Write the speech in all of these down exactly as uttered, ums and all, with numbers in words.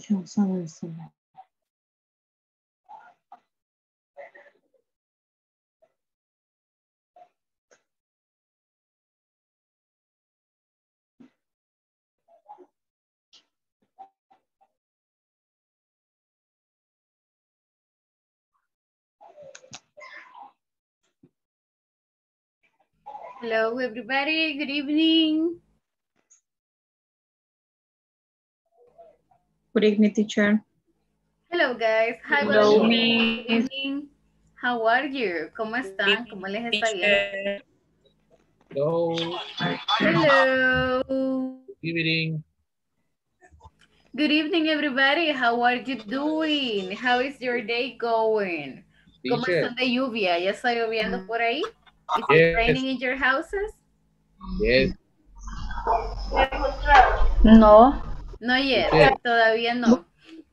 Hello, everybody. Good evening. Good evening, teacher. Hello, guys. Hi, Hello, good Miss. evening. How are you? ¿Cómo están? ¿Cómo les está yendo? Hello. Hello. Good evening. Good evening, everybody. How are you doing? How is your day going? ¿Cómo Teacher. están de lluvia? ¿Ya está lloviendo por ahí? Is it Yes. raining in your houses? Yes. No. No yet. Teacher. Todavía no.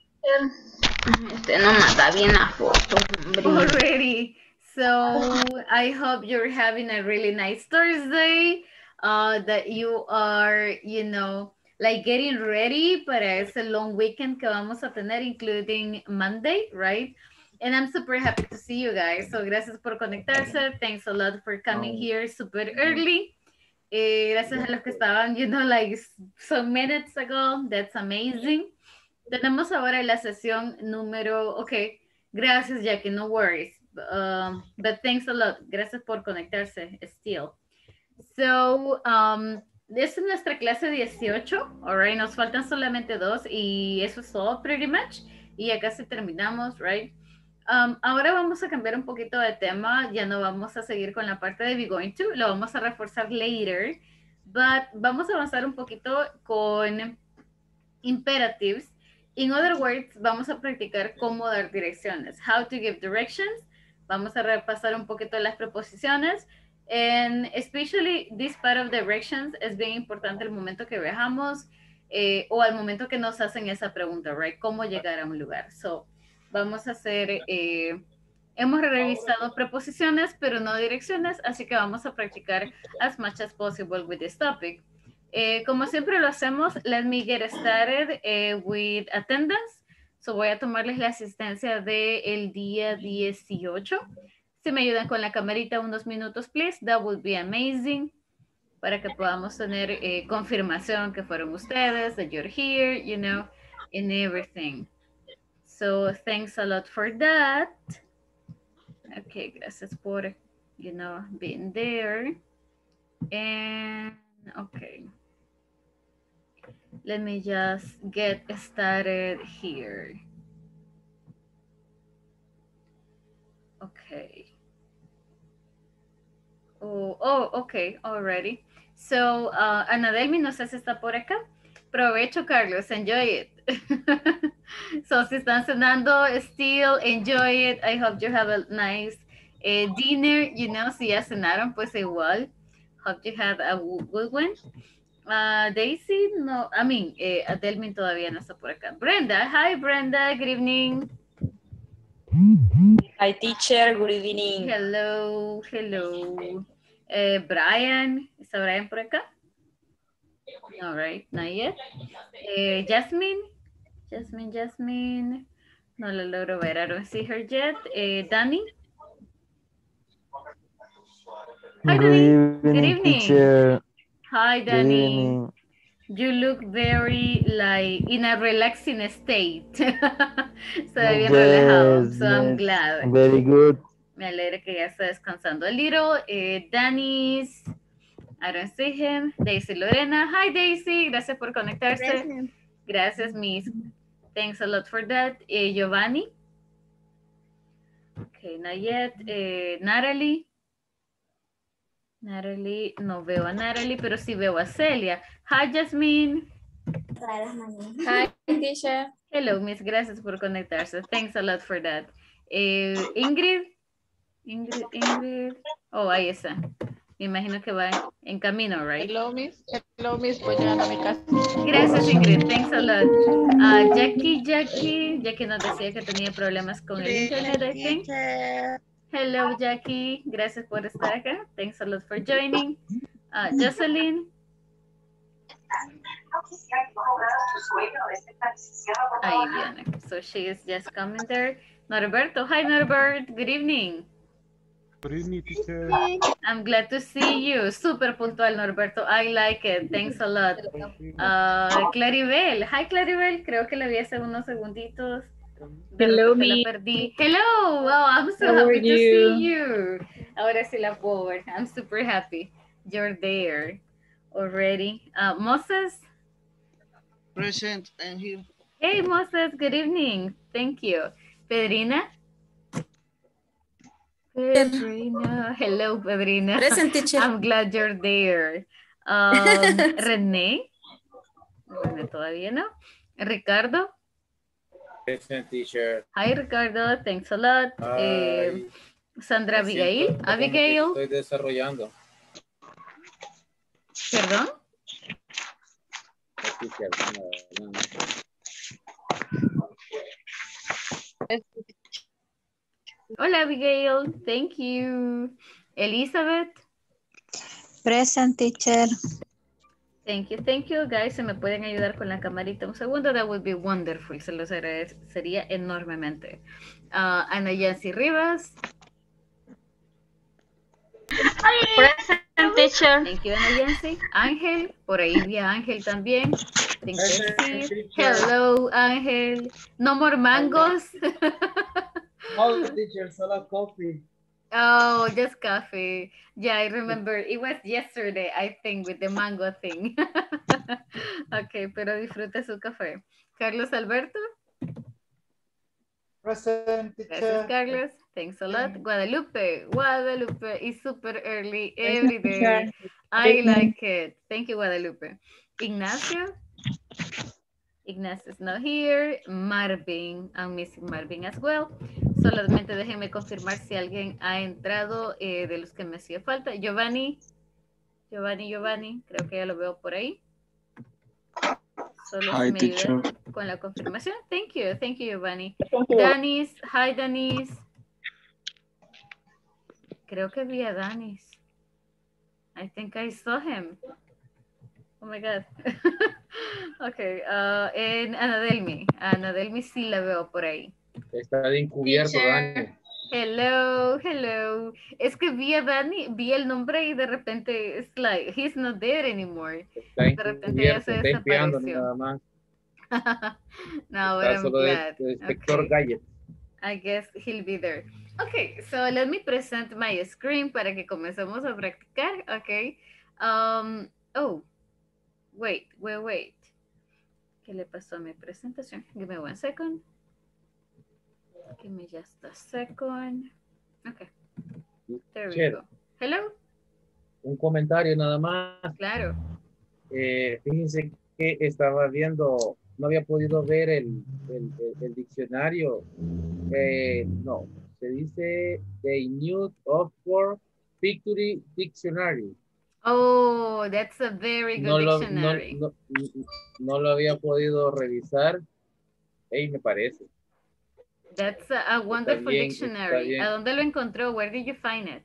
Este no mata bien la foto, hombre. Already. So I hope you're having a really nice Thursday. Uh, that you are, you know, like getting ready para ese long weekend que vamos a tener, including Monday, right? And I'm super happy to see you guys. So gracias por conectarse. Thanks a lot for coming here super early. Eh, gracias a los que estaban, you know, like some minutes ago. That's amazing. Tenemos ahora la sesión número, ok, gracias Jackie, no worries, um, but thanks a lot, gracias por conectarse, still. So, um, esta es nuestra clase dieciocho, alright, nos faltan solamente dos y eso es todo pretty much, y ya casi terminamos, right? Um, ahora vamos a cambiar un poquito de tema, ya no vamos a seguir con la parte de be going to, lo vamos a reforzar later, but vamos a avanzar un poquito con imperatives. In other words, vamos a practicar cómo dar direcciones. How to give directions. Vamos a repasar un poquito las preposiciones. And especially this part of directions es bien importante el momento que viajamos eh, o al momento que nos hacen esa pregunta, right? ¿Cómo llegar a un lugar? So, vamos a hacer, eh, hemos revisado preposiciones, pero no direcciones, así que vamos a practicar as much as possible with this topic. Eh, como siempre lo hacemos, let me get started eh, with attendance. So voy a tomarles la asistencia del día dieciocho. Si me ayudan con la camarita unos minutos, please, that would be amazing. Para que podamos tener eh, confirmación que fueron ustedes, that you're here, you know, and everything. So thanks a lot for that. Okay, gracias por, you know, being there. And, okay. Let me just get started here. Okay. Oh, oh, okay, already. So, uh, Ana Delmi, no sé si está por acá. Provecho, Carlos, enjoy it. So, si están cenando, still enjoy it. I hope you have a nice uh, dinner. You know, si ya cenaron, pues igual. Hope you have a good one. Uh, Daisy, no, I mean, eh, Adelmin todavía no está por acá. Brenda, hi Brenda, good evening. Hi teacher, good evening. Hello, hello. Eh, Brian, ¿está Brian por acá? All right, not yet. Eh, Jasmine, Jasmine, Jasmine. No lo logro ver, I don't see her yet. Eh, Danny. Hi, Good Danny. evening, Good evening. teacher. Hi, Good Danny. evening. You look very like in a relaxing state. Se ve bien Yes, relajado. So I'm yes. glad. Very good. Me alegra que ya está descansando a little. Eh, Danny's, I don't see him. Daisy Lorena. Hi Daisy. Gracias por conectarse. Gracias, Miss. Thanks a lot for that. Eh, Giovanni. Okay, not yet. Eh, Natalie. Natalie, no veo a Natalie, pero sí veo a Celia. Hi, Jasmine. Hi, teacher. Hello, Miss. Gracias por conectarse. Thanks a lot for that. Eh, Ingrid. Ingrid, Ingrid. Oh, ahí está. Me imagino que va en camino, right? Hello, Miss. Hello, Miss. Voy llegando a mi casa. Gracias, Ingrid. Thanks a lot. Uh, Jackie, Jackie. Jackie nos decía que tenía problemas con el internet, I think. Hello, Jackie. Gracias por estar acá. Thanks a lot for joining. Uh, Jocelyn. Ahí viene. So she is just coming there. Norberto, hi Norbert, good evening. Good evening, teacher. I'm glad to see you. Super puntual, Norberto. I like it. Thanks a lot. Uh, Claribel. Hi, Claribel. Creo que la vi hace unos segunditos. De Hello, repente la me. perdí. Hello. Wow, I'm so How are happy to you? see you. Ahora sí la puedo ver. I'm super happy. You're there already. Uh, Moses. Present and here. Hey, Moses. Good evening. Thank you. Pedrina. Pedrina. Hello, Pedrina. Present, teacher. I'm glad you're there. Um, René. René todavía no. Ricardo. Present, teacher. Hi, Ricardo. Thanks a lot. Eh, Ay, Sandra me siento Abigail. como que Abigail. Estoy desarrollando. Perdón. Teacher, no, no, no. Hola, Abigail. Thank you. Elizabeth. Present, teacher. Thank you, thank you, guys. Se me pueden ayudar con la camarita un segundo. That would be wonderful. Se los agradecería enormemente. Uh, Ana Yancy Rivas. Present, teacher. Thank you, Ana Yancy. Ángel. Por ahí vi a Ángel también. Think I see. Hello, Ángel. No more mangos. No, teacher, solo coffee. Oh, just coffee. Yeah, I remember. It was yesterday, I think, with the mango thing. Ok, pero disfrute su café. Carlos Alberto. Present, Gracias, teacher. Carlos. Thanks a lot. Guadalupe. Guadalupe is super early every day. I like it. Thank you, Guadalupe. Ignacio. Ignacio is not here. Marvin. I'm missing Marvin as well. Solamente déjenme confirmar si alguien ha entrado eh, de los que me hacía falta. Giovanni. Giovanni, Giovanni. Creo que ya lo veo por ahí. Solo Hi, si me teacher. ayuda con la confirmación. Thank you. Thank you, Giovanni. Danis. Hi, Danis. Creo que vi a Danis. I think I saw him. Oh my God. Ok. Uh, en Anadelmi. Anadelmi sí la veo por ahí. Está de encubierto, Dani. Hello, hello. Es que vi a Dani, vi el nombre y de repente it's like he's not there anymore. Está De repente ya encubierto, se está espiando desapareció. nada más. No, but Está I'm solo de, glad. de inspector Okay. Gadget. I guess he'll be there. Okay, so let me present my screen para que comencemos a practicar. Okay. Um, oh, wait, wait, wait. ¿Qué le pasó a mi presentación? Give me one second. Give me just a second. Okay. There we Che, go. Hello. un comentario nada más. Claro. Eh, fíjense que estaba viendo, no había podido ver el, el, el, el diccionario. Eh, no, se dice The New Oxford Pictionary Dictionary. Oh, that's a very good No lo, no, dictionary. no, no lo había podido revisar. Ey, me parece. That's a, a wonderful bien, dictionary. ¿A dónde lo encontró? Where did you find it?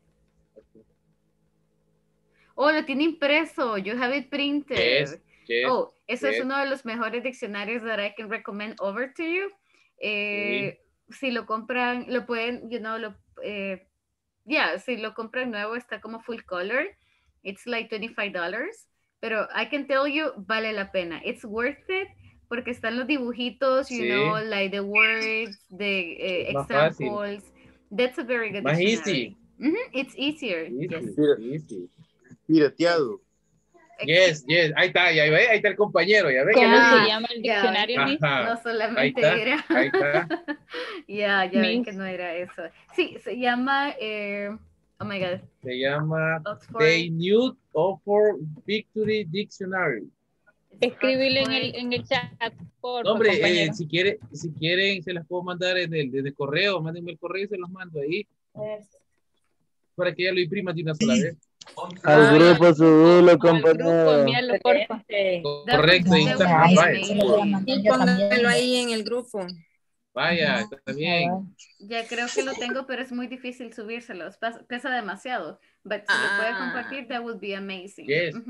Oh, lo tiene impreso. You have it printed. Yes, yes, oh, eso yes. es uno de los mejores diccionarios that I can recommend over to you. Eh, sí. Si lo compran, lo pueden, you know, lo, eh, yeah, si lo compran nuevo, está como full color. It's like twenty-five dollars. Pero I can tell you, vale la pena. It's worth it porque están los dibujitos, you sí. know, like the words, the uh, examples. That's a very good Más dictionary. easy. Mm-hmm. It's easier. Easy, Yes. easy. Pirateado. Yes, yes, ahí está, ya ve, ahí está el compañero, ya ve. ¿Cómo Ya, se llama el ya, diccionario? Miss? no solamente ahí está, era. Ahí está. Ya, ya ven Miss. que no era eso. Sí, se llama, eh, oh my God. Se llama Oxford. The New Oxford Pictionary Dictionary. Escríbelo en Oxford. el, en el chat, por No, hombre, compañero. eh, si, quiere, si quieren, se las puedo mandar en el, en el correo. Mándenme el correo y se los mando ahí. Para que ya lo impriman de una sola vez. Al grupo subirlo, Al grupo, compañero. envíalo, porfa. Correcto, ahí está. That would be Vaya, amazing. Y póngalo ahí en el grupo. vaya, está bien. Ya creo que lo tengo, pero es muy difícil subírselos. Pas- Pesa demasiado. But si lo puede Ah. compartir, that would be amazing. Yes. Ujú.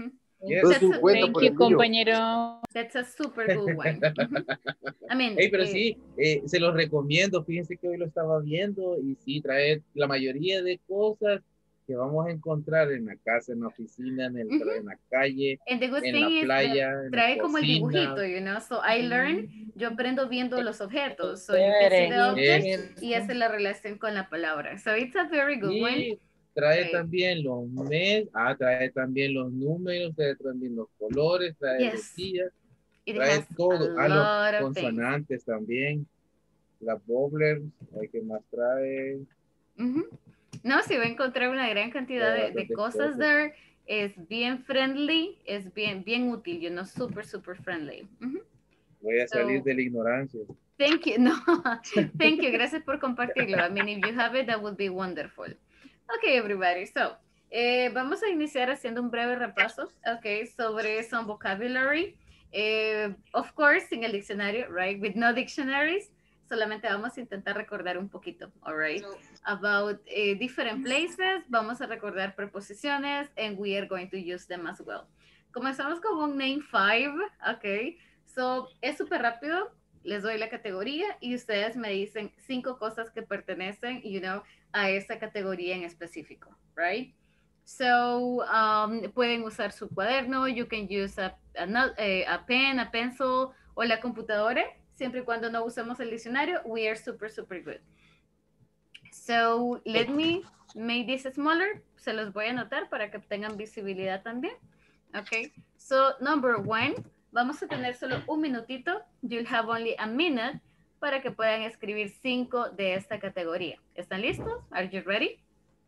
Yes. Todo That's su a- cuenta Thank por you, el mío. compañero. That's a super good one. Mhm. I mean, Hey, pero eh, sí, eh, se los recomiendo. Fíjense que hoy lo estaba viendo y sí, trae la mayoría de cosas que vamos a encontrar en la casa, en la oficina, en, el, Ujú. en la calle, and the good en thing la is that playa, en la trae como el cocina. dibujito, you know, so I learn, yo aprendo viendo los objetos, so you can see the object Es- y hace la relación con la palabra. So it's a very good one. Y trae Right. también los meses, ah, trae también los números, trae también los colores, trae los Yes, días, it trae has todo. a Ah, los lot of things. consonantes también, las bobblers, hay que más trae. Ujú. No, si va a encontrar una gran cantidad de, de Bastante cosas cosas. there. Es bien friendly, es bien, bien útil, you know, super, super friendly. Ujú. Voy a salir So- de la ignorancia. Thank you. No, thank you. Gracias por compartirlo. I mean, if you have it, that would be wonderful. Okay, everybody. So, eh, vamos a iniciar haciendo un breve repaso, okay, sobre some vocabulary. Eh, of course, sin el diccionario, right? With no dictionaries, solamente vamos a intentar recordar un poquito, all right? About eh, different places, vamos a recordar preposiciones, and we are going to use them as well. Comenzamos con un name five, okay? So, es súper rápido. Les doy la categoría y ustedes me dicen cinco cosas que pertenecen, you know, a esa categoría en específico, right? So, um, pueden usar su cuaderno, you can use a, a, no- eh, a pen, a pencil o la computadora, siempre y cuando no usemos el diccionario, we are super, super good. So, let me make this smaller, se los voy a anotar para que tengan visibilidad también. Okay, so number one, vamos a tener solo un minutito. You'll have only a minute para que puedan escribir cinco de esta categoría. ¿Están listos? Are you ready?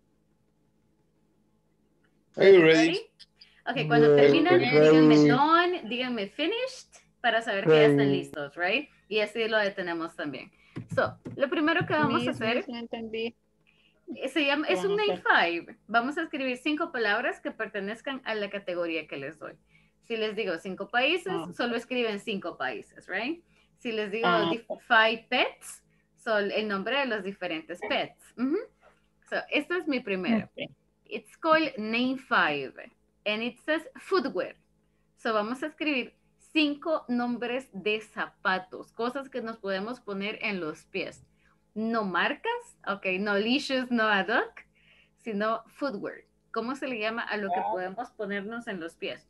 Are you ready? Ok, cuando Ready. terminan, Ready. díganme done, díganme finished, para saber que ya están Ready. listos, right? Y así lo detenemos también. So, lo primero que vamos a Miss, hacer... miss, no entendí. Se llama, es un Vamos a name hacer. five. Vamos a escribir cinco palabras que pertenezcan a la categoría que les doy. Si les digo cinco países, Ah. solo escriben cinco países, right? Si les digo Ah, dif- five pets, son el nombre de los diferentes pets. Ujú. So, esta es mi primera. Ok. It's called name five. And it says footwear. So, vamos a escribir cinco nombres de zapatos, cosas que nos podemos poner en los pies. No marcas, ok, no leashes, no ad hoc, sino footwear. ¿Cómo se le llama a lo que podemos ponernos en los pies?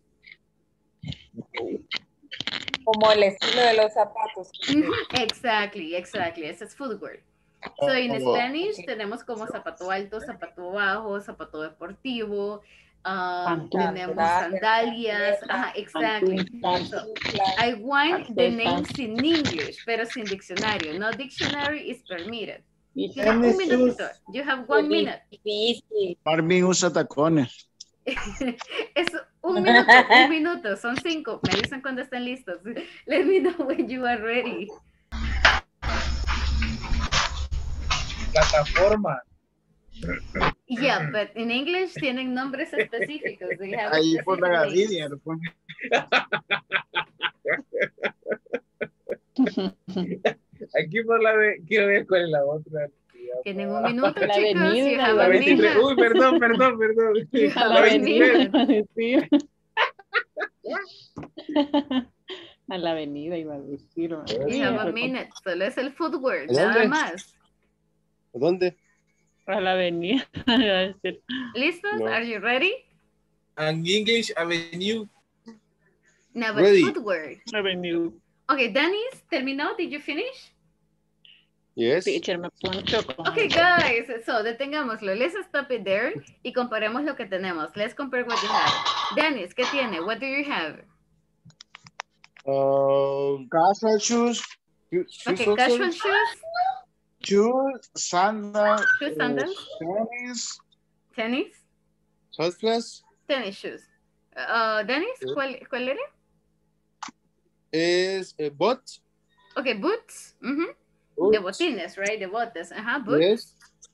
Como el estilo de los zapatos. Ujú, Exactly, exactly. Ese es footwear. So, in Oh. Spanish tenemos como zapato alto, zapato bajo, zapato deportivo, um, Pantuflas. tenemos sandalias. Ajá, exactly. So, I want the names in English, pero sin diccionario. No dictionary is permitted. Tiene un minutito. You have one minute. Difícil. Marvin usa tacones. Es un minuto, un minuto, son cinco. Me dicen cuando estén listos. Let me know when you are ready. Plataforma. Yeah, but in English tienen nombres específicos. They have Ahí specific por la names. Gavidia. lo pone. Aquí por la de, quiero ver cuál es la otra. Tienen un minuto, La chicos. avenida, You have La a veintitrés. minute. Uy, perdón, perdón, perdón. You A have la a avenida. minute. iba a decir. A la avenida iba a decir. You Sí, have a pero- minute. Solo es el footwear, ¿Dónde? nada más. ¿Dónde? A la avenida. iba a decir. ¿Listos? No. Are you ready? And English Avenue. No, but Ready. footwear. Avenida. Okay, Dennis, terminó? Did you finish? Yes. Teacher, me poncho con... Okay, guys, so detengámoslo. Let's stop it there y comparemos lo que tenemos. Let's compare what you have. Dennis, ¿qué tiene? What do you have? Um, Casual shoes. shoes Okay, also? casual shoes, Shoes, sandals. shoes, sandals, Tennis. tennis, Hot class tennis shoes. Uh, Dennis, ¿cuál, cuál era? is a bot. Okay, boots. Mhm. De botines, right? De botas. Ajá, boots. Yes.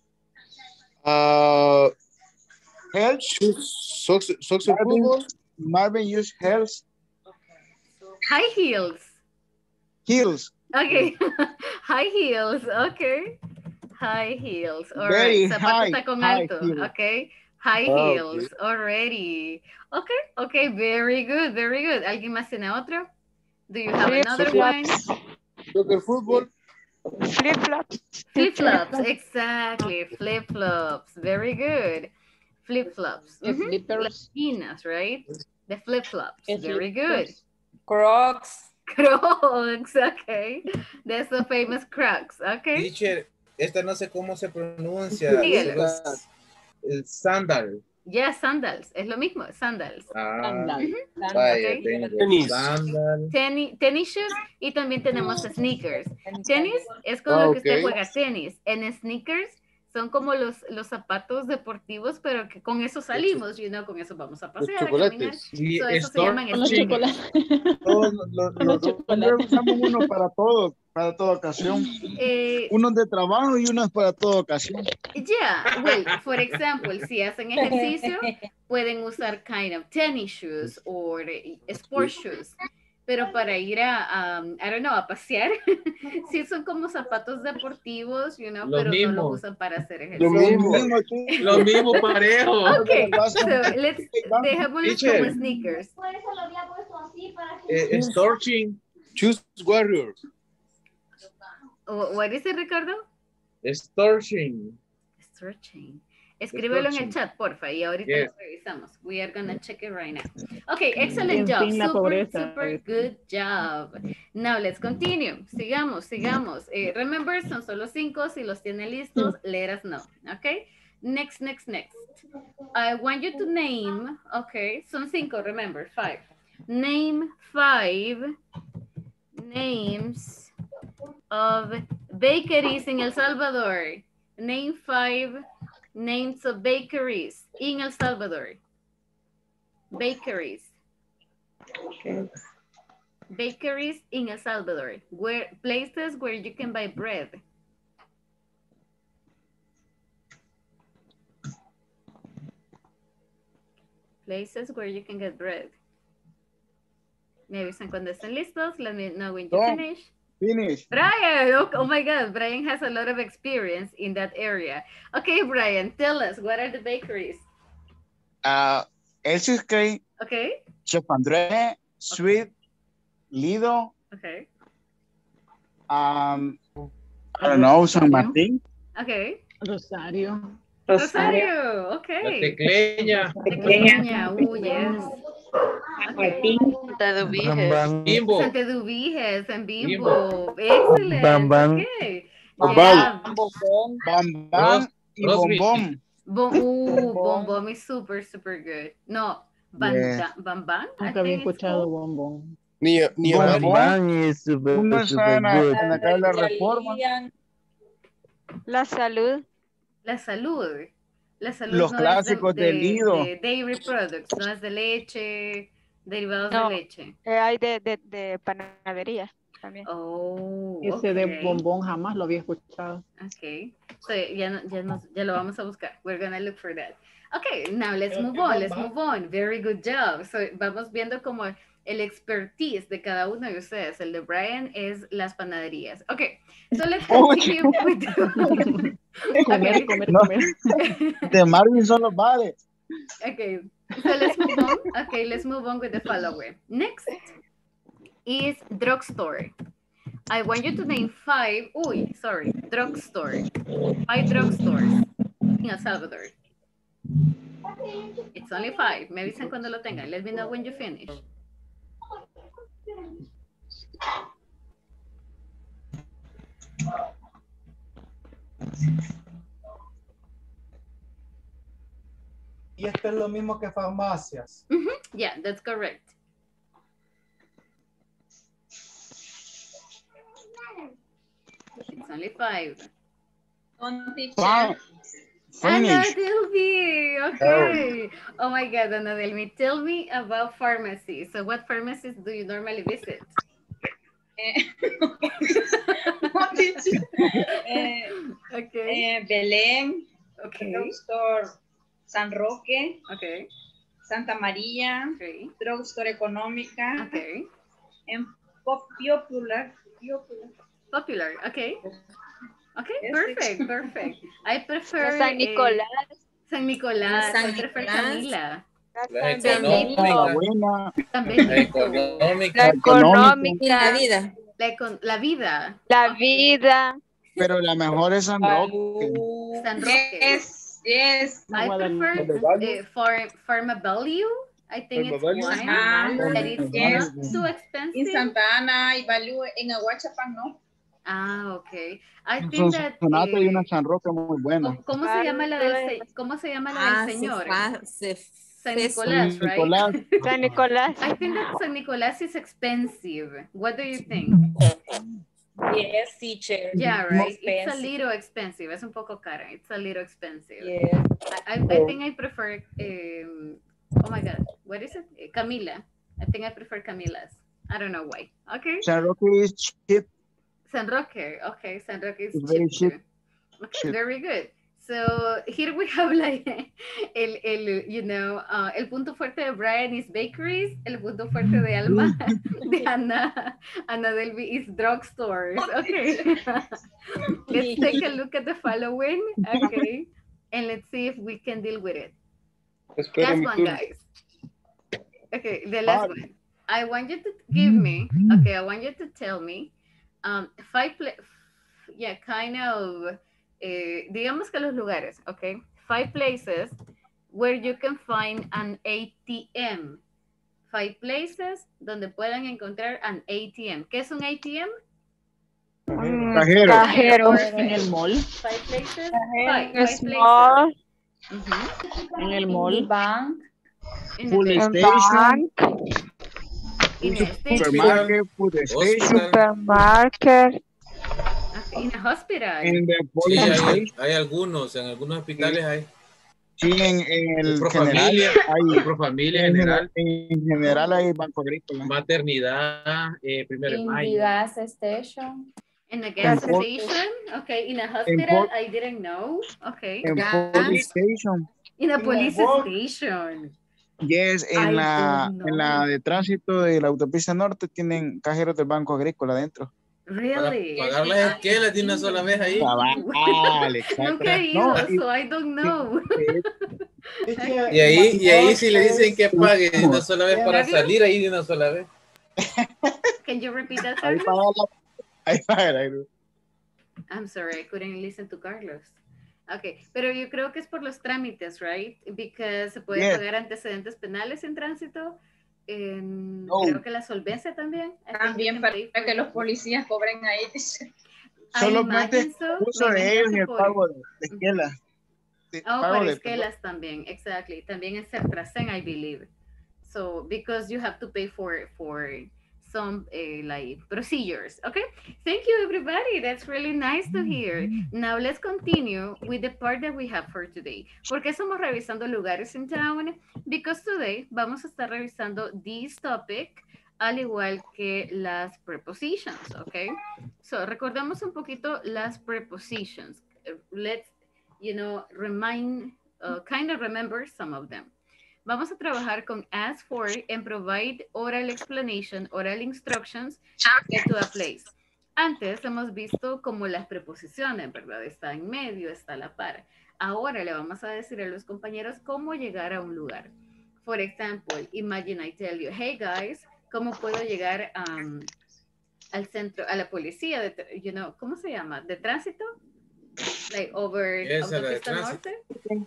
Uh, Health. shoes, socks, socks of Marvin, football. Marvin use heels. High heels. Heels. Okay, high heels. Okay, high heels. All Very right, high, zapato tacón high alto. heel. Okay, High Ah, heels already. Okay, okay, very good, very good. ¿Alguien más tiene otro? Do you have another one? Soccer fútbol. Flip-flops. Flip-flops, exactly. Flip-flops, very good. Flip-flops. The Mhm. Las slippers. chinas, right? The flip-flops, The very good. slippers. Crocs. Crocs, okay. That's the famous Crocs, okay. Teacher, esta no sé cómo se pronuncia. Dígalo. Solo es El sandal. Yeah, sandals, es lo mismo, sandals. Ah, Sandal. vaya, Ok. tengo Tenis. sandal. Tenis, tennis shoes y también tenemos sneakers. Tenis es con Ah, lo que usted ok. juega tenis. En sneakers son como los, los zapatos deportivos, pero que con eso salimos, you know, con eso vamos a Los pasear, a caminar. chocolates. Y So, eso se llaman Con los Storching. chocolates. Todos los, los- Con los los hombres chocolates. usamos uno para todo, para toda ocasión. Eh, Unos de trabajo y unos para toda ocasión. yeah, well, for example, si hacen ejercicio, pueden usar kind of tennis shoes or eh, sports shoes. Pero para ir a, um, I don't know, a pasear, sí son como zapatos deportivos, you know, Lo pero mismo. no los usan para hacer Lo ejercicio. mismo. Mismo, sí. Lo mismo parejo. Okay, Vas a- so let's, dejémoslos Teacher. como sneakers. Eh, Storching. Choose Warrior. Wh- What is it, Ricardo? Storching. Searching. Escríbelo en el Searching. chat, porfa, y ahorita Yes. lo revisamos. We are gonna check it right now. Okay, excellent En job. fin, la Super, pobreza. super good job. Now, let's continue. Sigamos, sigamos. Eh, remember, son solo cinco. Si los tienen listos, let us know. Okay? Next, next, next. I want you to name, okay, son cinco, remember, five. Name five names of bakeries in El Salvador. Name five names of bakeries in El Salvador. Bakeries. Bakeries in El Salvador. Where places where you can buy bread. Places where you can get bread. Me avisan cuando estén listos. Let me know when you No. finish. Finish. Brian, oh, oh my God, Brian has a lot of experience in that area. Okay, Brian, tell us, what are the bakeries? Uh, Elsie's Cake, Okay, Chef André, Sweet, Lido, okay, um, I don't know, San Martín. okay. Rosario. Rosario, La okay. tecleña. Pequeña, oh yes. Okay. Santa Dubíges. Bimbo. Santa Eduviges and Bimbo. Bimbo. Excellent. Bam, bam. Okay. Bam, Yeah. Bombón. Bam Bam y Rosby. Bombón. Bom, ooh, Bom Bom is super, super good. No, Ban, Yeah. Bam Bam. I Nunca había think it's escuchado called. bombón. Ni, ni Bombón. Amari. Bam is super, Uno está super en la, good. en la calle de la Reforma. La salud. La salud. La salud Los no clásicos es de, de de, Lido. de dairy products, no es de leche, derivados No. de leche. Eh, hay de, de, de panadería también. Oh, Ese de okay. bombón jamás lo había escuchado. Okay. So ya, no- ya, nos, ya lo vamos a buscar. We're gonna look for that. Okay, now let's move on, let's move on. Very good job. So vamos viendo como el expertise de cada uno de ustedes. El de Brian es las panaderías. Okay, so let's continue with the... Comer, Okay. comer, No. comer. De Marvin son los bares. Okay, so let's move on. Okay, let's move on with the following. Next is drugstore. I want you to name five, uy, sorry, drugstore. Five drugstores in El Salvador. It's only five. Me avisan cuando lo tengan. Let me know when you finish. Y esto es lo mismo que farmacias. Yeah, that's correct. It's only five. Wow. Ana Finish. Delby, okay. Oh my God, Ana Delby, tell me about pharmacy. So what pharmacies do you normally visit? Eh, Okay, eh, Belén, okay, Drugstore San Roque, okay, Santa María, okay, Drugstore Económica, okay. en Pop- Popular, Popular. Popular, okay. Okay, Yes, perfect, perfect. I prefer... San eh, Nicolás. San Nicolás, San I prefer Nicolás. Camila. La San económica. buena, San La Benito. económica. La económica. Y la económica, vida. La, econ- la vida. la Ok. vida, pero la mejor es San Roque. Balú. San Roque. Yes, yes. I prefer Guadalupe. uh, for Pharma Value. I think it's Pharma Value. one Ajá. that it's Yes. not too En expensive. Santa Ana y Balú, en Aguachapán, ¿no? Ah, okay. I En think that. Sonsonate hay una eh, San Roque muy buena. ¿cómo, cómo se llama la del se- cómo se llama la del Ah, se señor? fa, se San feso. Nicolás, San right? Nicolás. San Nicolás. I think that San Nicolás is expensive. What do you think? Yes, teacher. Yeah, right. It's a Expensive. little expensive. Es un poco cara. It's a little expensive. Yeah. I, I, I think I prefer. Um, oh my God, what is it? Eh, Camila. I think I prefer Camila's. I don't know why. Okay. San Roque is cheap. San Roque. Okay, San Roque is It's very cheap cheap. too. Okay, Cheap. very good. So here we have like el, el you know, uh, el punto fuerte de Brian is bakeries, el punto fuerte de Alma, de Ana, Ana Delby is drugstores. Okay. Let's take a look at the following. Okay. And let's see if we can deal with it. Espera Last mi one, turno. guys. Okay, the last one. I want you to give me, okay, I want you to tell me um, five, pla- yeah, kind of, eh, digamos que los lugares, okay, five places where you can find an A T M. Five places donde puedan encontrar an A T M. ¿Qué es un A T M? Mm, Cajero. Cajero. Perfect. En el mall. Five places. En Five, el five mall, places. Mhm. En el mall. Bank. In Full a en station. bank, in a station. Supermarket, food station. supermarket, Okay, in a hospital. En the Sí, police hay, station. hay algunos, en algunos hospitales hay. Sí, en, en el Pro general familia, hay. pro familia En general, general, en general hay Banco Agrícola. maternidad, eh, primero de In the mayo. gas station. In a gas En Port- station. Okay, in a hospital. Port- I didn't know. Okay. En Gas. police station. In a In a police boat. station. Yes, en I la, don't en la know. de tránsito de la autopista norte tienen cajeros del Banco Agrícola adentro. Para Really? pagar las esquelas de una sola vez ahí. Cabal, exacto. Nunca he No, ido, y- so I don't know. Teacher, Y ahí, y ahí Bank sí le dicen que es- pague de una sola vez para ¿En serio? salir ahí de una sola vez. Can you repeat that, ahí Carlos? paga la- ahí paga la- I'm sorry, I couldn't listen to Carlos. Okay, pero yo creo que es por los trámites, right? Because se puede Yes. pagar antecedentes penales en tránsito. En- No. Creo que la solvencia también. I think you También can para pay que for los that. policías cobren ahí. teacher. I Solamente imagine so. uso Me de imagino ellos que y el por- pago de, de esquela. De- Oh, pago para de- esquelas también, exactly. También en Certracen, I believe. So, because you have to pay for for some uh, like procedures. Okay, thank you everybody. That's really nice to hear. Now let's continue with the part that we have for today. ¿Por qué estamos revisando lugares in town? Because today vamos a estar revisando this topic al igual que las prepositions, okay? So, recordamos un poquito las prepositions. Uh, Let's, you know, remind, uh, kind of remember some of them. Vamos a trabajar con ask for and provide oral explanation, oral instructions, get to a place. Antes hemos visto como las preposiciones, ¿verdad? Está en medio, está a la par. Ahora le vamos a decir a los compañeros cómo llegar a un lugar. For example, imagine I tell you, hey guys, ¿cómo puedo llegar um, al centro, a la policía, de, tr- you know, ¿cómo se llama? ¿De tránsito? Like over Esa, la de autopista tránsito. norte?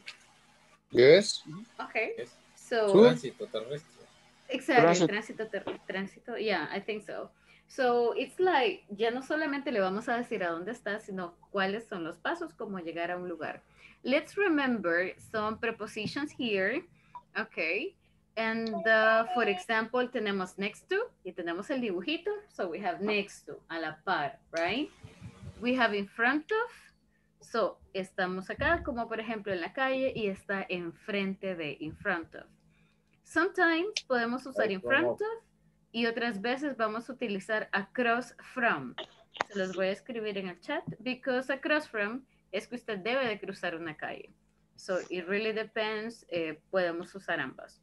Yes. Okay. Yes. So, Tránsito terrestre. exactly, Tránsito. tránsito, ter- tránsito, yeah, I think so. So, it's like, ya no solamente le vamos a decir a dónde está, sino cuáles son los pasos, cómo llegar a un lugar. Let's remember some prepositions here, okay? And, uh, for example, tenemos next to, y tenemos el dibujito, so we have next to, a la par, right? We have in front of, so, estamos acá, como por ejemplo en la calle, y está enfrente de, in front of. Sometimes podemos usar in front of y otras veces vamos a utilizar across from. Se los voy a escribir en el chat because across from es que usted debe de cruzar una calle. So it really depends, eh, podemos usar ambas.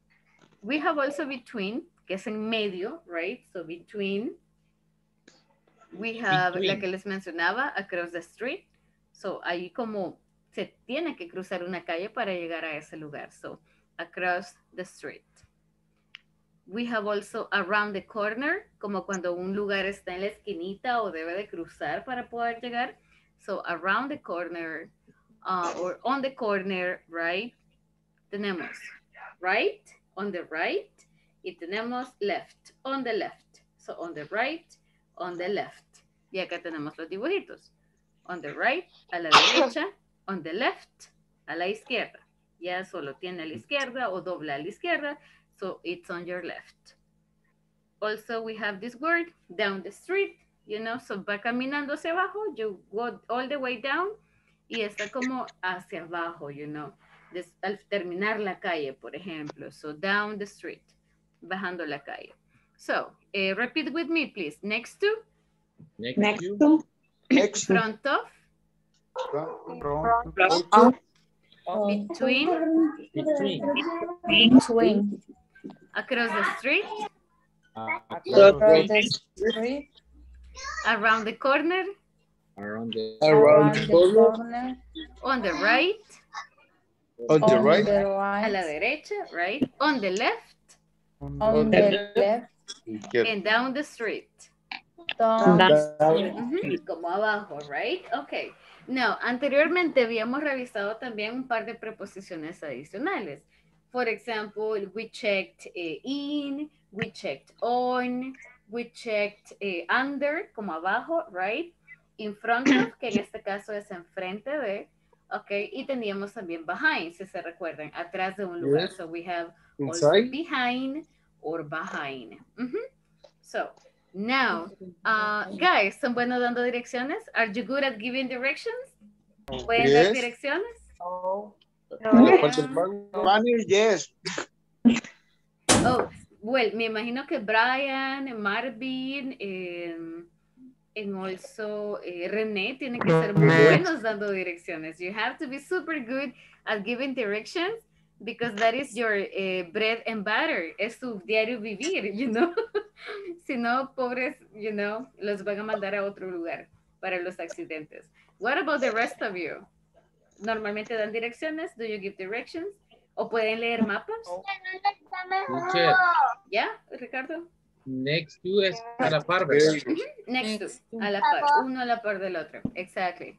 We have also between, que es en medio, right? So between. We have Between. la que les mencionaba, across the street. So ahí como se tiene que cruzar una calle para llegar a ese lugar. So, across the street. We have also around the corner, como cuando un lugar está en la esquinita o debe de cruzar para poder llegar. So, around the corner uh, or on the corner, right? Tenemos right, on the right, y tenemos left, on the left. So, on the right, on the left. Y acá tenemos los dibujitos. On the right, a la derecha, on the left, a la izquierda. Ya solo tiene a la izquierda o dobla a la izquierda, so it's on your left. Also, we have this word, down the street, you know, so va caminando hacia abajo, you go all the way down, y está como hacia abajo, you know, Des, al terminar la calle, por ejemplo. So, down the street, bajando la calle. So, uh, repeat with me, please. Next to. Next, Next to. to. Next to. Front of. Front Up. Between. Between. Between. Across the street. Across the street. Around the corner. Around the, Around the corner. On the right. On the On right. the A la right. derecha, right? On the left. On the left. And down the street. Down the street. Ujú, como abajo, right? Okay. Now, anteriormente habíamos revisado también un par de preposiciones adicionales. For example, we checked eh, in, we checked on, we checked eh, under, como abajo, right? In front of, que en este caso es enfrente de, okay, y teníamos también behind, si se recuerdan, atrás de un lugar. Yes. So we have also Inside. behind or behind. Ujú. So, now, uh, guys, ¿son buenos dando direcciones? Are you good at giving directions? ¿Pueden dar Yes. direcciones? Le falta el banco. Spanish, yes. Oh, well, me imagino que Brian, Marvin, eh, and also eh, René tienen que ser muy buenos dando direcciones. You have to be super good at giving directions because that is your eh, bread and butter. Es su diario vivir, you know. Si no, pobres, you know, los van a mandar a otro lugar para los accidentes. What about the rest of you? ¿Normalmente dan direcciones? Do you give directions? ¿O pueden leer mapas? Teacher, ¿Ya, Ricardo? next to es a la par, ¿verdad? Next to, a la par, uno a la par del otro. Exactly.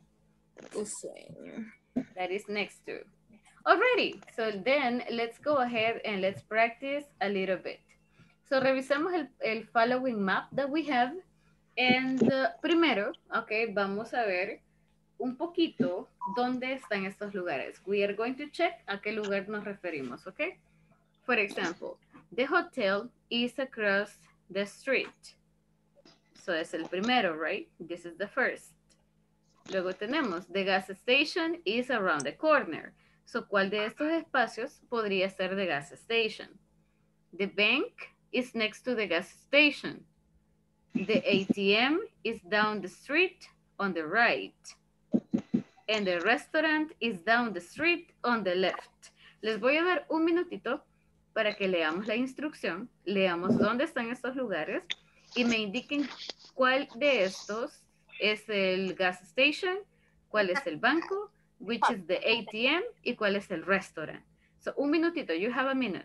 That is next to. Alrighty, so then let's go ahead and let's practice a little bit. So revisamos el, el following map that we have. And uh, primero, ok, vamos a ver un poquito dónde están estos lugares. We are going to check a qué lugar nos referimos, ok? For example, the hotel is across the street. So es el primero, right? This is the first. Luego tenemos, the gas station is around the corner. So, ¿cuál de estos espacios podría ser the gas station? The bank is next to the gas station. The A T M is down the street on the right. And the restaurant is down the street on the left. Les voy a dar un minutito para que leamos la instrucción, leamos dónde están estos lugares y me indiquen cuál de estos es el gas station, cuál es el banco, which is the A T M y cuál es el restaurant. So, un minutito, you have a minute.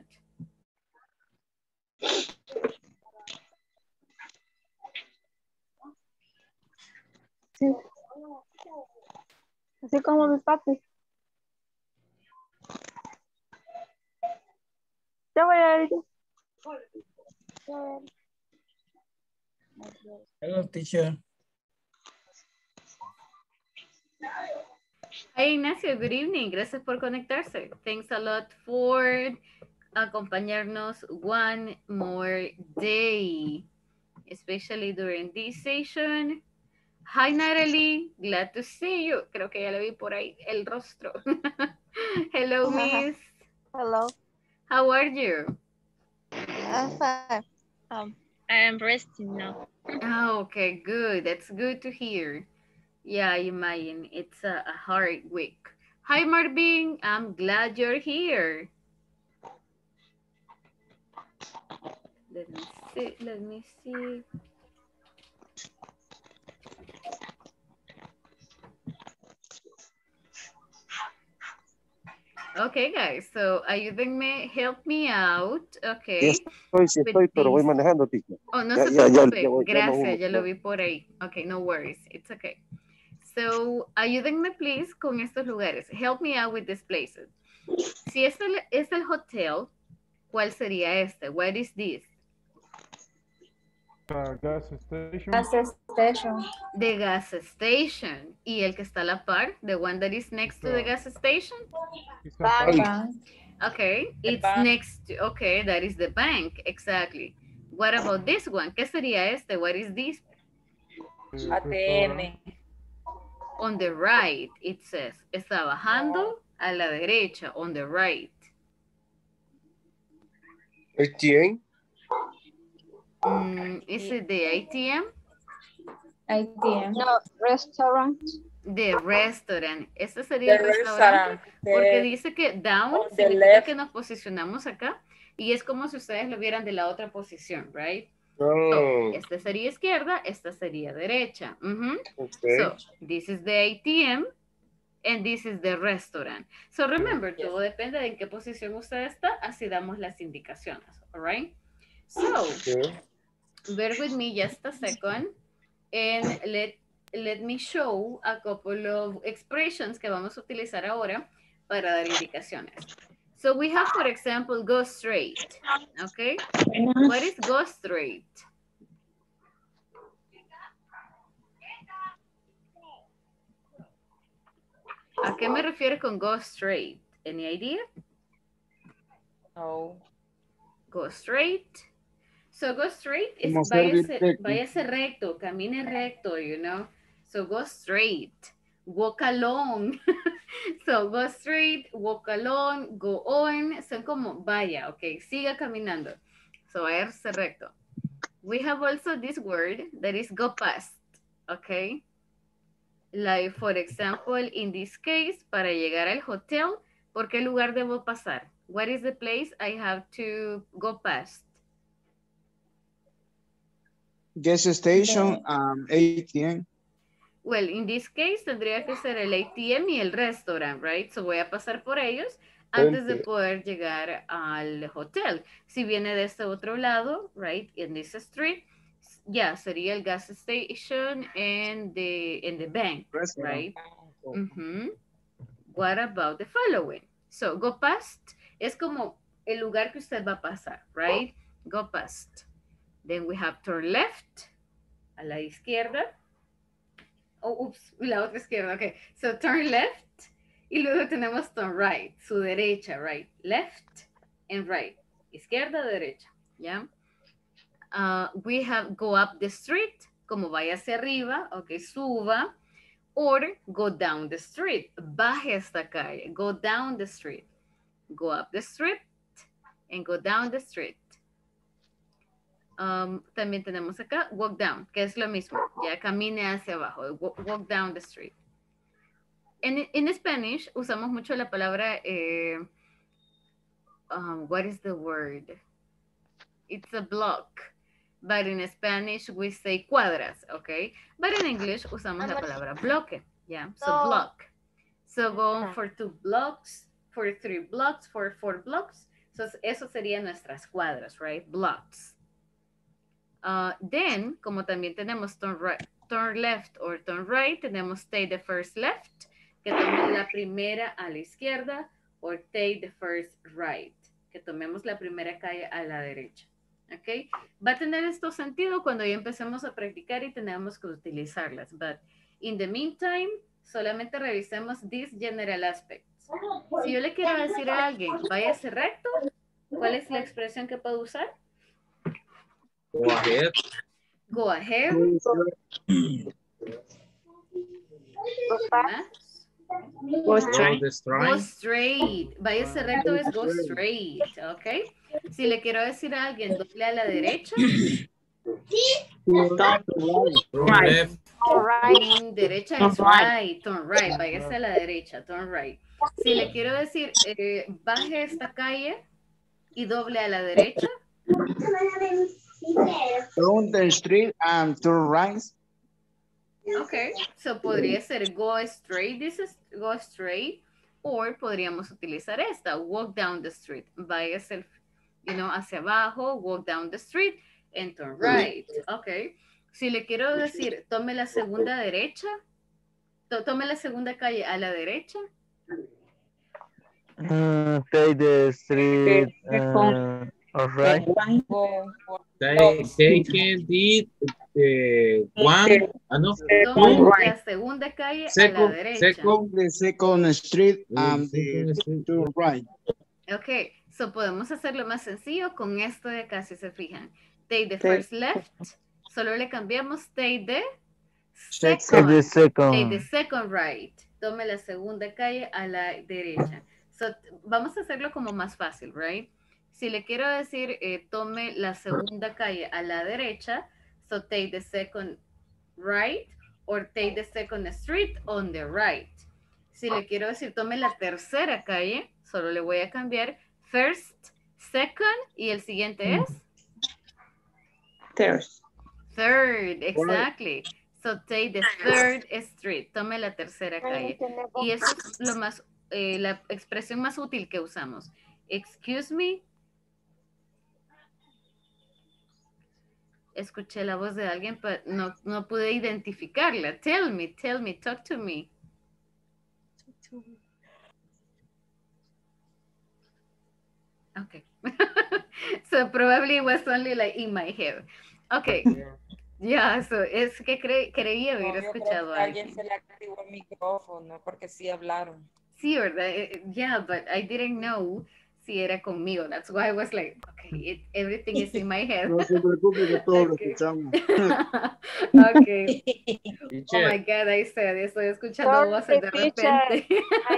Sí. Así como mis papis. Ya voy a ver. Hello, teacher. Hi Ignacio, good evening. Gracias por conectarse. Thanks a lot for acompañarnos one more day, especially during this session. Hi Natalie, glad to see you. Creo que ya le vi por ahí el rostro. Hello, Miss. Hello. How are you? I'm fine. Um, I am resting now. Oh, okay, good. That's good to hear. Yeah, I imagine it's a, a hard week. Hi, Marvin. I'm glad you're here. Let me see. Let me see. Okay, guys, so ayúdenme, help me out, Sí okay. estoy, sí with estoy, pero voy this. manejando, teacher. Oh, no Ya, se ya, ya, preocupe, ya voy- ya no gracias, hubo- ya lo vi por ahí. Okay, no worries, it's okay. So, ayúdenme, please, con estos lugares. Help me out with these places. Si este es el hotel, ¿cuál sería este? What is this? Uh, gas station. Gas station. The gas station. ¿Y el que está a la par? The one that is next to the gas station? It's a bank. Bank. Okay, The it's bank. next to, okay, that is the bank, exactly. What about this one? ¿Qué sería este? What is this? uh, A T M. On the right, it says. Está bajando a la derecha, on the right. A T M. Mm, is it the A T M? A T M. No, restaurant. The restaurant. Este sería The el restaurante. restaurant. Porque The- dice que down on the significa left. que nos posicionamos acá. Y es como si ustedes lo vieran de la otra posición, right? So, Oh, esta sería izquierda, esta sería derecha. Ujú. okay. So, this is the A T M and this is the restaurant. So, remember, Yes. todo depende de en qué posición usted está, así damos las indicaciones, all right? So, Okay. bear with me just a second and let, let me show a couple of expressions que vamos a utilizar ahora para dar indicaciones. So, we have, for example, go straight, okay? What is go straight? ¿A qué me refiero con go straight? Any idea? No. Go straight. So go straight is Como ser váyase, directo. váyase recto, camine recto, you know. So go straight. Walk along. So go straight, walk along, go on. Son como vaya, ok, siga caminando. So váyase recto. We have also this word that is go past, okay? Like, for example, in this case, para llegar al hotel, ¿por qué lugar debo pasar? What is the place I have to go past? Gas station, um, A T M. Well, in this case, tendría que ser el A T M y el restaurant, right? So voy a pasar por ellos antes de Okay. poder llegar al hotel. Si viene de este otro lado, right, in this street, ya sería el gas station and the, and the bank, Restaurant. right? Mhm. What about the following? So, go past es como el lugar que usted va a pasar, right? Go past. Then we have turn left, a la izquierda. Oh, oops, la otra izquierda, okay. So, turn left. Y luego tenemos turn right, su derecha, right? Left and right. Izquierda, derecha, ¿ya? Uh, we have go up the street, como vaya hacia arriba, ok, suba. Or go down the street, baje esta calle, go down the street. Go up the street and go down the street. Um, también tenemos acá, walk down, que es lo mismo, ya camine hacia abajo, walk, walk down the street. En, en Spanish usamos mucho la palabra, eh, um, what is the word? It's a block, but in Spanish we say cuadras, okay? But in English usamos la palabra bloque, yeah, so No. block. So go on for two blocks, for three blocks, for four blocks. So eso serían nuestras cuadras, right? Blocks. Uh, then, como también tenemos turn, right, turn left or turn right, tenemos take the first left, que tomemos la primera a la izquierda, or take the first right, que tomemos la primera calle a la derecha. ¿Ok? Va a tener esto sentido cuando ya empecemos a practicar y tenemos que utilizarlas. But in the meantime, solamente revisemos these general aspects. Si yo le quiero decir a alguien, váyase recto, ¿cuál es la expresión que puedo usar? Go ahead. Go ahead. ¿Más? Go Go straight. the Go strike. straight. Váyase recto es go straight. ¿Ok? Si le quiero decir a alguien, doble a la derecha. Turn left. Mm, derecha es right, turn right, váyase a la derecha, turn right. Si le quiero decir, eh, baje esta calle y doble a la derecha. Down the street and turn right. Ok, so podría ser go straight, this is go straight, O podríamos utilizar esta, walk down the street. Vaya you know, hacia abajo, walk down the street, and turn right. Ok. Si le quiero decir, tome la segunda derecha, to tome la segunda calle a la derecha. Mm, take the street, uh, all right. Take, take it, uh, one, ah, no. Tome la segunda calle Second, a la derecha. second, The second street and second the street. to right. Ok, so podemos hacerlo más sencillo con esto de acá, si se fijan. Take the Take- first left, solo le cambiamos take the Second. second. Take the second. Take the second right. Tome la segunda calle a la derecha. So, vamos a hacerlo como más fácil, right? Si le quiero decir, eh, tome la segunda calle a la derecha, so take the second right, or take the second street on the right. Si le quiero decir, tome la tercera calle, solo le voy a cambiar first, second, y el siguiente es Third. third, exactly. So take the third street, tome la tercera calle. Y eso es lo más, eh, la expresión más útil que usamos. Excuse me. Escuché la voz de alguien, pero no, no pude identificarla. Tell me, tell me, talk to me. Okay. So probably it was only like in my head. Okay. Yeah, so es que cre creía haber No, yo creo escuchado que a alguien alguien. se le activó el micrófono porque sí hablaron. Sí, ¿verdad? Eh, Yeah, but I didn't know si era conmigo. That's why I was like, okay, it, everything is in my head. No se preocupe que todos Okay. lo escuchamos. Okay. Oh Teacher, my God, I said, estoy escuchando voces de repente.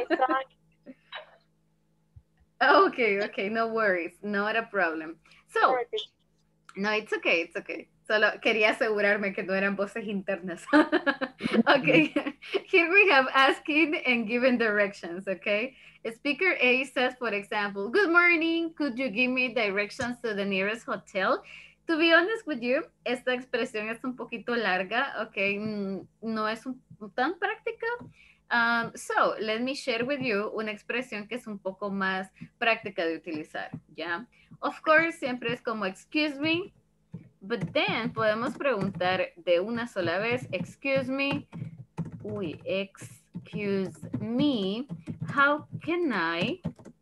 Okay, okay, no worries, not a problem. So, no, it's okay, it's okay. Solo quería asegurarme que no eran voces internas. Okay, here we have asking and giving directions, okay? Speaker A says, for example, good morning, could you give me directions to the nearest hotel? To be honest with you, esta expresión es un poquito larga, okay? Mm, No es un, tan práctica. Um, so, let me share with you una expresión que es un poco más práctica de utilizar, ¿ya? Of course, siempre es como, excuse me, but then podemos preguntar de una sola vez, excuse me, uy, excuse me, how can I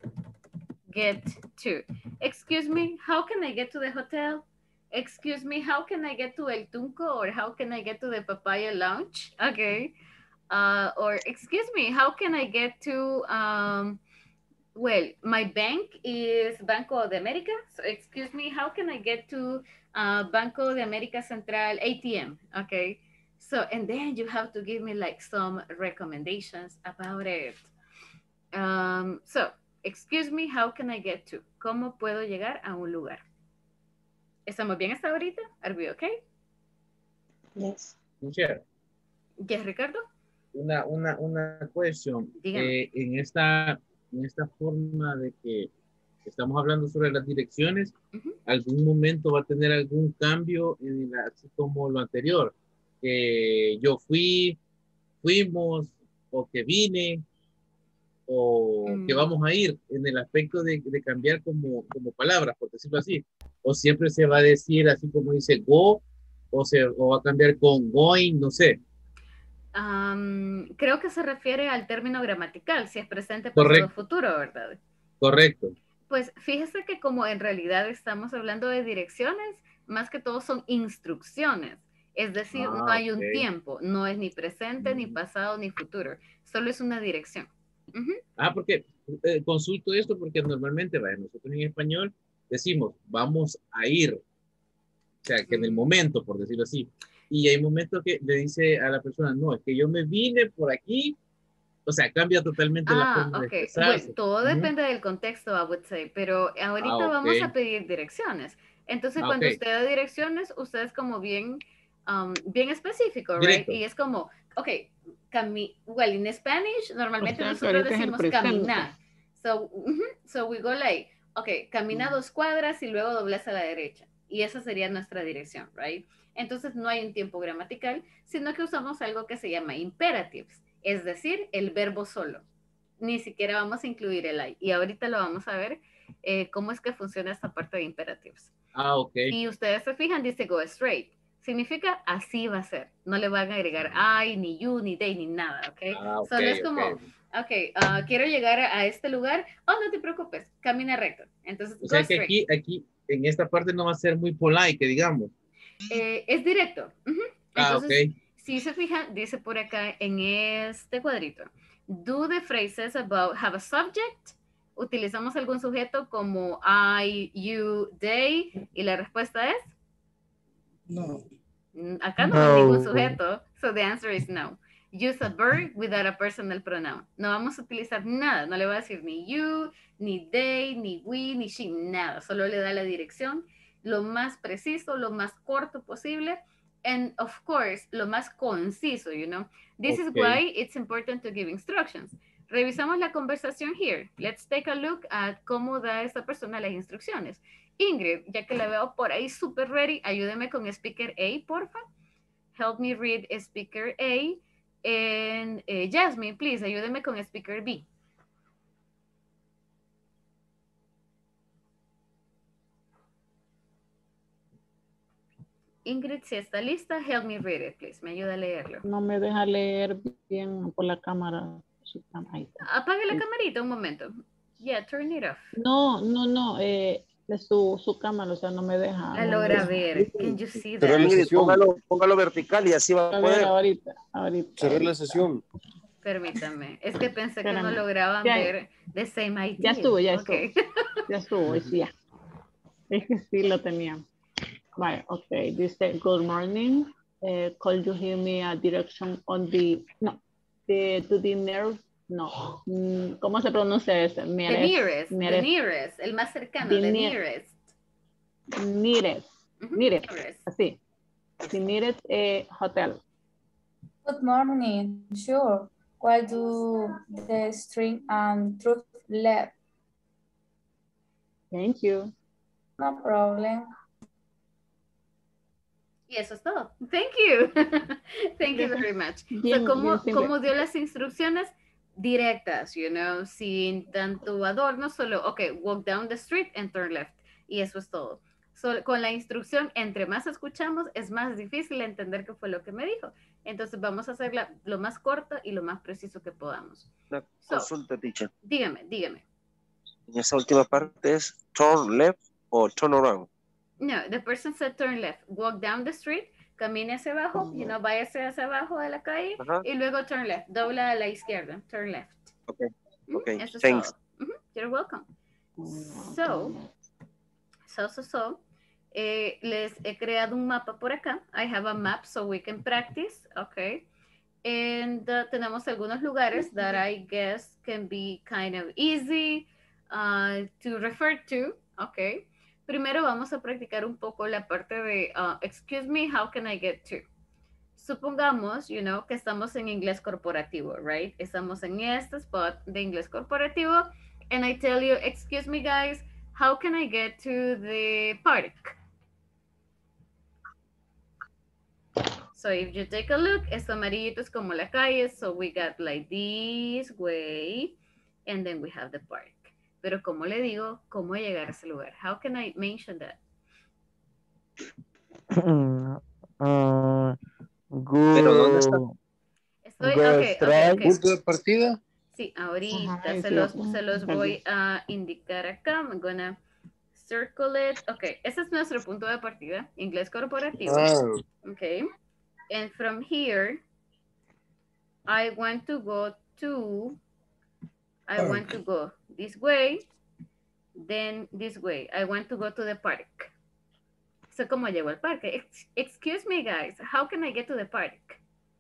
get to? Excuse me, how can I get to the hotel? Excuse me, how can I get to El Tunco, or how can I get to the Papaya Lounge? Okay. Uh, or excuse me, how can I get to, um, well, my bank is Banco de America. So excuse me, how can I get to uh, Banco de America Central A T M? Okay. So, and then you have to give me like some recommendations about it. Um, so, excuse me, how can I get to? ¿Cómo puedo llegar a un lugar? ¿Estamos bien hasta ahorita? Are we okay? Yes. teacher, Yes, Ricardo? una, una, una cuestión. Dígame. Eh, en esta, en esta forma de que estamos hablando sobre las direcciones, Ujú. algún momento va a tener algún cambio en la- así como lo anterior. Que yo fui, fuimos, o que vine, o que Mm. vamos a ir, en el aspecto de, de cambiar como, como palabras, por decirlo así. O siempre se va a decir así como dice go, o, se, o va a cambiar con going, no sé. Um, creo que se refiere al término gramatical, si es presente, pasado, Correcto. futuro, ¿verdad? Correcto. Pues fíjese que como en realidad estamos hablando de direcciones, más que todo son instrucciones. Es decir, no Ah, hay un ok. tiempo, no es ni presente, ni Mm. pasado, ni futuro. Solo es una dirección. Ujú. Ah, porque eh, consulto esto porque normalmente, vaya, nosotros en español decimos, vamos a ir. O sea, que en el Mm. momento, por decirlo así. Y hay momentos que le dice a la persona, no, es que yo me vine por aquí. O sea, cambia totalmente la Ah, forma de ok. expresarse. Bueno, todo Ujú. depende del contexto, I would say, pero ahorita Ah, ok. vamos a pedir direcciones. Entonces, Ah, cuando ok. usted da direcciones, usted es como bien, um, bien específico, right? Directo. Y es como, ok, cami well, in Spanish, normalmente O sea, que nosotros ahorita es el decimos presente. caminar. So, ujú, so we go like, ok, camina dos cuadras y luego doblas a la derecha. Y esa sería nuestra dirección, right? Entonces, no hay un tiempo gramatical, sino que usamos algo que se llama imperatives, es decir, el verbo solo. ni siquiera vamos a incluir el I. Y ahorita lo vamos a ver eh, cómo es que funciona esta parte de imperativos. Ah, ok. Si ustedes se fijan, dice go straight. Significa así va a ser. No le van a agregar I, ni you, ni they, ni nada, ¿ok? Ah, ok, Solo es como, ok. ok, uh, quiero llegar a, a este lugar. Oh, no te preocupes, camina recto. Entonces, O go sea que straight. aquí, aquí, en esta parte no va a ser muy polite, que digamos. Eh, es directo. Ujú. Ah, Entonces, ok. si se fijan, dice por acá en este cuadrito. Do the phrases about have a subject. Utilizamos algún sujeto como I, you, they. Y la respuesta es... No. Mm, Acá no hay ningún No. sujeto. So the answer is no. Use a verb without a personal pronoun. No vamos a utilizar nada. No le va a decir ni you, ni they, ni we, ni she, nada. Solo le da la dirección lo más preciso, lo más corto posible. And of course, lo más conciso, you know. This is Okay. why it's important to give instructions. Revisamos la conversación here. Let's take a look at cómo da esta persona las instrucciones. Ingrid, ya que la veo por ahí super ready, ayúdeme con Speaker A, porfa. Help me read Speaker A. And eh, Jasmine, please, ayúdeme con Speaker B. Ingrid, si está lista, help me read it, please. Me ayuda a leerlo. No me deja leer bien por la cámara. Su cam- ahí está. Apague la camarita un momento. Yeah, turn it off. No, no, no. Eh, de su, su cámara, o sea, no me deja. La no me logra deja. ver. Can you see Cerrar that? la Ingrid, sesión. póngalo, póngalo vertical y así va a A ver, poder. ahorita, ahorita. Cerrar la ahorita. sesión. Permítame. Es que pensé que no Espérame. lograban Ya- ver the same idea. Ya estuvo, ya Ok. estuvo. Ya estuvo, sí, ya. Es que sí lo tenía. Vale, ok. Dice, good morning. Uh, could you give me a direction on the, no, the, to the nearest, no. Mm, ¿Cómo se pronuncia ese? The Nearest, nearest, the nearest, nearest, el más cercano, The the near- nearest. nearest, Ujú, nearest, nearest. así. The nearest eh, hotel. Good morning. Sure. Why do the string and truth left? Thank you. No problem. Y eso es todo. Thank you. Thank you very much. Bien, so, ¿cómo, bien simple. ¿Cómo dio las instrucciones? Directas, you know, sin tanto adorno, solo, ok, walk down the street and turn left. Y eso es todo. So, con la instrucción, entre más escuchamos, es más difícil entender qué fue lo que me dijo. Entonces vamos a hacerla lo más corta y lo más preciso que podamos. Una So, consulta, teacher. dígame, dígame. En esa última parte es turn left o turn around. No, the person said turn left. Walk down the street, camine hacia abajo, you know, váyase hacia abajo de la calle Ajá. y luego turn left, dobla a la izquierda, turn left. Ok, Ujú, ok, eso es thanks. todo. Ujú, you're welcome. So, so, so, so, eh, les he creado un mapa por acá. I have a map so we can practice, okay. And uh, tenemos algunos lugares that I guess can be kind of easy uh, to refer to, okay. Primero vamos a practicar un poco la parte de, uh, excuse me, how can I get to? Supongamos, you know, que estamos en inglés corporativo, right? Estamos en este spot de inglés corporativo, and I tell you, excuse me guys, how can I get to the park? So if you take a look, esto amarillito es como la calle, so we got like this way, and then we have the park. Pero como le digo, ¿cómo llegar a ese lugar? How can I mention that? uh, ¿Pero dónde está? go, Estoy, go ok, ok, straight. ok. Punto de partida. Sí, ahorita Ajá, ahí se sí los, lo- se los voy a indicar acá. I'm gonna circle it. Ok, ese es nuestro punto de partida, inglés corporativo. Ah, Ok, and from here, I want to go to, I want to go this way, then this way. I want to go to the park. So, ¿cómo llego al parque? Ex- Excuse me, guys, how can I get to the park?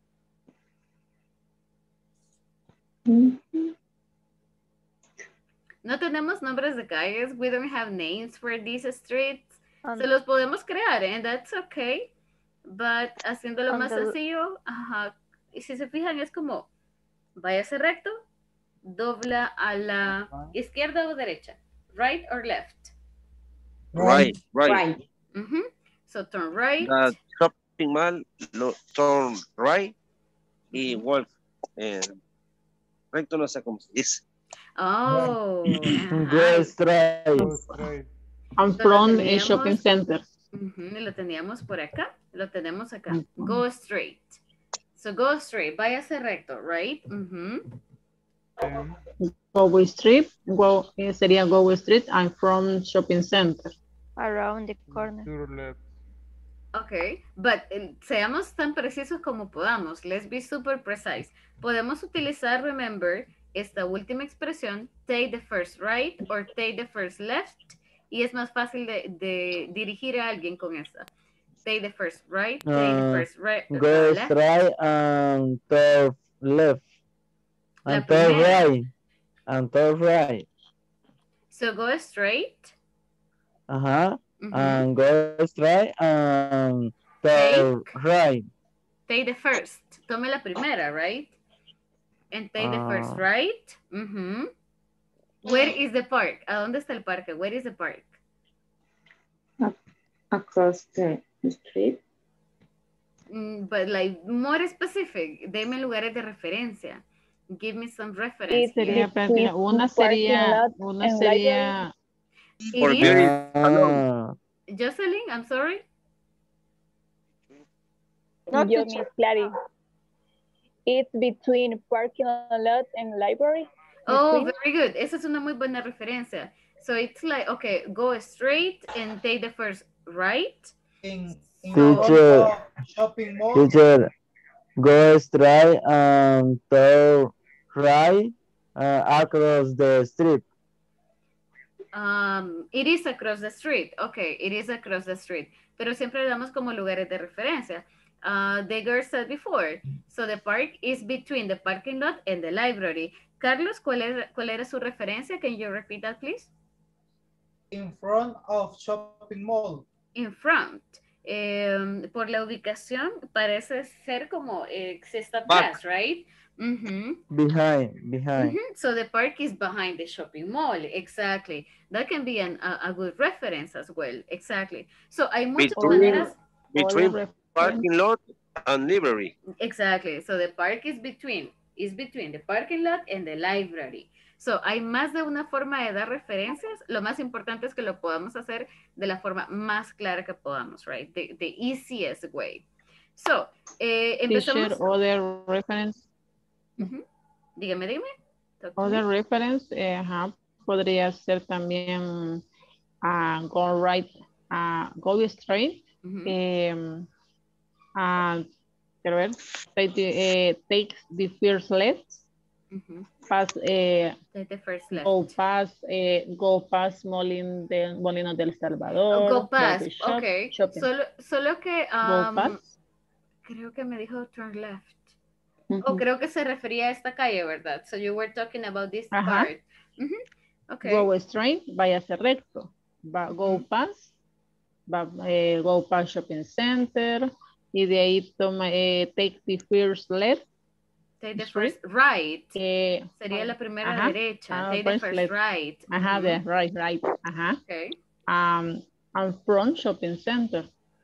No tenemos nombres de calles. We don't have names for these streets. On, Se los podemos crear, and that's okay. But haciéndolo on más the- sencillo, ajá. Y si se fijan, es como, váyase recto, dobla a la izquierda o derecha, right or left. Right, right. Mhm. So turn right. The shopping mall, lo, turn right y walk. eh, Recto no sé cómo se dice. Oh, Go ajá. straight. Go straight. I'm Lo from a teníamos- shopping center. Ujú, lo teníamos por acá, lo tenemos acá. Go straight. So go straight, váyase recto, right? Ujú. Then Go street. Go, eh, sería go street. I'm from shopping center. Around the corner. to the left. Ok, but eh, seamos tan precisos como podamos. Let's be super precise. Podemos utilizar, remember, esta última expresión, take the first right or take the first left, y es más fácil de, de dirigir a alguien con esa. Take the first right, take the Uh, first right, Go uh, left. straight and turn left. La And turn primera. right. And turn right. So go straight. Uh-huh. Ujú. And go straight and turn right. Take the first. Tome la primera, right? And take the first Ah. right. Ujú. Where is the park? ¿A dónde está el parque? Where is the park? Across the street. Mm, but like more specific, deme lugares de referencia. Give me some reference. Y sería, here. práctica- una sería, una sería, Por It beauty is, salon. Ah. Jocelyn, I'm sorry. No, Yo, teacher. Miss Clary. It's between parking lot and library. Oh, Between. very good. Esa es una muy buena referencia. So it's like, okay, go straight and take the first right. In, in Teacher. front of shopping mall. Teacher, go straight and turn right uh, across the street. Um, it is across the street. Okay, it is across the street. Pero siempre le damos como lugares de referencia. Uh, the girl said before, so the park is between the parking lot and the library. Carlos, ¿cuál era, cuál era su referencia? Can you repeat that, please? In front of shopping mall. In front. Eh, por la ubicación parece ser como eh, si está atrás, right? Mhm. Behind, behind. Mhm. So the park is behind the shopping mall. Exactly. That can be an, a, a good reference as well. Exactly. So hay muchas Between, maneras. between parking lot and library. Exactly. So the park is between, is between the parking lot and the library. So hay más de una forma de dar referencias. Lo más importante es que lo podamos hacer de la forma más clara que podamos, right? The, the easiest way. So, eh, empezamos. teacher, other reference. Uh-huh. Dígame, dígame. Talk to Other me. reference, eh, ajá, podría ser también ah, go right, ah, go straight. Ujú. eh, ah, quiero ver, take the, eh, take the first left, Ujú. pass, eh, Take the first left. go past, eh, go past Molin de, Molino del Salvador. Go past, barber shop, ok. shopping. Solo, solo que Go um, past. creo que me dijo turn left. Ujú. O creo que se refería a esta calle, ¿verdad? So you were talking about this Ajá. part. Ujú. Okay. Go straight, váyase recto. Va, go past, va, eh, go past shopping center. Y de ahí toma, eh, take the first left. Take the Straight. first right. Eh, Sería la primera ajá. derecha. Ah, Take the first first left. right. Ajá, Ujú. de right, right. Ajá. Okay. Um, and front shopping center.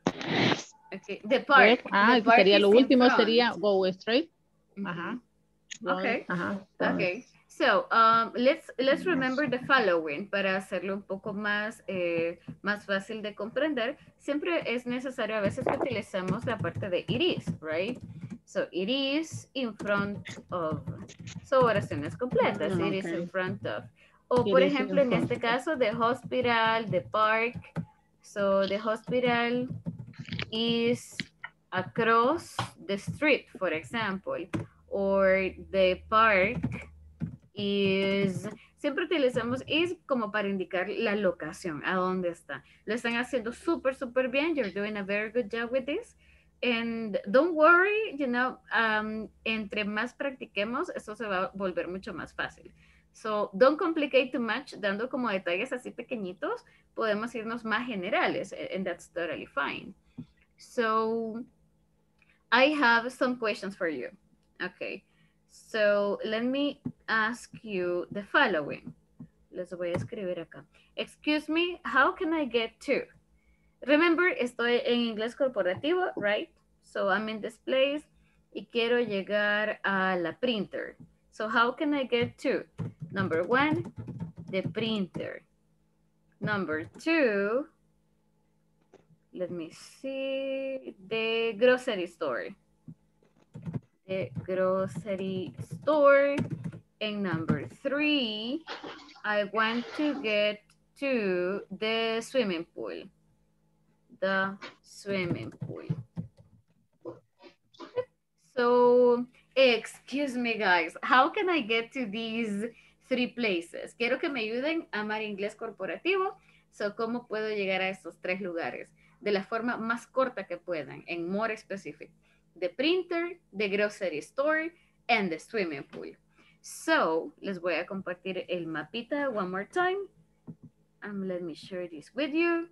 Okay. The park. Ah, The park sería is lo in último, front. sería go straight. Ujú. Ajá. Okay. Ajá. Okay. So, um, let's, let's remember the following para hacerlo un poco más, eh, más fácil de comprender. Siempre es necesario a veces que utilizamos la parte de it is, right? So, it is in front of. So, oraciones completas. Mm, It is in okay. front of. O, It por is in ejemplo, en front este of. caso, the hospital, the park. So, the hospital is across the street, for example. Or the park is, siempre utilizamos is como para indicar la locación, a dónde está. Lo están haciendo súper, súper bien. You're doing a very good job with this. And don't worry, you know, um, entre más practiquemos, eso se va a volver mucho más fácil. So, don't complicate too much, dando como detalles así pequeñitos, podemos irnos más generales, and that's totally fine. So, I have some questions for you. Okay. So let me ask you the following. Les voy a escribir acá. Excuse me, how can I get to? Remember, estoy en inglés corporativo, right? So I'm in this place y quiero llegar a la printer. So how can I get to? Number one, the printer. Number two, let me see, the grocery store. The grocery store. And number three, I want to get to the swimming pool. The swimming pool. So, excuse me guys, how can I get to these three places? Quiero que me ayuden a amar inglés corporativo. So, ¿cómo puedo llegar a estos tres lugares? De la forma más corta que puedan, en more specific. The printer, the grocery store, and the swimming pool. So, les voy a compartir el mapita one more time. Um, let me share this with you.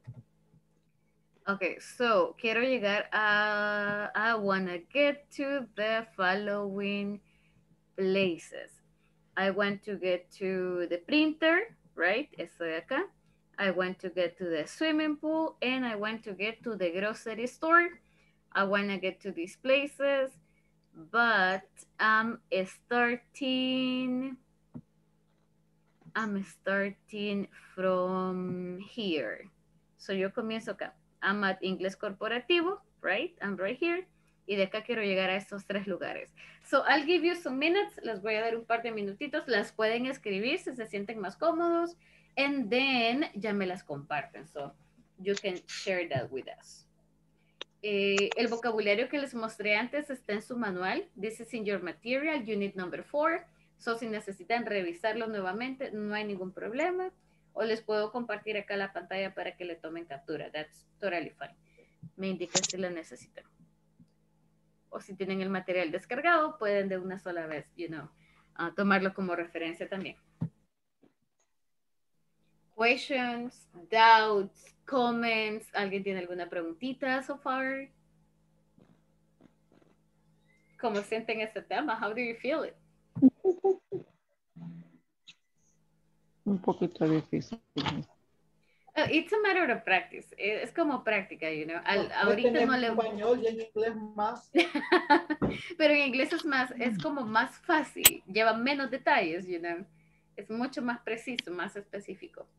Okay, so quiero llegar a, I wanna get to the following places. I want to get to the printer, right? Estoy acá. I want to get to the swimming pool and I want to get to the grocery store. I wanna get to these places, but I'm starting, I'm starting from here. So yo comienzo acá. I'm at Inglés Corporativo, right? I'm right here. Y de acá quiero llegar a estos tres lugares. So I'll give you some minutes. Les voy a dar un par de minutitos. Las pueden escribir si se sienten más cómodos. And then ya me las comparten. So you can share that with us. Eh, el vocabulario que les mostré antes está en su manual. This is in your material, unit number four. So si necesitan revisarlo nuevamente, no hay ningún problema. O les puedo compartir acá la pantalla para que le tomen captura. That's totally fine. Me indican si lo necesitan. O si tienen el material descargado, pueden de una sola vez, you know, uh, tomarlo como referencia también. Questions, doubts, comments. ¿Alguien tiene alguna preguntita so far? ¿Cómo sienten este tema? How do you feel it? Un poquito difícil. Uh, it's a matter of practice. Es como práctica, you know. Al, Pues, ahorita no le... español y en inglés más. Pero en inglés es más, es como más fácil. Lleva menos detalles, you know. Es mucho más preciso, más específico.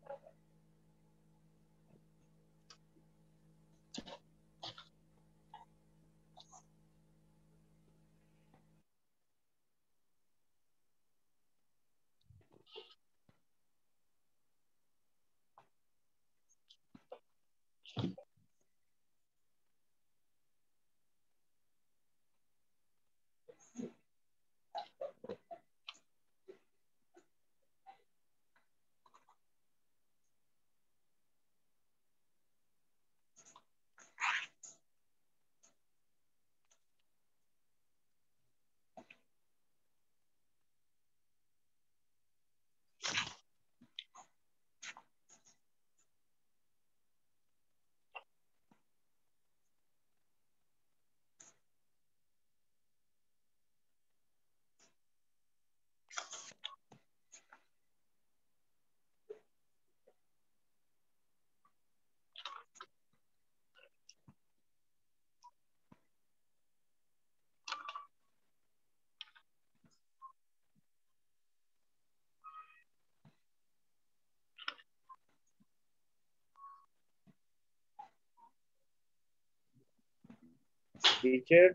Teacher.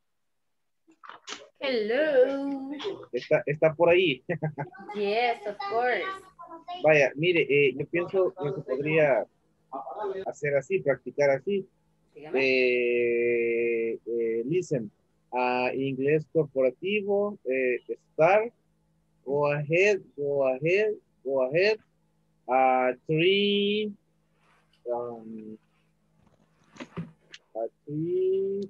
Hello. Está, está por ahí. Yes, of course. Vaya, mire, eh, yo pienso que se podría hacer así, practicar así. Eh, eh, listen, uh, inglés corporativo, eh, start, go ahead, go ahead, go ahead, uh, three, um, uh, three,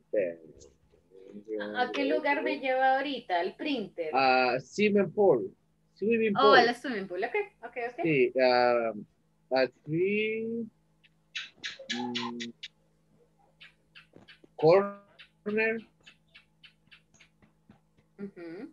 ¿A qué lugar me lleva ahorita? ¿Al printer? Uh, swimming pool. Swimming pool. Oh, a la swimming pool. Ok, ok, ok. Sí, uh, a three, um, corner. Uh-huh.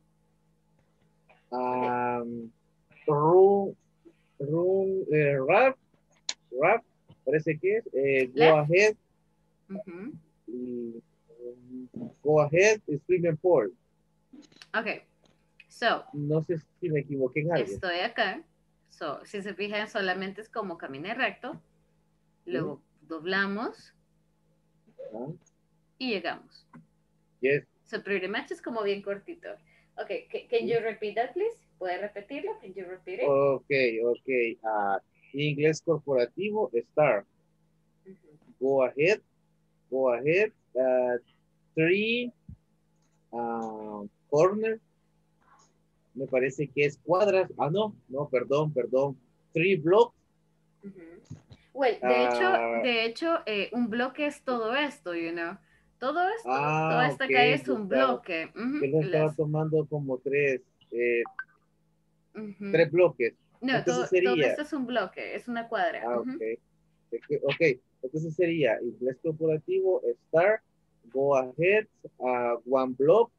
Um, room, room, uh, rap, rap, parece que es, eh, go Left. ahead, Uh-huh. y, um, go ahead, swimming pool. Ok, So, no sé si me equivoqué en algo. estoy acá. So, si se fijan, solamente es como caminé recto. Luego doblamos Ah, y llegamos. yes. So, pretty much es como bien cortito. Okay, ca- can you repeat that, please? ¿Puede repetirlo? Can you repeat it? Ok, ok. Ah, inglés corporativo, start. Go ahead. Go ahead. Uh, three. Uh, corner. Me parece que es cuadras. Ah, no. No, perdón, perdón. Three blocks. Well, de Ah, hecho, de hecho eh, un bloque es todo esto, you know. Todo esto, toda Ah, esta ok. calle es Yo un estaba, bloque. Ujú, yo lo estaba las- tomando como tres, eh, ujú. tres bloques. No, Entonces todo, todo sería, esto es un bloque, es una cuadra. ah, Ujú. ok. Ok, ok. Entonces sería inglés corporativo, start, go ahead, uh, one block,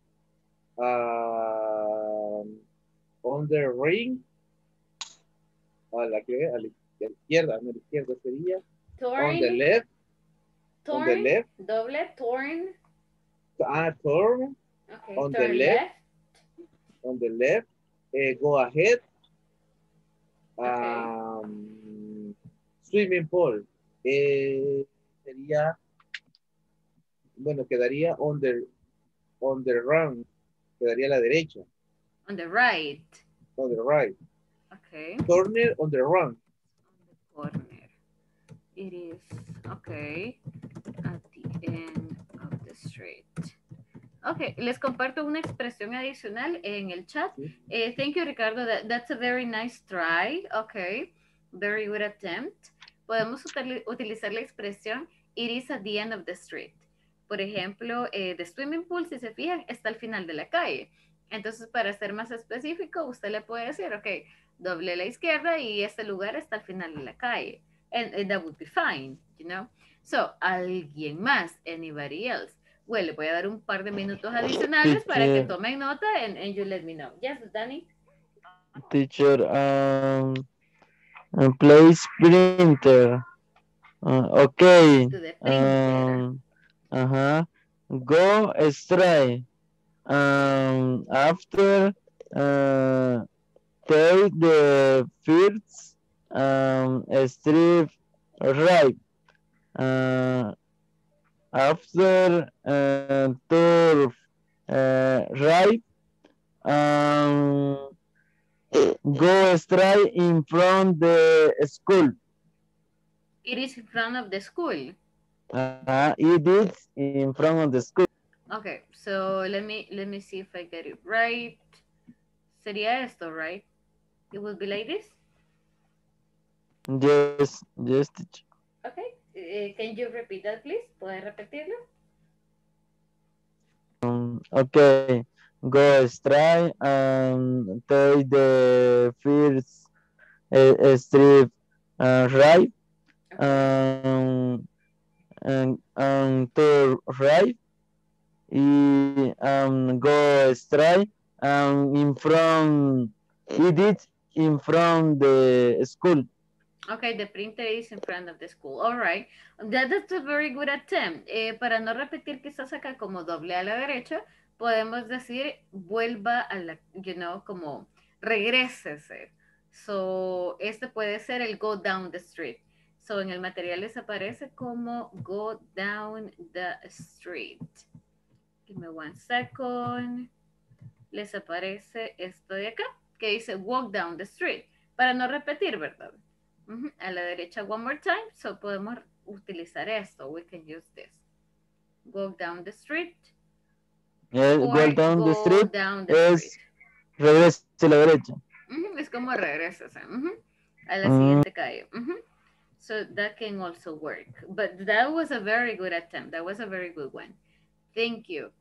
uh, on the ring, a la, que, a la izquierda, a la izquierda sería, on the Torn, left, on the torn, left, doble, torn. ah, turn, Okay, on the turn left, left. on the left, eh, go ahead, Okay. um, swimming pool, eh, sería, bueno, quedaría on the, on the run, quedaría a la derecha, On the right. on the right, Okay. corner on the run. Corner. It is, okay, at the end of the street. Ok, les comparto una expresión adicional en el chat. Eh, thank you, Ricardo. That, that's a very nice try. Ok, very good attempt. Podemos util- utilizar la expresión it is at the end of the street. Por ejemplo, eh, the swimming pool, si se fijan, está al final de la calle. Entonces, para ser más específico, usted le puede decir, ok, doble a la izquierda y este lugar está al final de la calle. And, and that would be fine, you know. So, ¿alguien más? Anybody else? Well, le voy a dar un par de minutos adicionales para que Teacher, tomen nota and, and you let me know. Yes, Danny? teacher, um, uh, place printer. Uh, okay. To the printer. Um, uh-huh. Go straight. Um, after, uh, take the first, um, street right. Uh, after, uh, turn, uh, right. Um, go straight in front the school. It is in front of the school. Uh, it is in front of the school. Okay, so let me let me see if I get it right. Sería esto, right? It will be like this. Yes, yes, teacher. Okay, uh, can you repeat that, please? ¿Puedes repetirlo? Um, okay, go straight and take the first uh, street uh, right. Um, and, and to right. Y, um, go straight um, in front. It is in front the school. Okay, the printer is in front of the school. All right. That, that's a very good attempt. Eh, para no repetir quizás acá como doble a la derecha, podemos decir vuelva a la, you know, como regrésese. So, este puede ser el go down the street. So, en el material les aparece como go down the street. Give me one second. Les aparece esto de acá, que dice walk down the street. Para no repetir, ¿verdad? Uh-huh. A la derecha one more time, so podemos utilizar esto. We can use this. Go down the street. Yeah, go down go the street down the es street. regresa a la derecha. Uh-huh. Es como regresas uh-huh. a la Mm. siguiente calle. Uh-huh. So that can also work. But that was a very good attempt. That was a very good one. Thank you.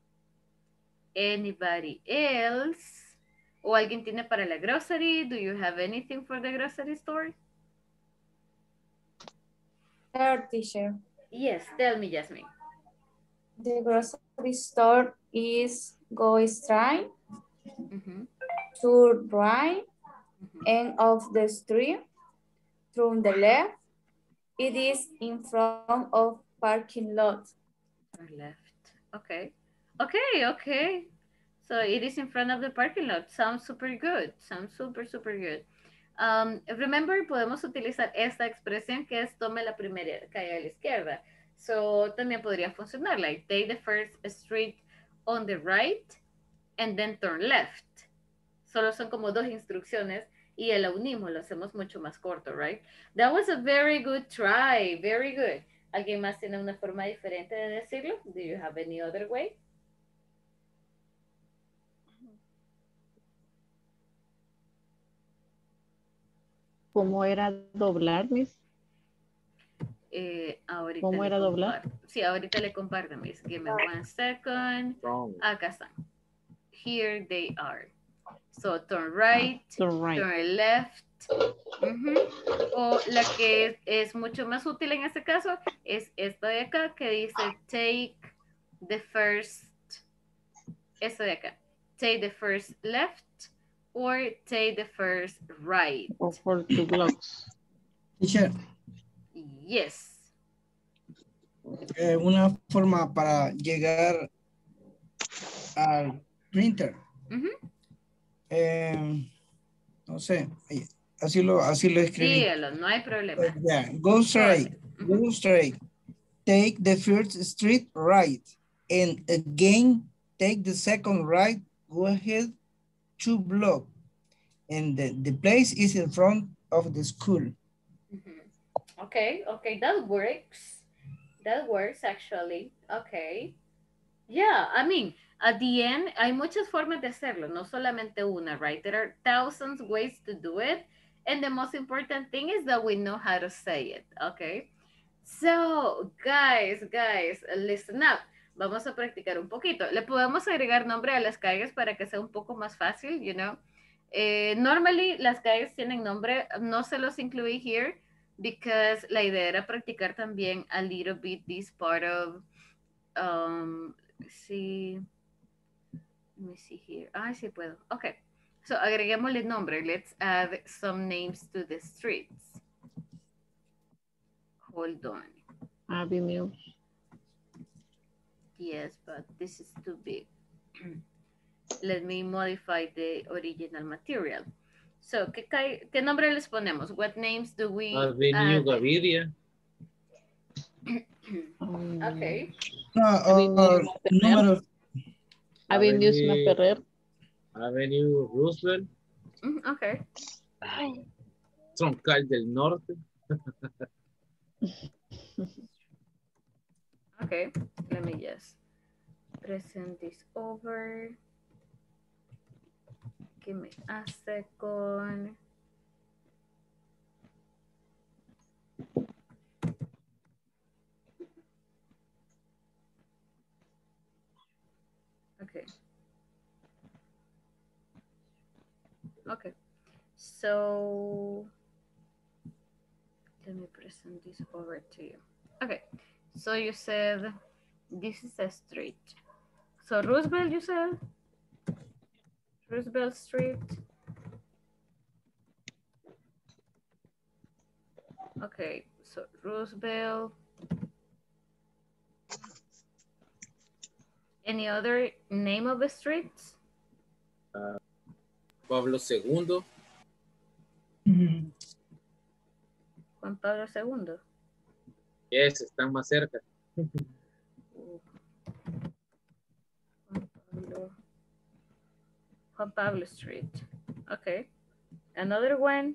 Anybody else? ¿O alguien tiene para la grocery? Do you have anything for the grocery store? Third teacher. Yes, tell me, Jasmine. The grocery store is go straight, Mm-hmm. to right, Mm-hmm. end of the street, from the left. It is in front of parking lot. Or left. Okay. Okay, okay. So it is in front of the parking lot. Sounds super good. Sounds super, super good. Um, remember, podemos utilizar esta expresión que es tome la primera calle a la izquierda. So también podría funcionar, like take the first street on the right and then turn left. Solo son como dos instrucciones y el unimos, lo hacemos mucho más corto, right? That was a very good try, very good. ¿Alguien más tiene una forma diferente de decirlo? Do you have any other way? ¿Cómo era doblar, Miss? Eh, ahorita ¿Cómo le era doblar? comparto. Sí, ahorita le comparto, Miss. Give me one second. Acá están. Here they are. So, turn right, Turn right. turn left. Uh-huh. O la que es, es mucho más útil en este caso es esta de acá que dice take the first, esta de acá. Take the first left or take the first right. O for two blocks. Teacher, Yes. eh, una forma para llegar al printer. Uh-huh. Eh, no sé, eh, así lo, así lo escribí. Dígalo, no hay problema. Uh, yeah, go straight, Uh-huh. go straight. Take the first street right, and again, take the second right, go ahead, two block. And the, the place is in front of the school. Mm-hmm. Okay, okay, that works. That works actually. Okay. Yeah, I mean, at the end, hay muchas formas de hacerlo, no solamente una, right? There are thousands ways to do it. And the most important thing is that we know how to say it, okay? So, guys, guys, listen up. Vamos a practicar un poquito. Le podemos agregar nombre a las calles para que sea un poco más fácil, you know? Eh, normally, las calles tienen nombre. No se los incluí here because la idea era practicar también a little bit this part of, um, see, let me see here. Ah, sí puedo. Okay. So, agreguémosle nombre. Let's add some names to the streets. Hold on. Avenue. Yes, but this is too big. Let me modify the original material. So, ¿qué, ¿qué nombre les ponemos? What names do we Avenue add? Gaviria. Okay. No, uh, número. Avenue Ferrer. Avenue Roosevelt. Mm, okay. Troncal del Norte. Okay, let me just present this over. Give me a second. Okay. Okay, so let me present this over to you. Okay, so you said this is a street. So Roosevelt, you said? Roosevelt Street. Okay, so Roosevelt. Any other name of the streets? Uh, Pablo segundo. Mm-hmm. Juan Pablo segundo. Yes, están más cerca. Juan Pablo. Juan Pablo Street. Okay. Another one.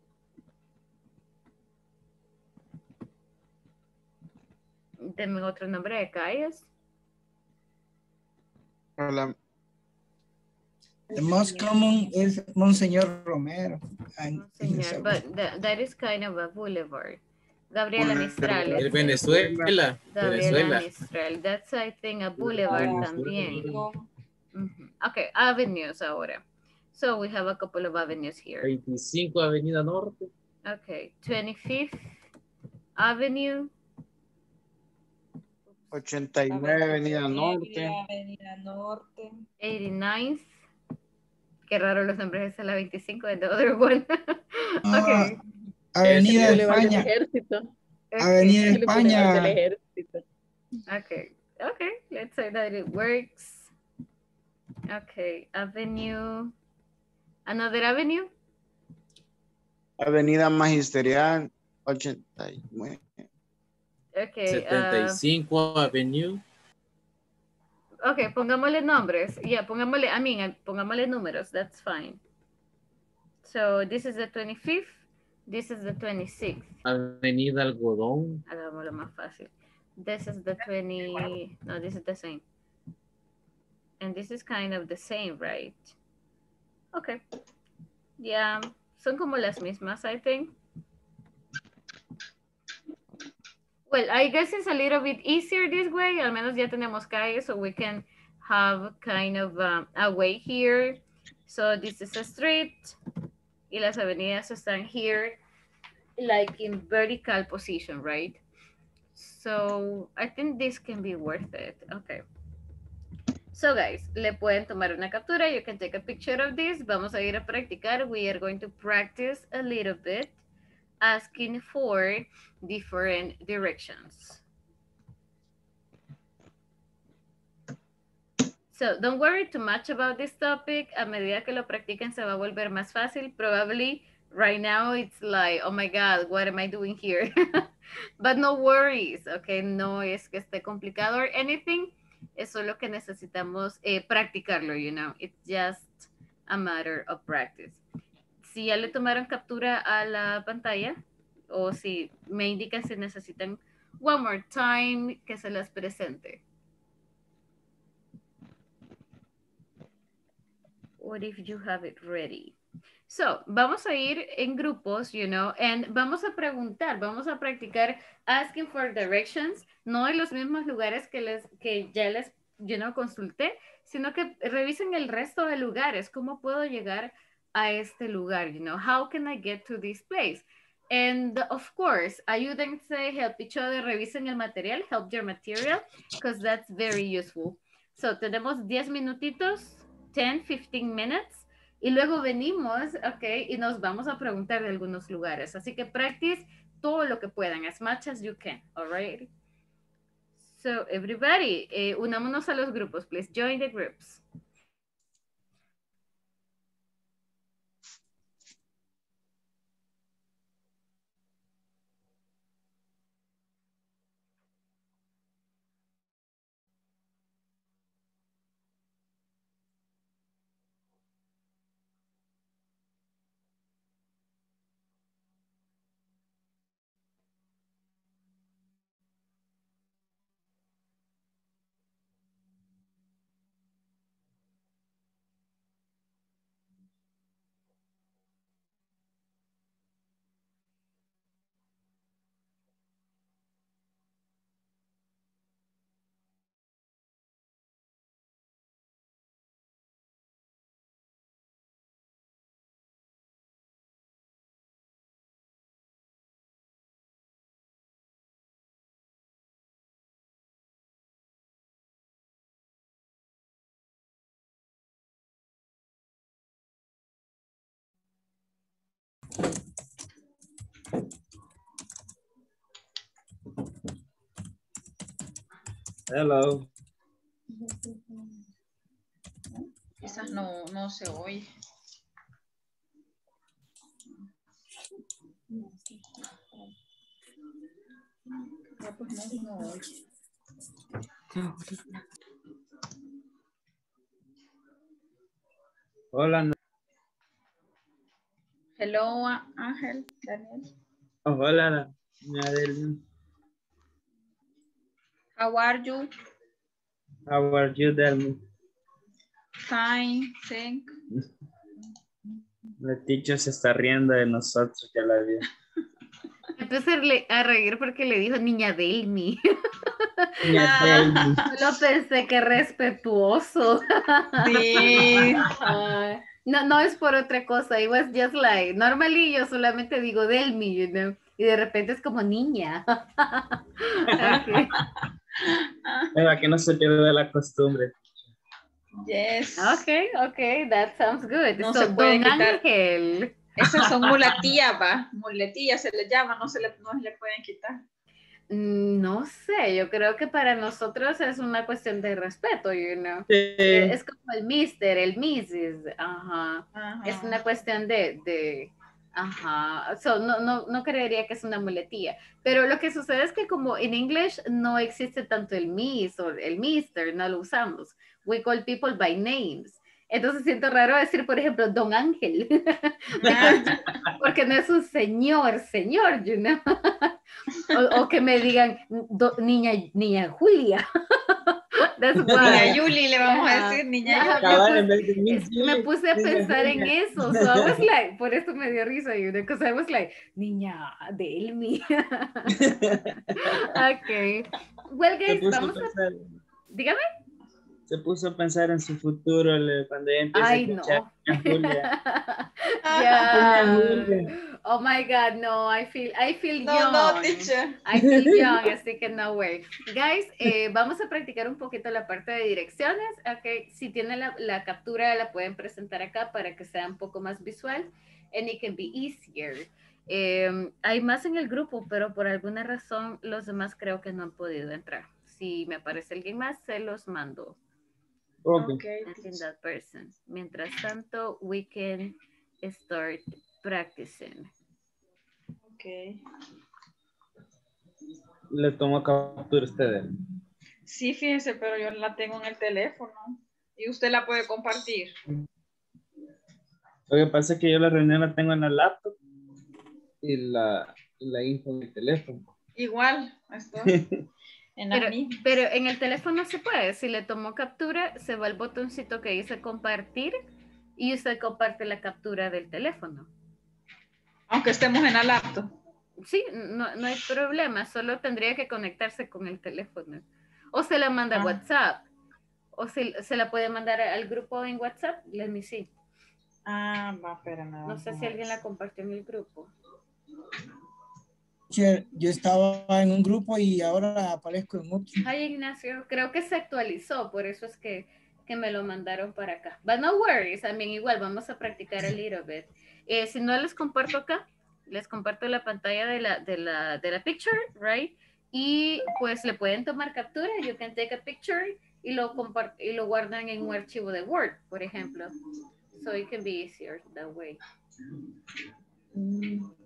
Deme otro nombre de calles. Hola. The most common is Monseñor Romero. And Monseñor, but that, that is kind of a boulevard. Gabriela Mistral. El Venezuela. Gabriela Venezuela. Mistral. That's, I think, a boulevard también. Mm-hmm. Okay, avenues ahora. So we have a couple of avenues here. veinticinco Avenida Norte. Okay, twenty-fifth Avenue. ochenta y nueve Avenida Norte. Avenida Norte. eighty-ninth. Qué raro los nombres de la veinticinco and the other one. Ah, Okay. Avenida El Boulevard del España. Ejército. Avenida El Boulevard del España. Ejército. Okay, okay, let's say that it works. Okay, avenue. Another avenue? Avenida Magisterial ochenta y nueve. Okay. setenta y cinco uh, Avenue. Ok, pongámosle nombres. Yeah, pongámosle, I mean, pongámosle números. That's fine. So, this is the twenty-fifth. This is the twenty-sixth. Avenida Algodón. Hagámoslo más fácil. This is the twenty... No, this is the same. And this is kind of the same, right? Okay. Yeah, son como las mismas, I think. Well, I guess it's a little bit easier this way. Al menos ya tenemos calles, so we can have kind of um, a way here. So this is a street. Y las avenidas están here, like in vertical position, right? So I think this can be worth it. Okay. So guys, le pueden tomar una captura. You can take a picture of this. Vamos a ir a practicar. We are going to practice a little bit, asking for different directions. So don't worry too much about this topic. A medida que lo practiquen se va a volver más fácil. Probably right now it's like, oh my God, what am I doing here? But no worries, okay? No es que esté complicado or anything. Es solo que necesitamos eh, practicarlo, you know. It's just a matter of practice. Si ya le tomaron captura a la pantalla, o si me indican si necesitan one more time que se las presente. What if you have it ready? So, vamos a ir en grupos, you know, and vamos a preguntar, vamos a practicar asking for directions, no en los mismos lugares que, les, que ya les, you know, consulté, sino que revisen el resto de lugares. ¿Cómo puedo llegar a este lugar? You know, how can I get to this place? And of course, ayúdense, help each other, revisen el material, help your material, because that's very useful. So, tenemos diez minutitos, ten, fifteen minutes. Y luego venimos, ok, y nos vamos a preguntar de algunos lugares. Así que practice todo lo que puedan, as much as you can, all right? So, everybody, eh, unámonos a los grupos, please. Join the groups. Hello. Quizás no, no se oye. Ah, pues no, no oye. Hola. Hello, Ángel, Daniel. Oh, hola, Adel. How are you? How are you, Delmi? Fine, thank. La teacher se está riendo de nosotros, ya la vi. Empecé a reír porque le dijo niña Delmi. Niña Delmi. Solo pensé que respetuoso. Sí. Uh, no, no es por otra cosa. It was just like, normally yo solamente digo Delmi, you know, y de repente es como niña. Okay. Para que no se pierda la costumbre. Yes. Okay, okay, that sounds good. No so, se puede don quitar. Ángel. Esas son muletillas, va. Muletillas se les llama, no se le, no se le pueden quitar. Mm, No sé, yo creo que para nosotros es una cuestión de respeto, you know. Eh, Es como el mister, el missus, ajá. Es una cuestión de, de ajá. So, no, no, no creería que es una muletilla. Pero lo que sucede es que como en English no existe tanto el miss o el mister, no lo usamos. We call people by names. Entonces siento raro decir, por ejemplo, Don Ángel. Because- porque no es un señor, señor, you know. O, o que me digan do- niña, niña Julia. That's why. Niña Yuli, le vamos a Ajá. decir, niña Ajá, Yuli. me Cabal, en puse- vez de Miss es que me Julie, puse a niña pensar en Julia. eso. So I was like, por eso me dio risa, you know, because I was like, niña Delmi. Ok. Well, Se guys, puso a vamos a. pensar, Dígame. se puso a pensar en su futuro le- cuando ella empiece a Ay, escuchar no. a Julia. Yeah. Doña Julia. Oh my God, no, I feel, I feel No, young. no, teacher. I feel young, así que no way. Guys, eh, vamos a practicar un poquito la parte de direcciones. Okay. Si tienen la, la captura, la pueden presentar acá para que sea un poco más visual. And it can be easier. Eh, hay más en el grupo, pero por alguna razón los demás creo que no han podido entrar. Si me aparece alguien más, se los mando. Ok. Okay, Asking that person. Mientras tanto, we can start practicing. okay. Le tomó captura a ustedes. Sí, fíjense, pero yo la tengo en el teléfono. Y usted la puede compartir. Lo que pasa es que yo la reunión la tengo en la laptop y la, y la info en el teléfono. Igual, esto. En la Pero, misma. pero en el teléfono se puede. Si le tomó captura, se va al botoncito que dice compartir y usted comparte la captura del teléfono. Aunque estemos en la laptop. Sí, no, no hay problema. Solo tendría que conectarse con el teléfono. O se la manda a Ah. WhatsApp. O se, se la puede mandar al grupo en WhatsApp. Let me see. Ah, va, pero no. No sé si alguien la compartió en el grupo. Che, yo estaba en un grupo y ahora aparezco en otro. Ay, Ignacio, creo que se actualizó, por eso es que, que me lo mandaron para acá. But no worries, también igual vamos a practicar a little bit. Eh, si no les comparto acá, les comparto la pantalla de la, de la, de la picture, right? Y pues le pueden tomar captura, you can take a picture y lo, compart y lo guardan en un archivo de Word, por ejemplo. So it can be easier that way. Mm.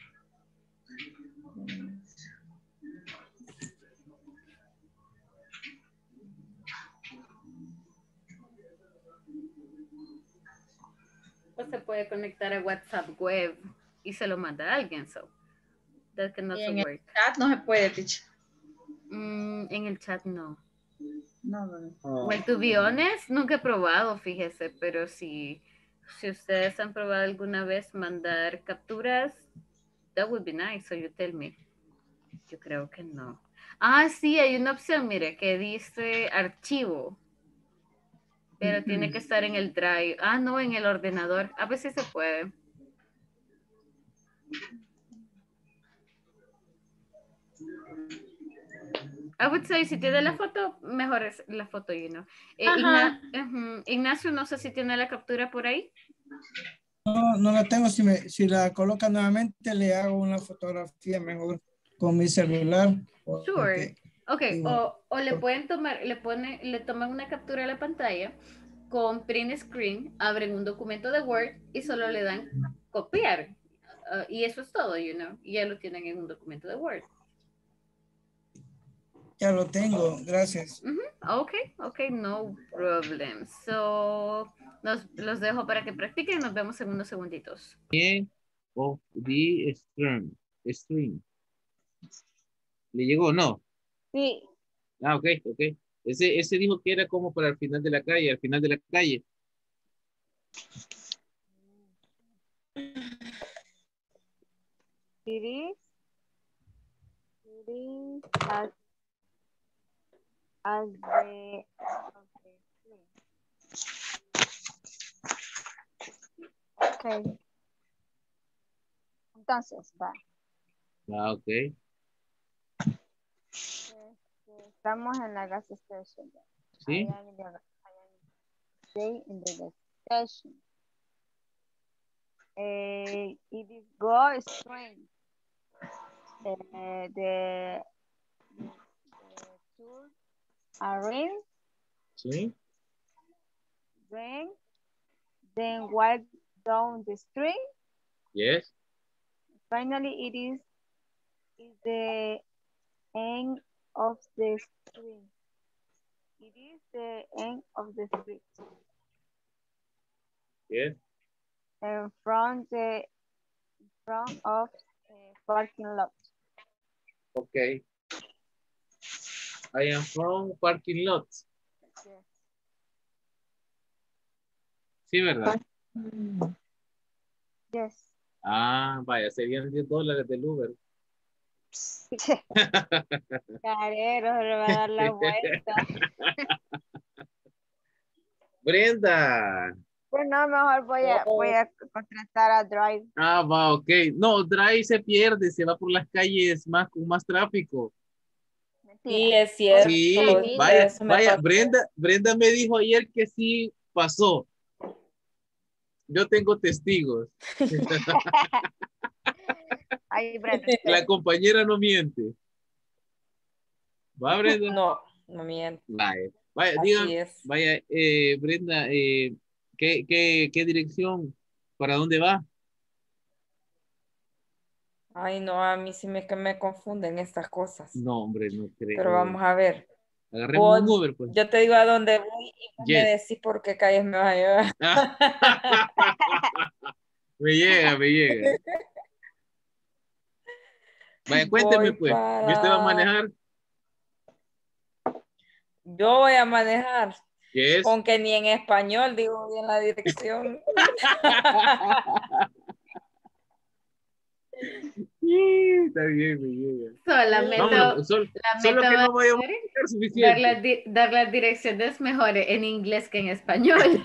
O se puede conectar a WhatsApp web y se lo manda a alguien, so that can Y also en el work. chat no se puede, teacher. Mm, en el chat no. No, no, no. Oh. Well, to be honest, nunca he probado, fíjese, pero si, si ustedes han probado alguna vez mandar capturas, that would be nice, so you tell me. Yo creo que no. Ah, sí, hay una opción, mire, que dice archivo, pero tiene que estar en el drive. Ah, no, en el ordenador. A ver si se puede. I would say, si tiene la foto, mejor es la foto, you know. Eh, Igna- uh-huh. Ignacio, no sé si tiene la captura por ahí. No, no la tengo. Si, me, si la coloca nuevamente, le hago una fotografía mejor con mi celular. Sure. Ok, Igual. o, o le pueden tomar, le pone, le toman una captura de la pantalla con print screen, abren un documento de Word y solo le dan copiar. Uh, y eso es todo, you know. Y ya lo tienen en un documento de Word. Ya lo tengo, gracias. Uh-huh. Ok, ok, no problem. So, nos, los dejo para que practiquen. Nos vemos en unos segunditos. Bien, of the stream. Stream. ¿Le llegó o no? Sí. Ah, ok, ok. Ese, ese dijo que era como para el final de la calle, al final de la calle. It is. It is as, as the. Okay. Okay. Entonces, va. Ah, ok. Estamos en la gas station. Sí. I am in the, I am stay in the gas station. Uh, it is go straight. Uh, the tour arrange, Sí. rain, then walk down the street. Yes. Finally, it is, is the end of the street. It is the end of the street. Yes. And from the front of the parking lot. Okay. I am from parking lot. Yes. Sí, ¿verdad? Yes. Ah, vaya, serían diez dólares del Uber. Carero, le va a dar la vuelta. Brenda. Pues no, mejor voy a, voy a contratar a Drive. Ah, va, ok. No, Drive se pierde, se va por las calles más con más tráfico. Sí, es cierto. Sí, Sí, vaya, eso me vaya, pasó. Brenda, Brenda me dijo ayer que sí pasó. Yo tengo testigos. Ay, Brenda. La compañera no miente. ¿Va, Brenda? No, no miento. Vaya, vaya, Así diga, es. vaya, eh, Brenda, eh, ¿qué, qué, qué dirección? ¿Para dónde va? Ay, no, a mí sí me, que me confunden estas cosas. No, hombre, no creo. Pero vamos a ver. Agarremos un Vos- Uber, pues. Yo te digo a dónde voy y vos Yes. me decís por qué calles me vas a llevar. Me llega, me llega. Vaya, cuénteme, Voy pues. para- ¿Y usted va a manejar? Yo voy a manejar. Yes. Aunque ni en español digo bien la dirección. Sí, está bien, me llega. Solamente, Vámonos, sol- la solo meta que va no vayamos a a ser llegar dar suficiente. las, di- dar las direcciones mejor en inglés que en español.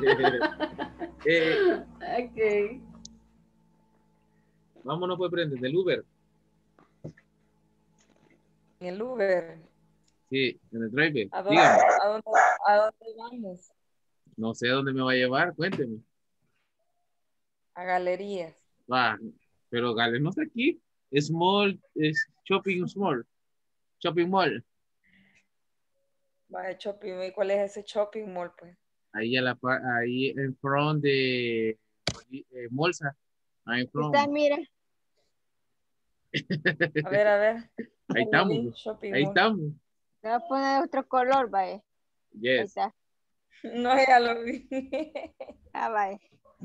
Eh, Ok. vámonos, pues, Brenda, del Uber. El Uber. Sí, en el driver. ¿A dónde, Dígame. a dónde, a dónde vamos? No sé a dónde me va a llevar, cuénteme. A galerías. Va, pero Gales no está aquí. Small, es shopping small. Shopping mall. Vaya shopping. ¿Y cuál es ese shopping mall, pues? Ahí a la par- ahí en front de eh, Molsa. Ahí en front. Está, mira. A ver, a ver. Ahí estamos. Shopping Ahí mall. estamos. Le voy a poner otro color, vaya. Ahí Yes. está. No, ya lo vi. Ah, vaya.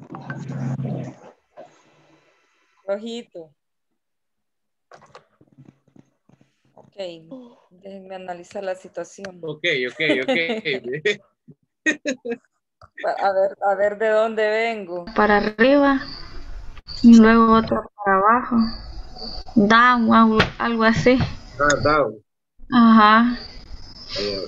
Rojito. Ok, déjenme analizar la situación. Ok, ok, ok. A ver, a ver de dónde vengo. Para arriba y luego otra para abajo. Down, algo, algo así. Ah, down. Ajá. Eh,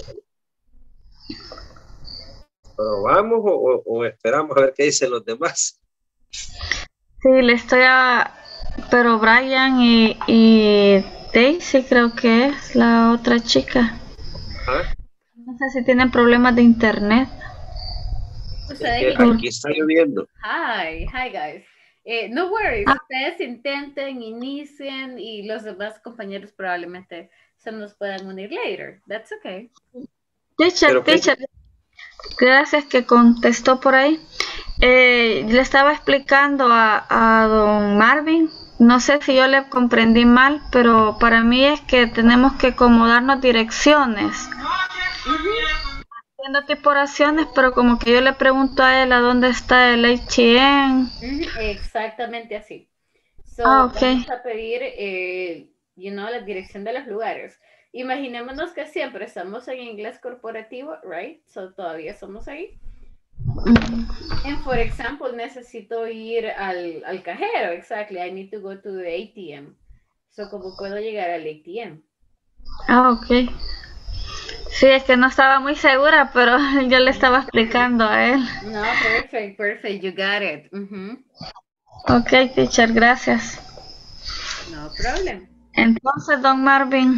¿Pero vamos o, o- o esperamos a ver qué dicen los demás? Sí, le estoy a... Pero Brian y, y Daisy creo que es la otra chica. ¿Ah? No sé si tienen problemas de internet. Es Ustedes que aquí está lloviendo. Hi, hi guys. Eh, no worries, Ah. ustedes intenten, inicien y los demás compañeros probablemente se nos puedan unir later. That's okay. Teacher, Pero qué- teacher, gracias que contestó por ahí. Eh, le estaba explicando a, a don Marvin, no sé si yo le comprendí mal, pero para mí es que tenemos que como darnos direcciones. Haciendo tipo oraciones, pero como que yo le pregunto a él a dónde está el H y M. Ujú, exactamente así. So, Ah, ok. vamos a pedir, eh, you know, la dirección de los lugares. Imaginémonos que siempre estamos en inglés corporativo, right? So, todavía somos ahí. And for example, necesito ir al, al cajero, exactly. I need to go to the A T M. So, ¿cómo puedo llegar al A T M? Ah, ok. Sí, es que no estaba muy segura, pero yo le estaba explicando a él. No, perfect, perfect, you got it. Ujú. Ok, teacher, gracias. No problem. Entonces, don Marvin.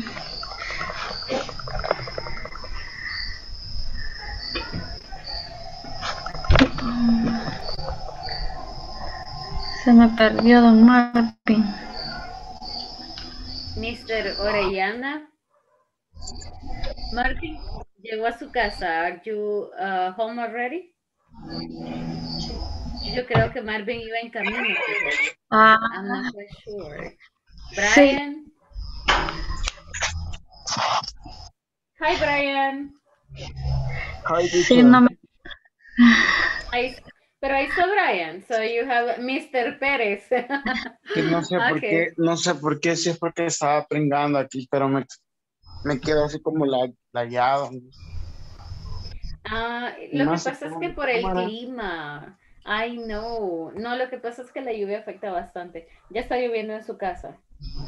Se me perdió don Marvin. mister Orellana, Marvin llegó a su casa. Are you uh, home already? Yo creo que Marvin iba en camino. Ah, I'm not quite sure. sí. Brian. Hi, Brian. Hi, Sí, teacher. no me... I, pero I saw Brian, so you have mister Pérez. Que no sé por Okay. qué, no sé por qué, si es porque estaba pringando aquí, pero me, me quedo así como la, lagueado. Ah, Y lo que más si pasa es pongo que mi por el cámara. clima. Ay, no. No, lo que pasa es que la lluvia afecta bastante. Ya está lloviendo en su casa.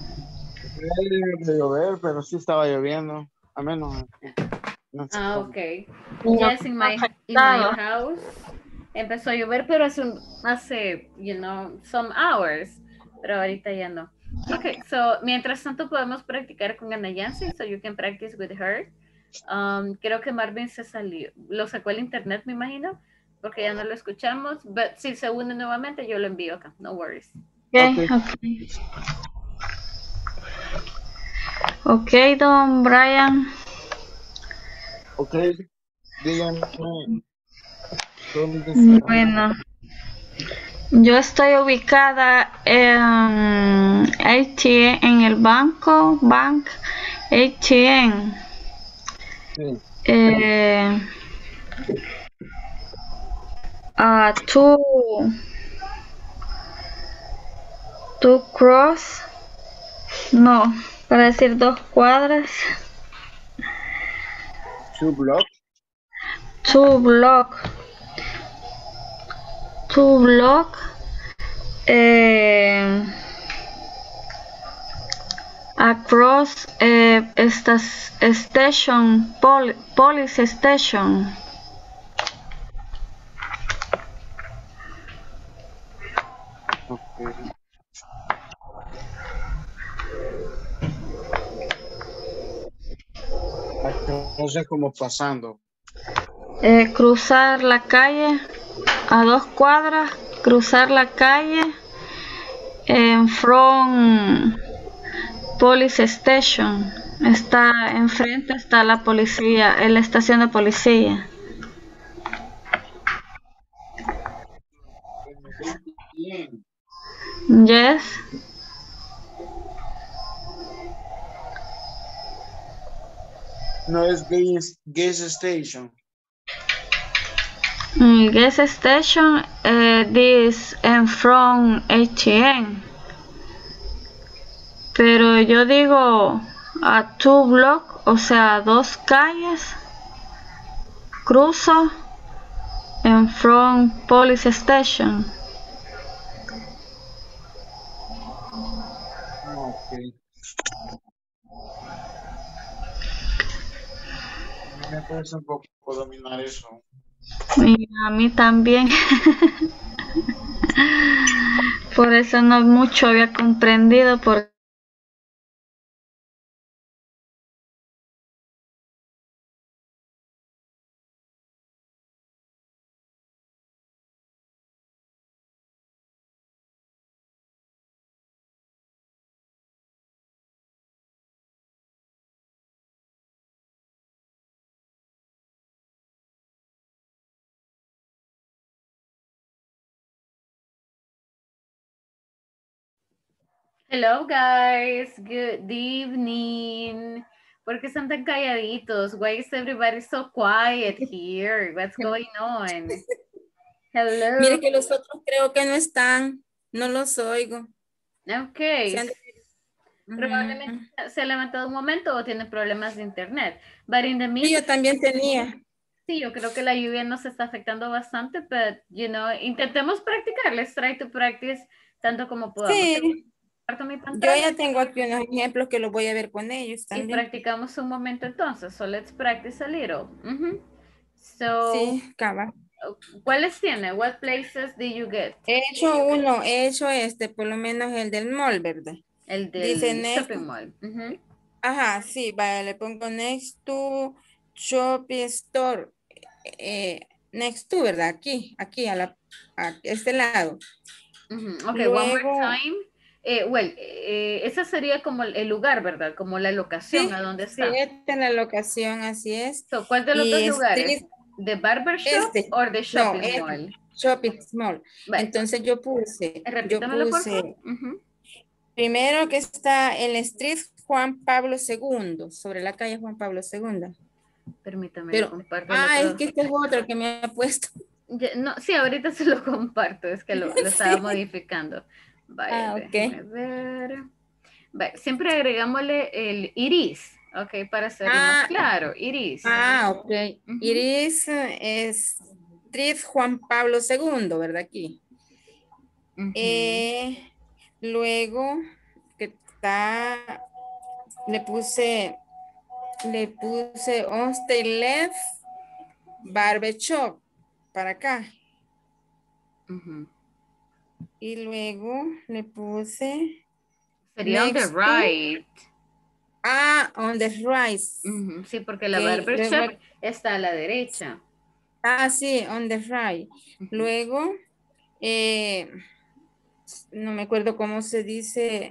De llover, pero sí estaba lloviendo. A menos. No sé Ah, cómo. ok. No, Yes, in my, in my house empezó a llover, pero hace, un, hace, you know, some hours. Pero ahorita ya no. Ok, so, mientras tanto podemos practicar con Ana Yancy, so you can practice with her. Um, creo que Marvin se salió, lo sacó el internet, me imagino, porque ya no lo escuchamos. But si se une nuevamente, yo lo envío acá, no worries. Ok, ok. Ok, don Brian. Ok, díganme. ¿Dónde está? Bueno, yo estoy ubicada en A T M, en el banco, bank, A T M. Sí. Eh, a two, two cross, no, para decir dos cuadras. Two block. Two block. Two block. Eh, across eh, esta station, pol, police station. Okay. No sé cómo pasando. Eh, cruzar la calle a dos cuadras, cruzar la calle en front police station. Está enfrente, está la policía, en la estación de policía. Yes. No es gas, gas station. Mm, gas station, uh, this and from A T M. Pero yo digo a two block, o sea, dos calles, cruzo en front police station. Okay. A mí me cuesta un poco dominar eso. Y a mí también. Por eso no mucho había comprendido por Hello guys, good evening. ¿Por qué están tan calladitos? Why is everybody so quiet here? What's going on? Hello. Mire que los otros creo que no están, no los oigo. Ok. Se han- Probablemente se ha levantado un momento o tiene problemas de internet. But in the Sí, meantime, yo también tenía. sí, yo creo que la lluvia nos está afectando bastante, but, you know, intentemos practicar. Let's try to practice tanto como podamos. Sí. Comparto mi Yo pantalla ya tengo aquí unos ejemplos que los voy a ver con ellos y también. practicamos un momento entonces. So let's practice a little. Mhm. So, Sí, cabal. ¿cuáles tiene? What places did you get? He hecho uno, he hecho este, por lo menos el del mall, ¿verdad? El del Dice next. shopping mall. Uh-huh. Ajá, sí, vaya, le pongo next to shopping store. Eh, next to, ¿verdad? Aquí, aquí, a, la, a este lado. Uh-huh. Ok, Luego, one more time. Eh, well, eh, esa sería como el lugar, ¿verdad? Como la locación Sí, a donde sí, está. esta es la locación, así es. So, ¿cuál de los Y dos este lugares? ¿The barber shop Este, o the no, shopping el mall? shopping mall. Vale. Entonces yo puse, yo Repítamelo, por puse, favor. Uh-huh. primero que está el Street Juan Pablo segundo, sobre la calle Juan Pablo segundo. Permítame, Pero, lo comparto. ah, lo es que este es otro que me ha puesto. Ya, no, sí, ahorita se lo comparto, es que lo, lo estaba Sí. modificando. Vaya, Ah, déjeme ok. ver. Vaya, siempre agregámosle el iris, ok, para hacerlo Ah, más claro, iris. Ah, ok. Ujú. Iris eh, es Street Juan Pablo segundo, ¿verdad? Aquí. Ujú. Eh, luego que está, le puse, le puse on stay left barber shop para acá. Ujú. Y luego le puse Sería on the next to- right. ah, on the right. Ujú, sí, porque la Ok, barber luego- shop está a la derecha. Ah, sí, on the right. Luego, eh, no me acuerdo cómo se dice,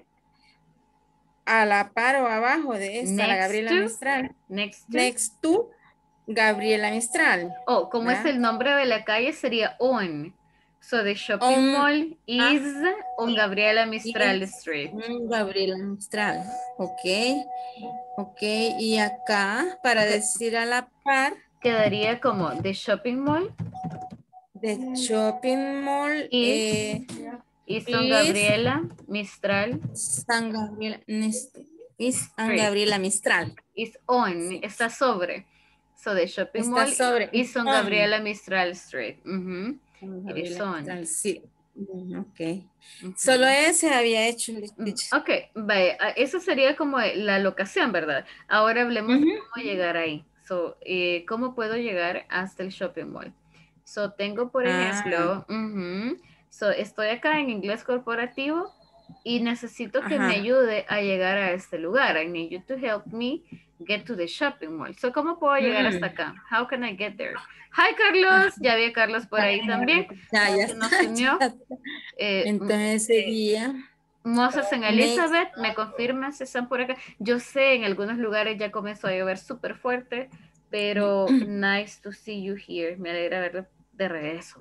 a la par o abajo de esta, la Next Gabriela to. Mistral. Next to. Next to Gabriela Mistral. Oh, como es ¿verdad? el nombre de la calle, sería on. So the shopping On- mall is ah, on Gabriela Mistral is Street. on Gabriela Mistral. Ok. Ok. Y acá, para Ok. decir a la par, Quedaría como the shopping mall de Shopping Mall is, eh, is on is Gabriela Mistral San Gabriela, is San Street. Gabriela Mistral. Is on, está sobre. So the shopping Está mall sobre, is on on. Gabriela Mistral Street. Ujú. San It is Gabriela on. Mistral, sí. Mm, Ok. Ujú. Solo ese había hecho. Mm, Ok, vaya, ah, eso sería como la locación, ¿verdad? Ahora hablemos de cómo llegar ahí. So, eh, ¿cómo puedo llegar hasta el shopping mall? So, tengo, por Ah. ejemplo, ujú, so, estoy acá en inglés corporativo y necesito que me Ajá. ayude a llegar a este lugar. I need you to help me get to the shopping mall. So, ¿cómo puedo llegar Mm. hasta acá? How can I get there? Hi, Carlos. Ya vi a Carlos por ahí también. Ya, ya que nos está, unió. ya está. Eh, Entonces sería Moses en next. Elizabeth, me confirman si están por acá. Yo sé, en algunos lugares ya comenzó a llover súper fuerte, pero nice to see you here. Me alegra verlo de regreso.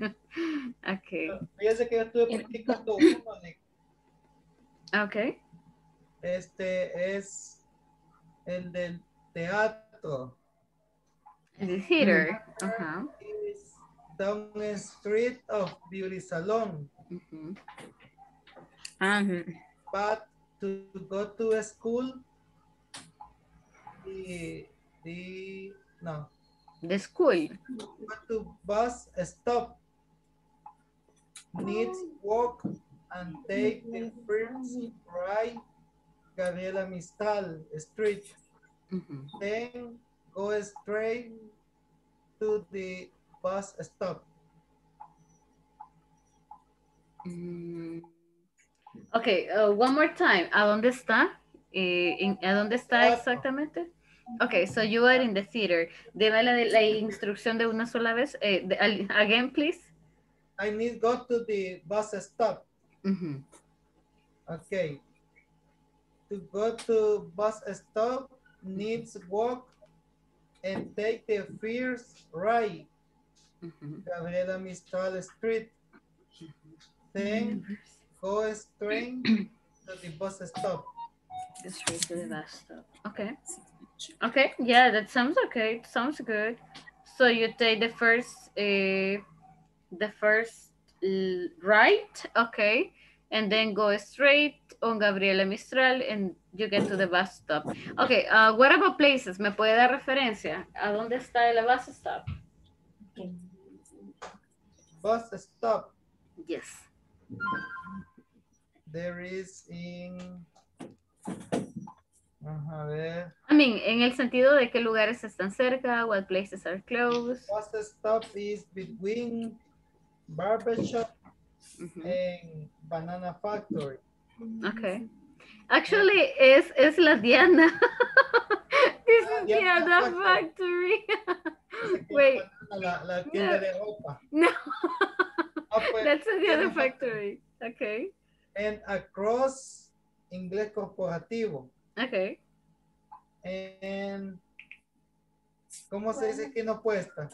Ok. Fíjese que yo estuve practicando uno, Nick. Ok. Este es el del teatro. The theater. Ajá. Is down the street of Beauty Salon. Ujú. Ajá. But to go to school, the, the no, The school. go to bus stop, needs walk and take the first right Gabriela Mistral Street. Ujú. Then go straight to the bus stop. Mm. Ok, uh, one more time. ¿A dónde está? Eh, en- ¿A dónde está Teatro. exactamente? Ok, so you are in the theater. Deme la, la instrucción de una sola vez. Eh, de- al- again, please. I need go to the bus stop. Ujú. Okay. To go to bus stop, needs walk and take the first right, Ujú. Gabriela Mistral Street. Then go straight to the bus stop. Straight to the bus stop. Okay. Okay. Yeah, that sounds okay. Sounds good. So you take the first, uh, the first l- right, okay, and then go straight on Gabriela Mistral, and you get to the bus stop. Okay. Uh, what about places? ¿Me puede dar referencia? ¿A dónde está el bus stop? Bus stop. Yes. There is in. Ajá, a ver. I mean, en el sentido de qué lugares están cerca, what places are close. Bus stop is between barbershop Ujú. and banana factory. Okay. Actually, es, es la Diana. This Ah, is Diana Diana Factory. Factory. Wait, La, la tienda No. de ropa. no. Ah, pues, That's a Diana Diana Factory. Okay. And across, inglés corporativo. Okay. And, ¿cómo se dice que no puesta?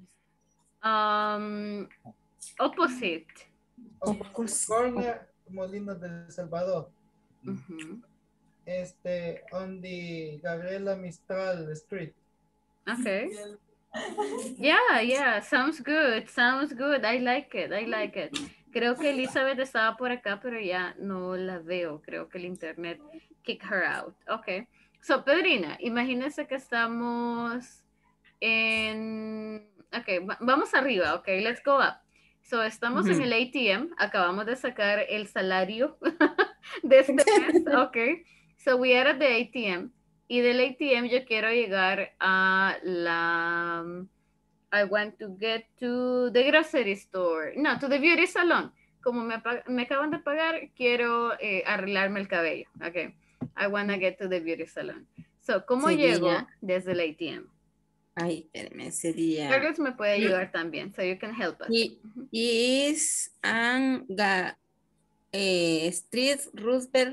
Um, opposite. Opposite corner, Molinos del Salvador. Uh-huh. Este, on the Gabriela Mistral Street. Okay. Yeah, yeah, sounds good, sounds good. I like it, I like it. Creo que Elizabeth estaba por acá, pero ya no la veo. Creo que el internet kick her out. Okay. So, Pedrina, imagínense que estamos en... Ok, va- vamos arriba, ok, let's go up. So, estamos en Ujú. el A T M, acabamos de sacar el salario de este mes, ok. So, we are at the A T M. Y del A T M yo quiero llegar a la... I want to get to the grocery store. No, to the beauty salon. Como me, pa- me acaban de pagar, quiero eh, arreglarme el cabello. Ok. I want to get to the beauty salon. So, ¿cómo Sería- llego desde el A T M? Ay, espérame, sería. Carlos me puede ayudar también, so you can help us. Y, is an ga, eh, Street Roosevelt.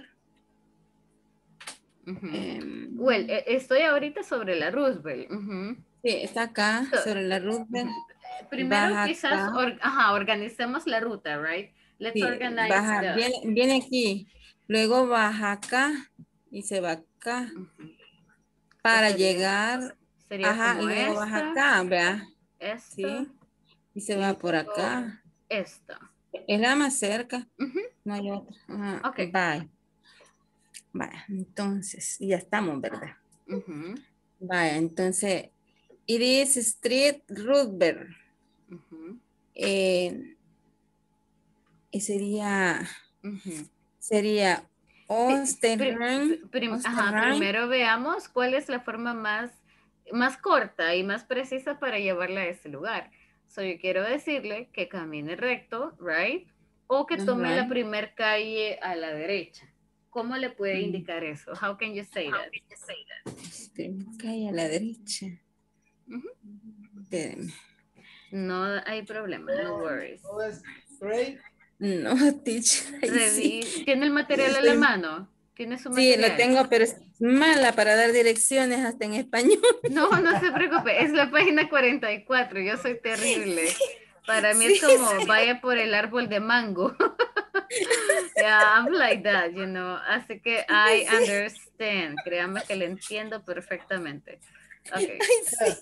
Ujú. em, Well, eh, estoy ahorita sobre la Roosevelt. Ujú. Sí, está acá, So, sobre la Roosevelt. Primero Baja quizás acá. or- ajá, organicemos la ruta, right? Let's Sí, organize baja, the... viene, viene aquí, luego baja acá y se va acá para Sería- llegar, sería ajá, como luego baja esta, acá, vea, Esta, sí, y se y va por luego acá. esta. Es la más cerca, Ujú. no hay otra. Ajá, Ok. bye. Vaya, entonces, ya estamos, ¿verdad? Ujú, Vaya, entonces, it is Street Roosevelt. ujú, Eh, y sería, ujú. sería Pri- Osterheim. prim- ajá, Osterheim. primero veamos cuál es la forma más, más corta y más precisa para llevarla a ese lugar. So, yo quiero decirle que camine recto, right? O que tome la Right. primer calle a la derecha. ¿Cómo le puede Mm. indicar eso? How can you say that? Primera calle a la derecha. Ujú. Espérenme. No hay problema, no worries. Go straight. No, teacher. ahí sí. Revi- ¿Tiene el material a la Estoy- mano? ¿Tiene su Sí, material? lo tengo, pero es mala para dar direcciones hasta en español. No, no se preocupe, es la página cuarenta y cuatro, yo soy terrible. Para mí es Sí, como vaya por el árbol de mango. Yeah, I'm like that, you know. Así que I Sí. understand. Créame que le entiendo perfectamente. Okay. Yes.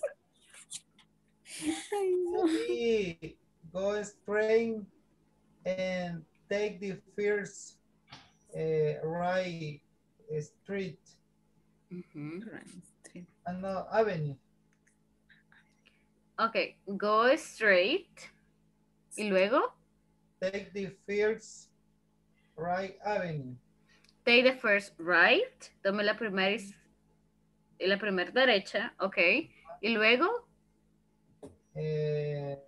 Ay, no. We go straight and take the first uh, right street Ujú. and no avenue. Okay, go straight. Y luego, Take the first right avenue. take the first right. Tome la primera is- la primera derecha, okay. Y luego, Uh,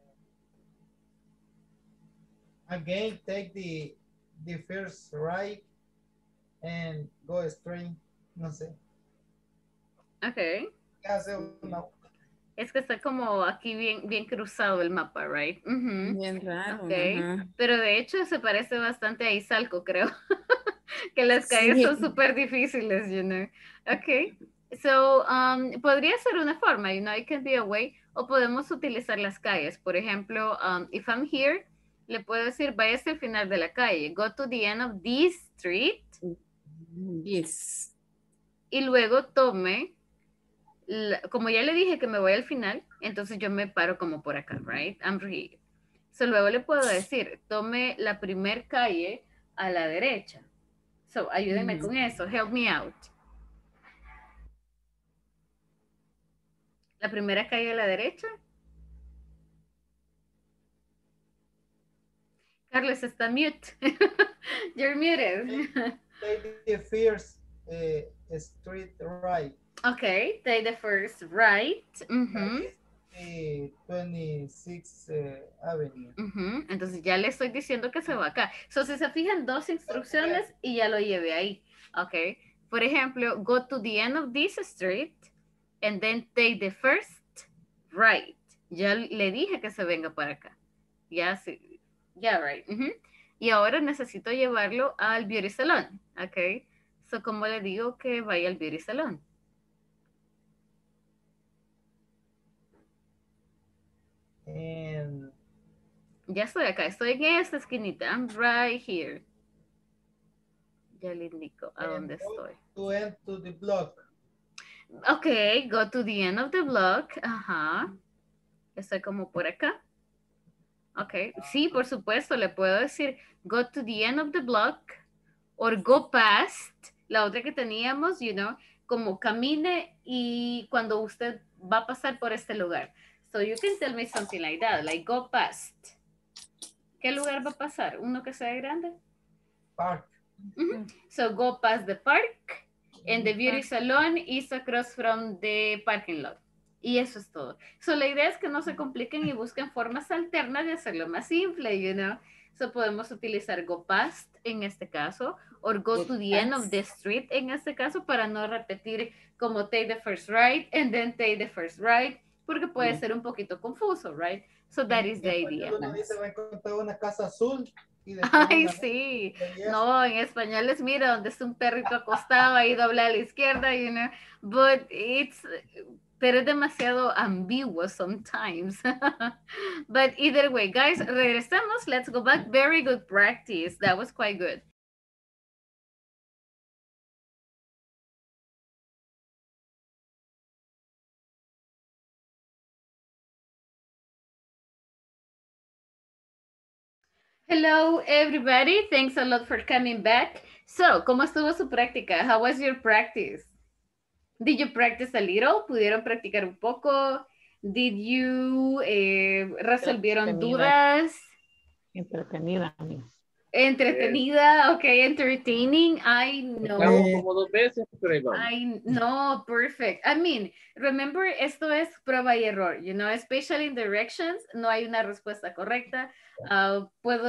again, take the the first right and go straight. No sé. okay. Hace una Es que está como aquí bien, bien cruzado el mapa, right? Ujú. Bien raro. Ok, ajá. pero de hecho se parece bastante a Izalco, creo. Que las calles Sí. son súper difíciles, you know. Ok, so, um, podría ser una forma, you know, it can be a way, o podemos utilizar las calles. Por ejemplo, um, if I'm here, le puedo decir, vaya hasta el final de la calle. Go to the end of this street. Yes. Y luego tome, la- como ya le dije que me voy al final, entonces yo me paro como por acá, right? I'm here. So, luego le puedo decir, tome la primer calle a la derecha. So, ayúdenme Ujú. con eso, help me out. La primera calle a la derecha. Carlos está mute. You're muted. take the first uh, street right. Okay, take the first right. Ujú, The twenty-sixth uh, Avenue. ujú. Entonces ya le estoy diciendo que se va acá. So, si se fijan, dos instrucciones y ya lo llevé ahí. Okay. Por ejemplo, go to the end of this street and then take the first right. Ya le dije que se venga para acá. Ya, sí. Ya, right. Ujú. y ahora necesito llevarlo al beauty salon, ¿ok? So, ¿cómo le digo que vaya al beauty salon? And Ya estoy acá, estoy en esta esquinita. I'm right here. Ya le indico a dónde estoy. to end to the block. Ok, go to the end of the block. Ajá. Estoy como por acá. Ok, sí, por supuesto, le puedo decir go to the end of the block or go past. La otra que teníamos, you know, como camine y cuando usted va a pasar por este lugar. So you can tell me something like that, like go past. ¿Qué lugar va a pasar? ¿Uno que sea grande? Park. Mm-hmm. So go past the park and the beauty salon is across from the parking lot. Y eso es todo. So la idea es que no se compliquen y busquen formas alternas de hacerlo más simple, you know. So podemos utilizar go past en este caso, or go to the end of the street en este caso, para no repetir como take the first right and then take the first right, porque puede ser un poquito confuso, right? So that is the idea. Uno dice, va a encontrar una casa azul. Y Ay, una... sí. No, en español es mira donde está un perrito acostado ahí dobla a la izquierda, you know. But it's, pero es demasiado ambiguo sometimes. But either way, guys, regresamos. Let's go back. Very good practice. That was quite good. Hello, everybody. Thanks a lot for coming back. So, ¿cómo estuvo su práctica? How was your practice? Did you practice a little? ¿Pudieron practicar un poco? Did you eh, resolvieron Entretenida. dudas? Entretenida. Entretenida, ok, entertaining. I know. Estamos como dos veces, pero ahí vamos. I know, perfect. I mean, remember, esto es prueba y error, you know, especially in directions, no hay una respuesta correcta. Uh, puedo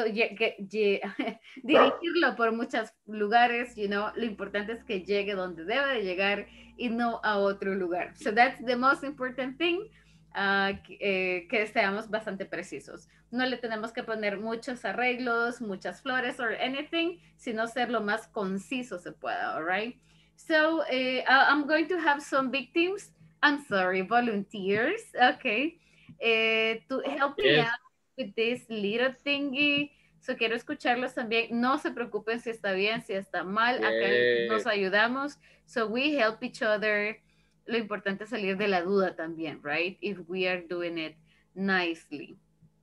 dirigirlo por muchos lugares, you know, lo importante es que llegue donde debe de llegar y no a otro lugar. So that's the most important thing, uh, que, eh, que seamos bastante precisos. No le tenemos que poner muchos arreglos, muchas flores or anything, sino ser lo más conciso se pueda, all right? So uh, I'm going to have some victims, I'm sorry, volunteers, okay, uh, to help me Yes. out with this little thingy. So quiero escucharlos también. No se preocupen si está bien, si está mal. Acá Yes. nos ayudamos. So we help each other. Lo importante es salir de la duda también, right? If we are doing it nicely.